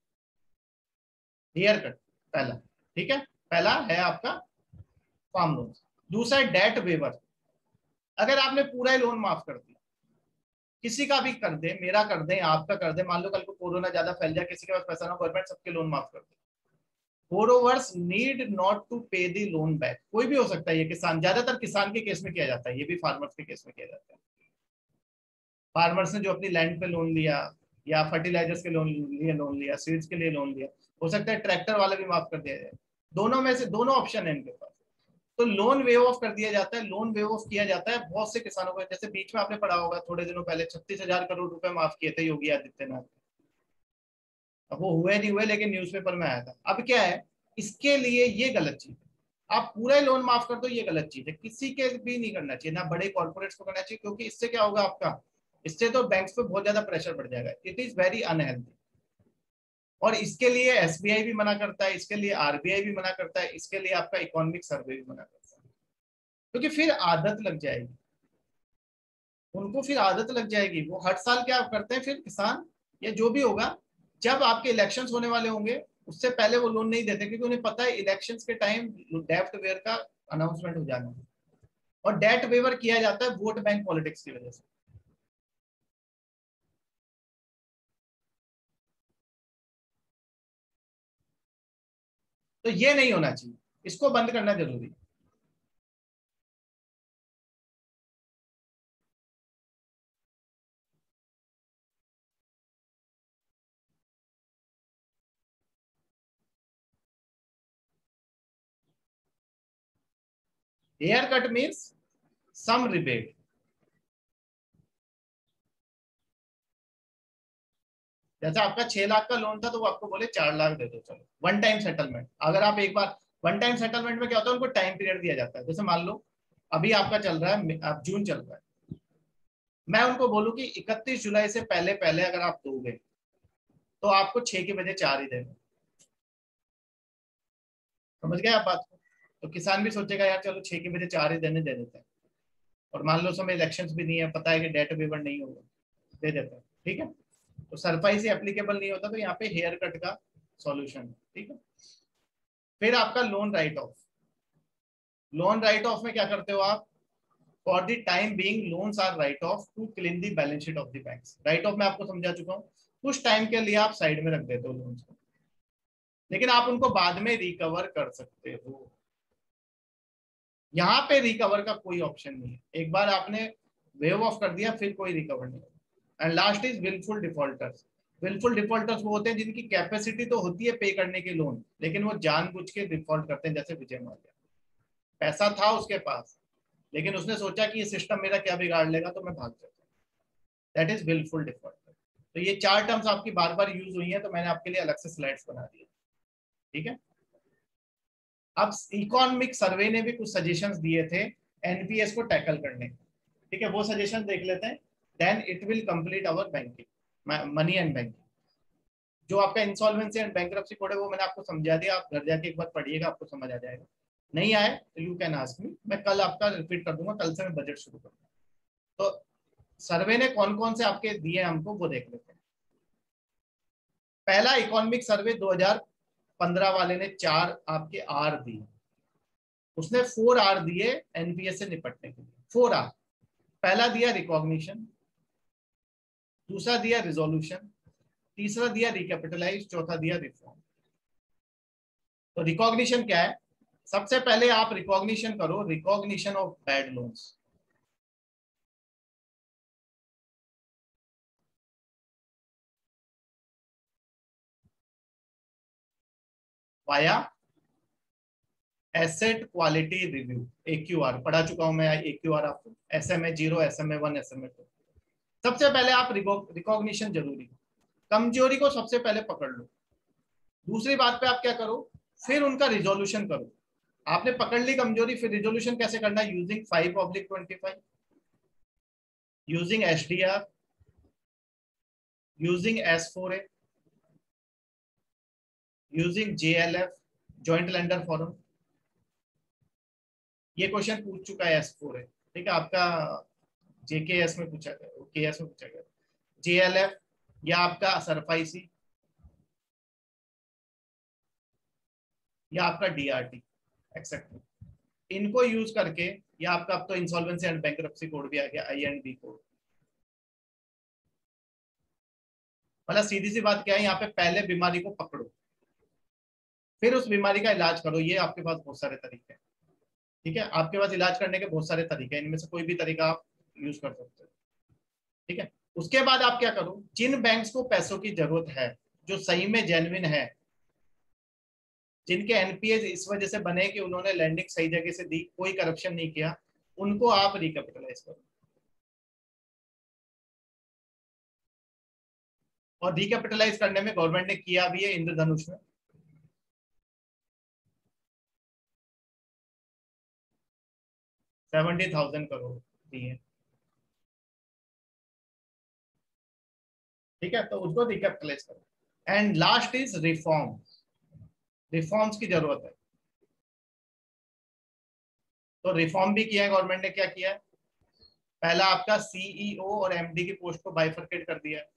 हेयर कट पहला। ठीक है, पहला है आपका फार्म लोन। दूसरा है डेट वेवर। अगर आपने पूरा ही लोन माफ कर दिया, किसी का भी कर दे, मेरा कर दे, आपका कर दे, मान लो कल को कोरोना ज्यादा फैल जाए, किसी के पास पैसा ना, गवर्नमेंट सबके लोन माफ कर दे। Borrowers need not to pay the loan back. कोई भी हो सकता है, ये किसान, ज्यादातर किसान के केस में किया जाता है, ये भी फार्मर्स के केस में किया जाता है। फार्मर्स ने जो अपनी लैंड पे लोन लिया, या फर्टिलाइजर्स के लोन लिया, सीड्स के लिए लोन लिया, हो सकता है ट्रैक्टर वाला भी माफ कर दिया जाए। दोनों में से दोनों ऑप्शन है इनके पास। तो लोन वेव ऑफ कर दिया जाता है, लोन वेव ऑफ किया जाता है बहुत से किसानों को। जैसे बीच में आपने पढ़ा होगा, थोड़े दिनों पहले 36,000 करोड़ रुपए माफ किए थे योगी आदित्यनाथ। अब वो हुए नहीं हुए, लेकिन न्यूज़पेपर में आया था। अब क्या है, इसके लिए ये गलत चीज है। आप पूरा लोन माफ कर दो, ये गलत चीज है, किसी के भी नहीं करना चाहिए, ना बड़े कॉर्पोरेट्स को करना चाहिए, क्योंकि इससे क्या होगा आपका, इससे तो बैंक्स पे बहुत ज्यादा प्रेशर बढ़ जाएगा। It is very unhealthy. और इसके लिए एसबीआई भी मना करता है, इसके लिए आरबीआई भी मना करता है, इसके लिए आपका इकोनॉमिक सर्वे भी मना करता है, क्योंकि फिर आदत लग जाएगी उनको, फिर आदत लग जाएगी। वो हर साल क्या करते हैं फिर किसान या जो भी होगा, जब आपके इलेक्शंस होने वाले होंगे उससे पहले वो लोन नहीं देते, क्योंकि उन्हें पता है इलेक्शंस के टाइम डेब्ट वेयर का अनाउंसमेंट हो जाना है। और डेट वेवर किया जाता है वोट बैंक पॉलिटिक्स की वजह से। तो ये नहीं होना चाहिए, इसको बंद करना जरूरी है। Haircut means some rebate. जैसे आपका 6 लाख का लोन था तो वो आपको बोले 4 लाख दे दो, चलो वन टाइम सेटलमेंट। अगर आप एक बार वन टाइम सेटलमेंट में क्या होता है, उनको टाइम पीरियड दिया जाता है। जैसे मान लो अभी आपका चल रहा है, अब जून चल रहा है, मैं उनको बोलूं कि 31 जुलाई से पहले पहले अगर आप दोगे तो आपको 6 के बजाय 4 ही देना। समझ गए आप बात को? तो किसान भी सोचेगा यार चलो 6 के बजाय 4 ही देने दे देते हैं। और मान लो समय इलेक्शंस भी नहीं है, पता है कि डेट वेवर नहीं होगा, दे देते हैं। ठीक है, तो सरफाई से एप्लीकेबल नहीं होता, तो यहाँ पे हेयर कट का सॉल्यूशन है। ठीक है, फिर आपका loan write off. Loan write off में क्या करते हो आप? For the time being loans are write off to clean the balance sheet of the banks. Write off मैं आपको समझा चुका हूँ। कुछ टाइम के लिए आप साइड में रख देते हो लोन्स को, लेकिन आप उनको बाद में रिकवर कर सकते हो। यहाँ पे रिकवर का कोई ऑप्शन नहीं है, एक बार आपने वेव ऑफ कर दिया फिर कोई रिकवर नहीं होगा। And last is wilful defaulters. Wilful defaulters वो होते हैं जिनकी कैपेसिटी तो होती है पे करने की लोन, लेकिन वो जानबूझ के डिफॉल्ट करते हैं। जैसे विजय माल्या, पैसा था उसके पास, लेकिन उसने सोचा कि ये सिस्टम मेरा क्या बिगाड़ लेगा, तो मैं भाग जाता हूँ। That is wilful defaulter. तो ये 4 टर्म्स आपकी बार बार यूज हुई है, तो मैंने आपके लिए अलग से स्लाइड्स बना दी है। ठीक है, अब इकोनॉमिक सर्वे ने भी कुछ सजेशंस दिए थे एनपीएस को टैकल करने। ठीक है, वो सजेशन देख लेते हैं, then it will complete our banking money and banking. जो आपका इंसॉल्वेंसी एंड बैंक्रप्सी कोड है वो मैंने आपको समझा दिया, आप घर जाके एक बार पढ़िएगा, आपको समझ आ जाएगा। नहीं आए तो यू कैन आस्क मी, मैं कल आपका रिपीट कर दूंगा, कल से मैं बजट शुरू करूंगा। तो सर्वे ने कौन कौन से आपके दिए हमको वो देख लेते हैं। पहला इकोनॉमिक सर्वे 2015 वाले ने 4 आपके आर दिए। उसने 4 आर दिए एनपीएस से निपटने के लिए। 4 आर, पहला दिया रिकॉग्निशन, दूसरा दिया रिजोल्यूशन, तीसरा दिया रिकैपिटलाइज, चौथा दिया रिफॉर्म। तो रिकॉग्निशन क्या है? सबसे पहले आप रिकॉग्निशन करो, recognition of bad loans. Via asset quality review, AQR पढ़ा चुका हूं मैं। AQR आपको SMA 0, SMA 1, SMA 2। सबसे पहले आप रिकॉग्निशन जरूरी, कमजोरी को सबसे पहले पकड़ लो। दूसरी बात पे आप क्या करो, फिर उनका रिजोल्यूशन करो। आपने पकड़ ली कमजोरी, फिर रिजोल्यूशन कैसे करना है? Using 5/25, using HDR, using S4A, using JLF, joint lender forum. ये क्वेश्चन पूछ चुका है S4A। ठीक है, आपका JKS में पूछा गया, KS में पूछा गया। JLF या आपका सरफाईसी या आपका DRT एक्सेप्ट, इनको यूज करके, या आपका अब तो इंसॉल्वेंसी एंड बैंक्रप्सी कोड भी आ गया, INB कोड। मतलब सीधी सी बात क्या है, यहाँ पे पहले बीमारी को पकड़ो, फिर उस बीमारी का इलाज करो। ये आपके पास बहुत सारे तरीके हैं। ठीक है, आपके पास इलाज करने के बहुत सारे तरीके हैं, इनमें से कोई भी तरीका आप यूज कर सकते हो। ठीक है, उसके बाद आप क्या करो, जिन बैंक्स को पैसों की जरूरत है, जो सही में जेन्युइन है, जिनके एनपीए इस वजह से बने कि उन्होंने लैंडिंग सही जगह से दी, कोई करप्शन नहीं किया, उनको आप रिकैपिटलाइज करो। और रिकैपिटलाइज करने में गवर्नमेंट ने किया भी है इंद्रधनुष में। 70,000 करोड़ दिए। ठीक है, तो उसको रिकैपिटलाइज करो। And last is reform, reforms की जरूरत है। तो रिफॉर्म भी किया है गवर्नमेंट ने। क्या किया है? पहला आपका सीईओ और एमडी की पोस्ट को बाइफरकेट कर दिया है,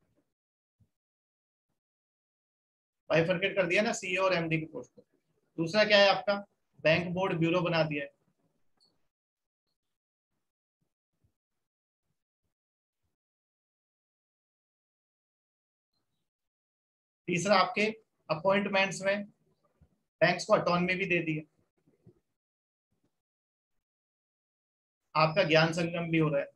बाइफरकेट कर दिया ना सीईओ और एमडी की पोस्ट को। दूसरा क्या है आपका? बैंक बोर्ड ब्यूरो बना दिया है। तीसरा आपके अपॉइंटमेंट्स में बैंक्स को ऑटोनॉमी भी दे दी है। आपका ज्ञान संगम भी हो रहा है,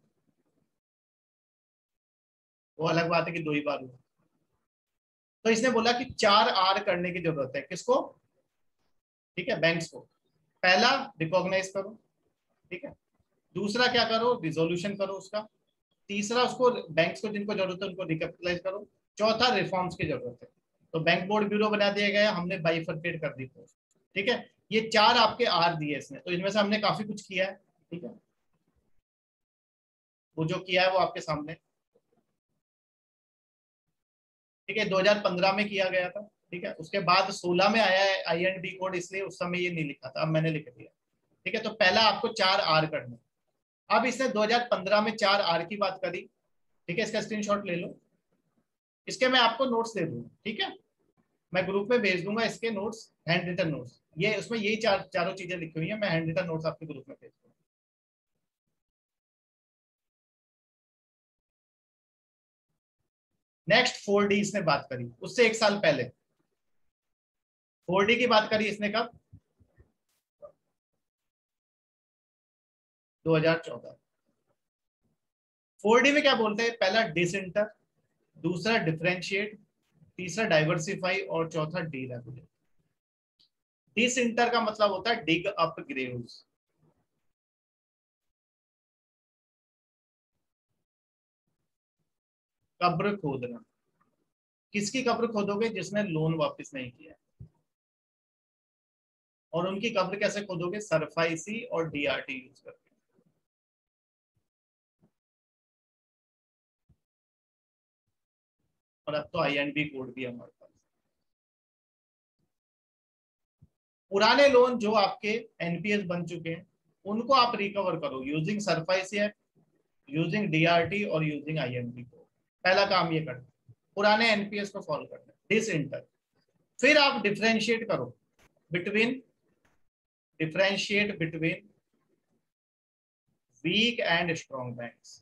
वो अलग बात है कि 2 ही बार हुआ। तो इसने बोला कि 4 R करने की जरूरत है। किसको? ठीक है, बैंक्स को। पहला, रिकॉग्नाइज करो। ठीक है। दूसरा क्या करो? रिजोल्यूशन करो उसका। तीसरा, उसको बैंक्स को जिनको जरूरत है उनको रिकैपिटलाइज करो। चौथा, रिफॉर्म्स की जरूरत है। तो बैंक बोर्ड ब्यूरो बना दिया गया, हमने बाइफरकेट कर दी पोस्ट। ठीक है, ये 4 आपके आर दिए इसने, तो इनमें से हमने काफी कुछ किया है। ठीक है, वो जो किया है वो आपके सामने। ठीक है, 2015 में किया गया था। ठीक है, उसके बाद 16 में आया है IND कोड, इसलिए उस समय ये नहीं लिखा था, अब मैंने लिख दिया। ठीक है, तो पहला आपको 4 R करना। अब इसने 2015 में 4 R की बात करी। ठीक है, इसका स्क्रीनशॉट ले लो। इसके मैं आपको नोट्स दे दूंगा। ठीक है, मैं ग्रुप में भेज दूंगा इसके नोट्स, हैंड रिटन नोट्स। ये उसमें यही चारों चीजें लिखी हुई है, मैं हैंड रिटन नोट्स आपके ग्रुप में भेज दूंगा। नेक्स्ट 4D इसने बात करी, उससे 1 साल पहले 4D की बात करी इसने कब? 2014। 4D में क्या बोलते हैं? पहला डिसइंटर, दूसरा डिफरेंशिएट, तीसरा डाइवर्सिफाई और चौथा डीरेगुलेट। डिसइंटर का मतलब होता है डिग अप ग्रेव्स, कब्र खोदना। किसकी कब्र खोदोगे? जिसने लोन वापस नहीं किया। और उनकी कब्र कैसे खोदोगे? सरफाइसी और DRT यूज करके। और अब तो IND कोड भी है हमारे पास। पुराने लोन जो आपके NPS बन चुके हैं उनको आप रिकवर करो यूजिंग सरफाइसी, यूजिंग DRT और यूजिंग IND कोड। पहला काम ये करना, पुराने NPS को सॉल्व करना, डिसइंटर। फिर आप between differentiate between weak and strong banks.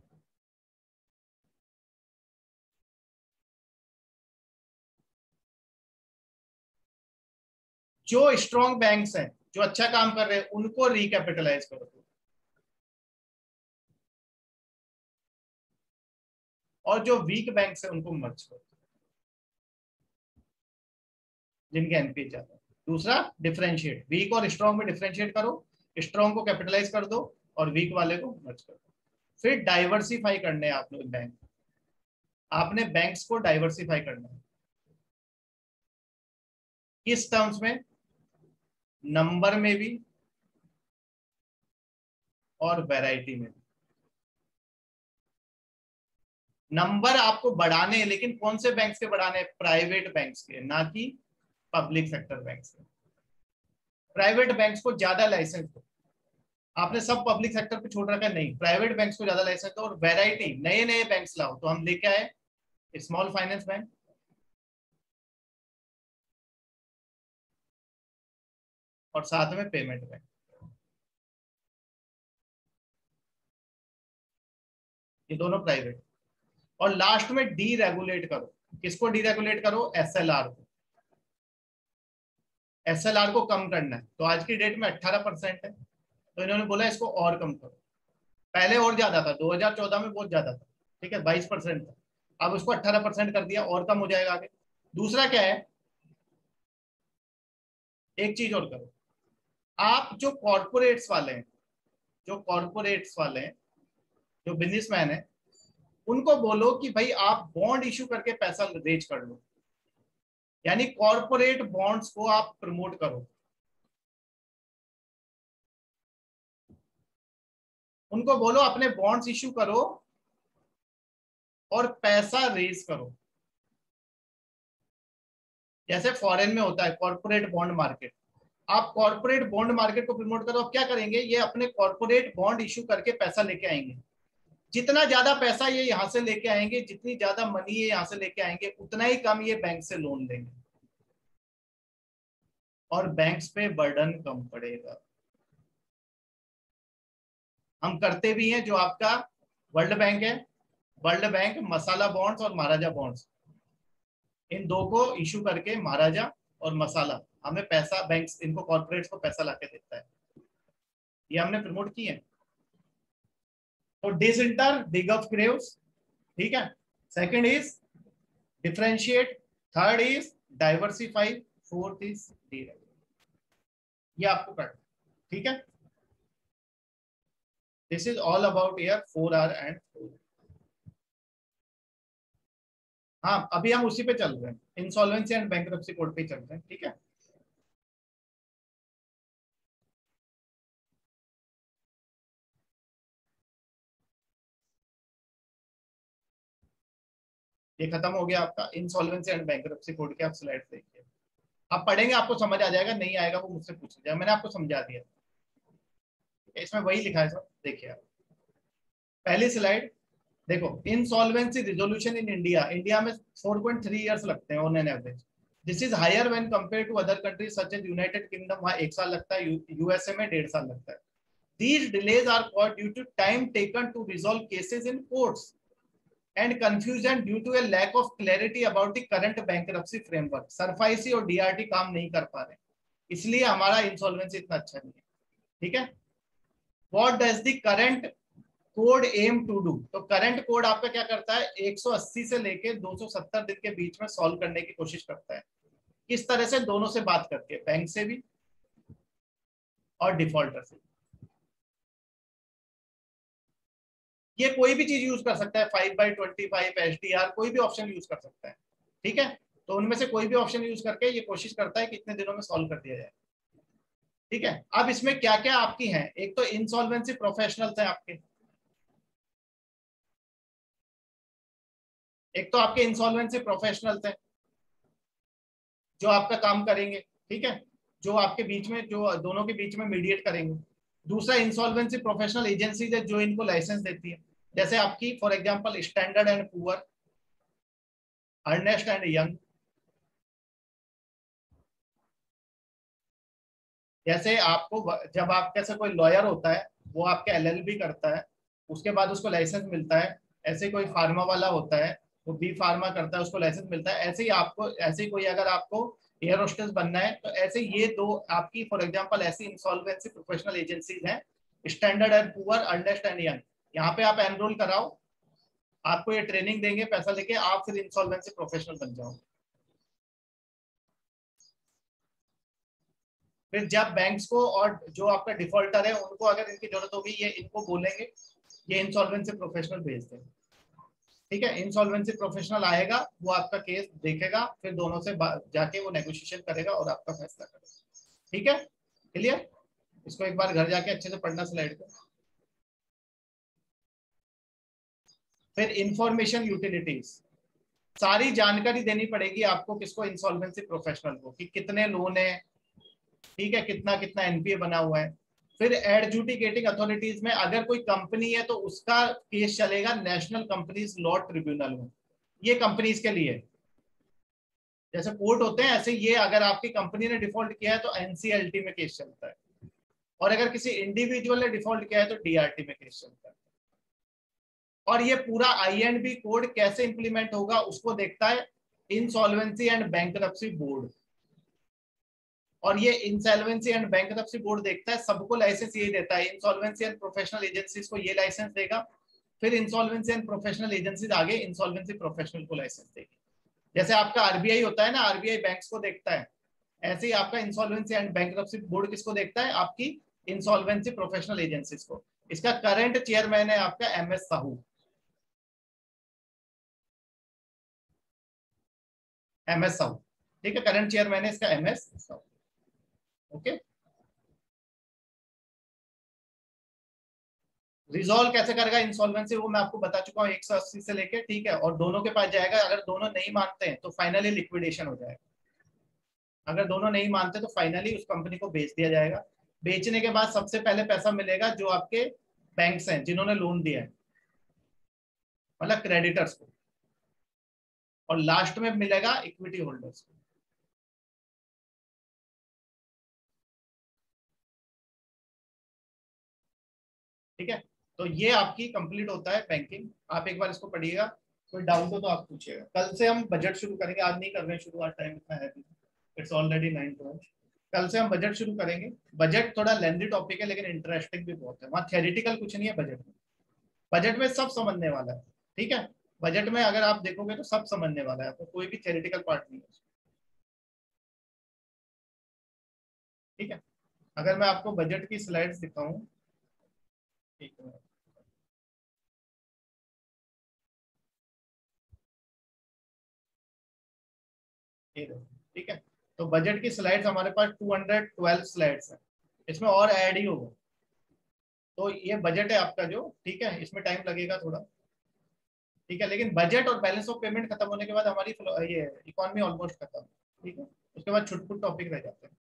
जो स्ट्रॉन्ग बैंक्स हैं, जो अच्छा काम कर रहे हैं, उनको रिकैपिटलाइज करो, और जो वीक बैंक्स हैं उनको मर्ज करो, जिनके एनपीए ज्यादा है। दूसरा, डिफरेंशिएट, वीक और स्ट्रॉन्ग में डिफरेंशिएट करो, स्ट्रॉन्ग को कैपिटलाइज कर दो और वीक वाले को मर्ज कर दो। फिर डाइवर्सिफाई करने हैं आप लोग बैंक, आपने बैंक्स को डाइवर्सिफाई करना है। किस टर्म्स में? नंबर में भी और वैरायटी में भी। नंबर आपको बढ़ाने हैं, लेकिन कौन से बैंक्स के बढ़ाने हैं? प्राइवेट बैंक्स के, ना कि पब्लिक सेक्टर बैंक्स के। प्राइवेट बैंक्स को ज्यादा लाइसेंस दो। आपने सब पब्लिक सेक्टर पे छोड़ रखा है, नहीं, प्राइवेट बैंक्स को ज्यादा लाइसेंस दो और वैरायटी, नए नए बैंक्स लाओ। तो हम लेके आए स्मॉल फाइनेंस बैंक और साथ में पेमेंट बैंक, ये दोनों प्राइवेट। और लास्ट में डी रेगुलेट करो। किसको डी रेगुलेट करो? SLR को। SLR को कम करना है। तो आज की डेट में 18% है, तो इन्होंने बोला इसको और कम करो। पहले और ज्यादा था, 2014 में बहुत ज्यादा था। ठीक है, 22% था, अब उसको 18% कर दिया, और कम हो जाएगा आगे। दूसरा क्या है? एक चीज और करो, आप जो कॉर्पोरेट्स वाले हैं, जो कॉर्पोरेट्स वाले हैं, जो बिजनेसमैन है, उनको बोलो कि भाई आप बॉन्ड इशू करके पैसा रेज कर लो, यानी कॉर्पोरेट बॉन्ड्स को आप प्रमोट करो। उनको बोलो अपने बॉन्ड्स इशू करो और पैसा रेज करो। जैसे फॉरेन में होता है कॉर्पोरेट बॉन्ड मार्केट, आप कॉर्पोरेट बॉन्ड मार्केट को प्रमोट करो, आप क्या करेंगे, ये अपने कॉर्पोरेट बॉन्ड इशू करके पैसा लेके आएंगे। जितना ज्यादा पैसा ये यहां से लेके आएंगे, जितनी ज्यादा मनी ये यहां से लेके आएंगे, उतना ही कम ये बैंक से लोन लेंगे और बैंक्स पे बर्डन कम पड़ेगा। हम करते भी हैं, जो आपका वर्ल्ड बैंक है, वर्ल्ड बैंक मसाला बॉन्ड्स और महाराजा बॉन्ड्स, इन दो को इशू करके महाराजा और मसाला हमें पैसा, बैंक्स इनको कॉर्पोरेट्स को पैसा लाके देता है, ये हमने प्रमोट किए। तो डिसइंटर बिग ऑफ ग्रेव्स, ठीक है। Second is differentiate, third is diversify, fourth is deregulate. ये आपको करना, ठीक है। This is all about year 4R and 4। हाँ, अभी हम उसी पे चल रहे हैं, इंसॉल्वेंसी एंड बैंक्रप्सी कोड पे चल रहे हैं, ठीक है। ये खत्म हो गया आपका इंसॉल्वेंसी एंड बैंक्रप्सी कोड के। आप स्लाइड देखिए, आप पढ़ेंगे आपको समझ आ जाएगा, नहीं आएगा वो मुझसे पूछ लीजिएगा, मैंने आपको समझा दिया, इसमें वही लिखा है सब, देखिए आप पहली स्लाइड देखो। Insolvency resolution in India, India में 4.3 इयर्स लगते हैं on an average. This is higher when compare to other countries such as United Kingdom, वहां 1 साल लगता है, यूएसए में 1.5 साल लगता है। These delays are caused due to time taken to resolve cases in courts and confusion due to a lack of clarity about the current bankruptcy framework. SARFAESI और DRT काम नहीं कर पा रहे, इसलिए हमारा इंसॉल्वेंसी इतना अच्छा नहीं है, ठीक है। What does the current code aim to do? तो करंट कोड आपका क्या करता है, 180 से लेके 270 दिन के बीच में सॉल्व करने की कोशिश करता है। किस तरह से, दोनों से बात करके, बैंक से भी और डिफॉल्टर से। ये कोई भी चीज यूज कर सकता है, 5/25 एचडीआर, कोई भी ऑप्शन यूज कर सकता है, ठीक है। तो उनमें से कोई भी ऑप्शन यूज करके ये कोशिश करता है कि इतने दिनों में सॉल्व कर दिया जाए, ठीक है। अब इसमें क्या क्या आपकी हैं, एक तो इंसॉल्वेंसी प्रोफेशनल्स हैं आपके, एक तो आपके इंसॉल्वेंसी प्रोफेशनल्स हैं जो आपका काम करेंगे, ठीक है, जो आपके बीच में, जो दोनों के बीच में मीडिएट करेंगे। दूसरा इंसॉल्वेंसी प्रोफेशनल एजेंसीज है जो इनको लाइसेंस देती है, जैसे आपकी for example Standard and Poor, Ernst and Young. जैसे आपको जब आपके से कोई लॉयर होता है, वो आपके एलएलबी करता है, उसके बाद उसको लाइसेंस मिलता है। ऐसे कोई फार्मा वाला होता है, वो बी फार्मा करता है, उसको लाइसेंस मिलता है। ऐसे ही आपको, ऐसे ही कोई अगर आपको एयर होस्टेस बनना है, तो ऐसे ये दो आपकी फॉर एग्जांपल ऐसी इंसॉल्वेंसी प्रोफेशनल एजेंसीज हैं, Standard and Poor, Ernst and Young. यहाँ पे आप एनरोल कराओ, आपको ये ट्रेनिंग देंगे पैसा लेके, आप फिर इंसॉल्वेंसी प्रोफेशनल बन जाओ। फिर जब बैंक्स को और जो आपका डिफॉल्टर है उनको अगर इनकी जरूरत होगी, ये इनको बोलेंगे, ये इंसॉल्वेंसी प्रोफेशनल भेज देंगे, ठीक है। इंसॉल्वेंसी प्रोफेशनल आएगा, वो आपका केस देखेगा, फिर दोनों से जाके वो नेगोशिएशन करेगा और आपका फैसला करेगा, ठीक है। क्लियर? इसको एक बार घर जाके अच्छे से पढ़ना स्लाइड को। फिर इंफॉर्मेशन यूटिलिटीज, सारी जानकारी देनी पड़ेगी आपको, किसको, इंसॉल्वेंसी प्रोफेशनल को, कि कितने लोन है, ठीक है, कितना कितना एनपीए बना हुआ है। फिर एडजुडिकेटिंग अथॉरिटीज में अगर कोई कंपनी है तो उसका केस चलेगा नेशनल कंपनीज लॉ ट्रिब्यूनल में, ये कंपनीज के लिए, जैसे कोर्ट होते हैं ऐसे ये, अगर आपकी कंपनी ने डिफॉल्ट किया है तो एनसीएलटी में केस चलता है, और अगर किसी इंडिविजुअल ने डिफॉल्ट किया है तो डीआरटी में केस चलता है। और ये पूरा आईएंडबी कोड कैसे इंप्लीमेंट होगा उसको देखता है इंसॉल्वेंसी एंड बैंक्रप्सी बोर्ड, और ये इंसॉल्वेंसी एंड बैंक्रप्सी बोर्ड देखता है, सबको लाइसेंस यही देता है, इंसॉल्वेंसी एंड प्रोफेशनल एजेंसीज को ये लाइसेंस देगा, फिर इंसॉल्वेंसी एंड प्रोफेशनल एजेंसीज आगे इंसॉल्वेंसी प्रोफेशनल को लाइसेंस देगी। जैसे आपका आरबीआई होता है ना, आरबीआई बैंक्स को देखता है, ऐसे ही आपका इंसॉल्वेंसी एंड बैंक्रप्सी बोर्ड किसको देखता है, आपकी इंसॉल्वेंसी प्रोफेशनल एजेंसीज को। इसका करंट चेयरमैन है आपका एमएस साहू, एमएस साहू, ठीक है, करंट चेयरमैन है इसका एमएस साहू, ओके। रिजॉल्व कैसे करेगा इंसॉल्वेंसी वो मैं आपको बता चुका हूँ 180 से लेके, ठीक है। और दोनों के पास जाएगा, अगर दोनों नहीं मानते हैं तो फाइनली लिक्विडेशन हो जाएगा। अगर दोनों नहीं मानते तो फाइनली उस कंपनी को बेच दिया जाएगा। बेचने के बाद सबसे पहले पैसा मिलेगा जो आपके बैंक्स हैं जिन्होंने लोन दिया है, मतलब क्रेडिटर्स को, और लास्ट में मिलेगा इक्विटी होल्डर्स को। ठीक है, तो ये आपकी कंप्लीट होता है बैंकिंग। आप एक बार इसको पढ़िएगा, कोई डाउट हो तो आप पूछिएगा। कल से हम बजट शुरू करेंगे, आज नहीं कर रहे हैं शुरू, आज टाइम इतना है, इट्स ऑलरेडी 9 कल से हम बजट शुरू करेंगे। बजट थोड़ा लेंदी टॉपिक है लेकिन इंटरेस्टिंग भी बहुत है, वहाँ थियोरिटिकल कुछ नहीं है बजट में। बजट में सब समझने वाला है, ठीक है। बजट में अगर आप देखोगे तो सब समझने वाला है, आपको कोई भी थियोरिटिकल पार्ट नहीं है, ठीक है। अगर मैं आपको बजट की स्लाइड्स दिखाऊं, ठीक है, ये देखो, ठीक है। तो बजट की स्लाइड्स हमारे पास 212 स्लाइड्स है, इसमें और ऐड ही होगा। तो ये बजट है आपका जो, ठीक है, इसमें टाइम लगेगा थोड़ा, ठीक है। लेकिन बजट और बैलेंस ऑफ पेमेंट खत्म होने के बाद हमारी ये इकोनॉमी ऑलमोस्ट खत्म, ठीक है। उसके बाद छुटपुट टॉपिक रह जाते हैं।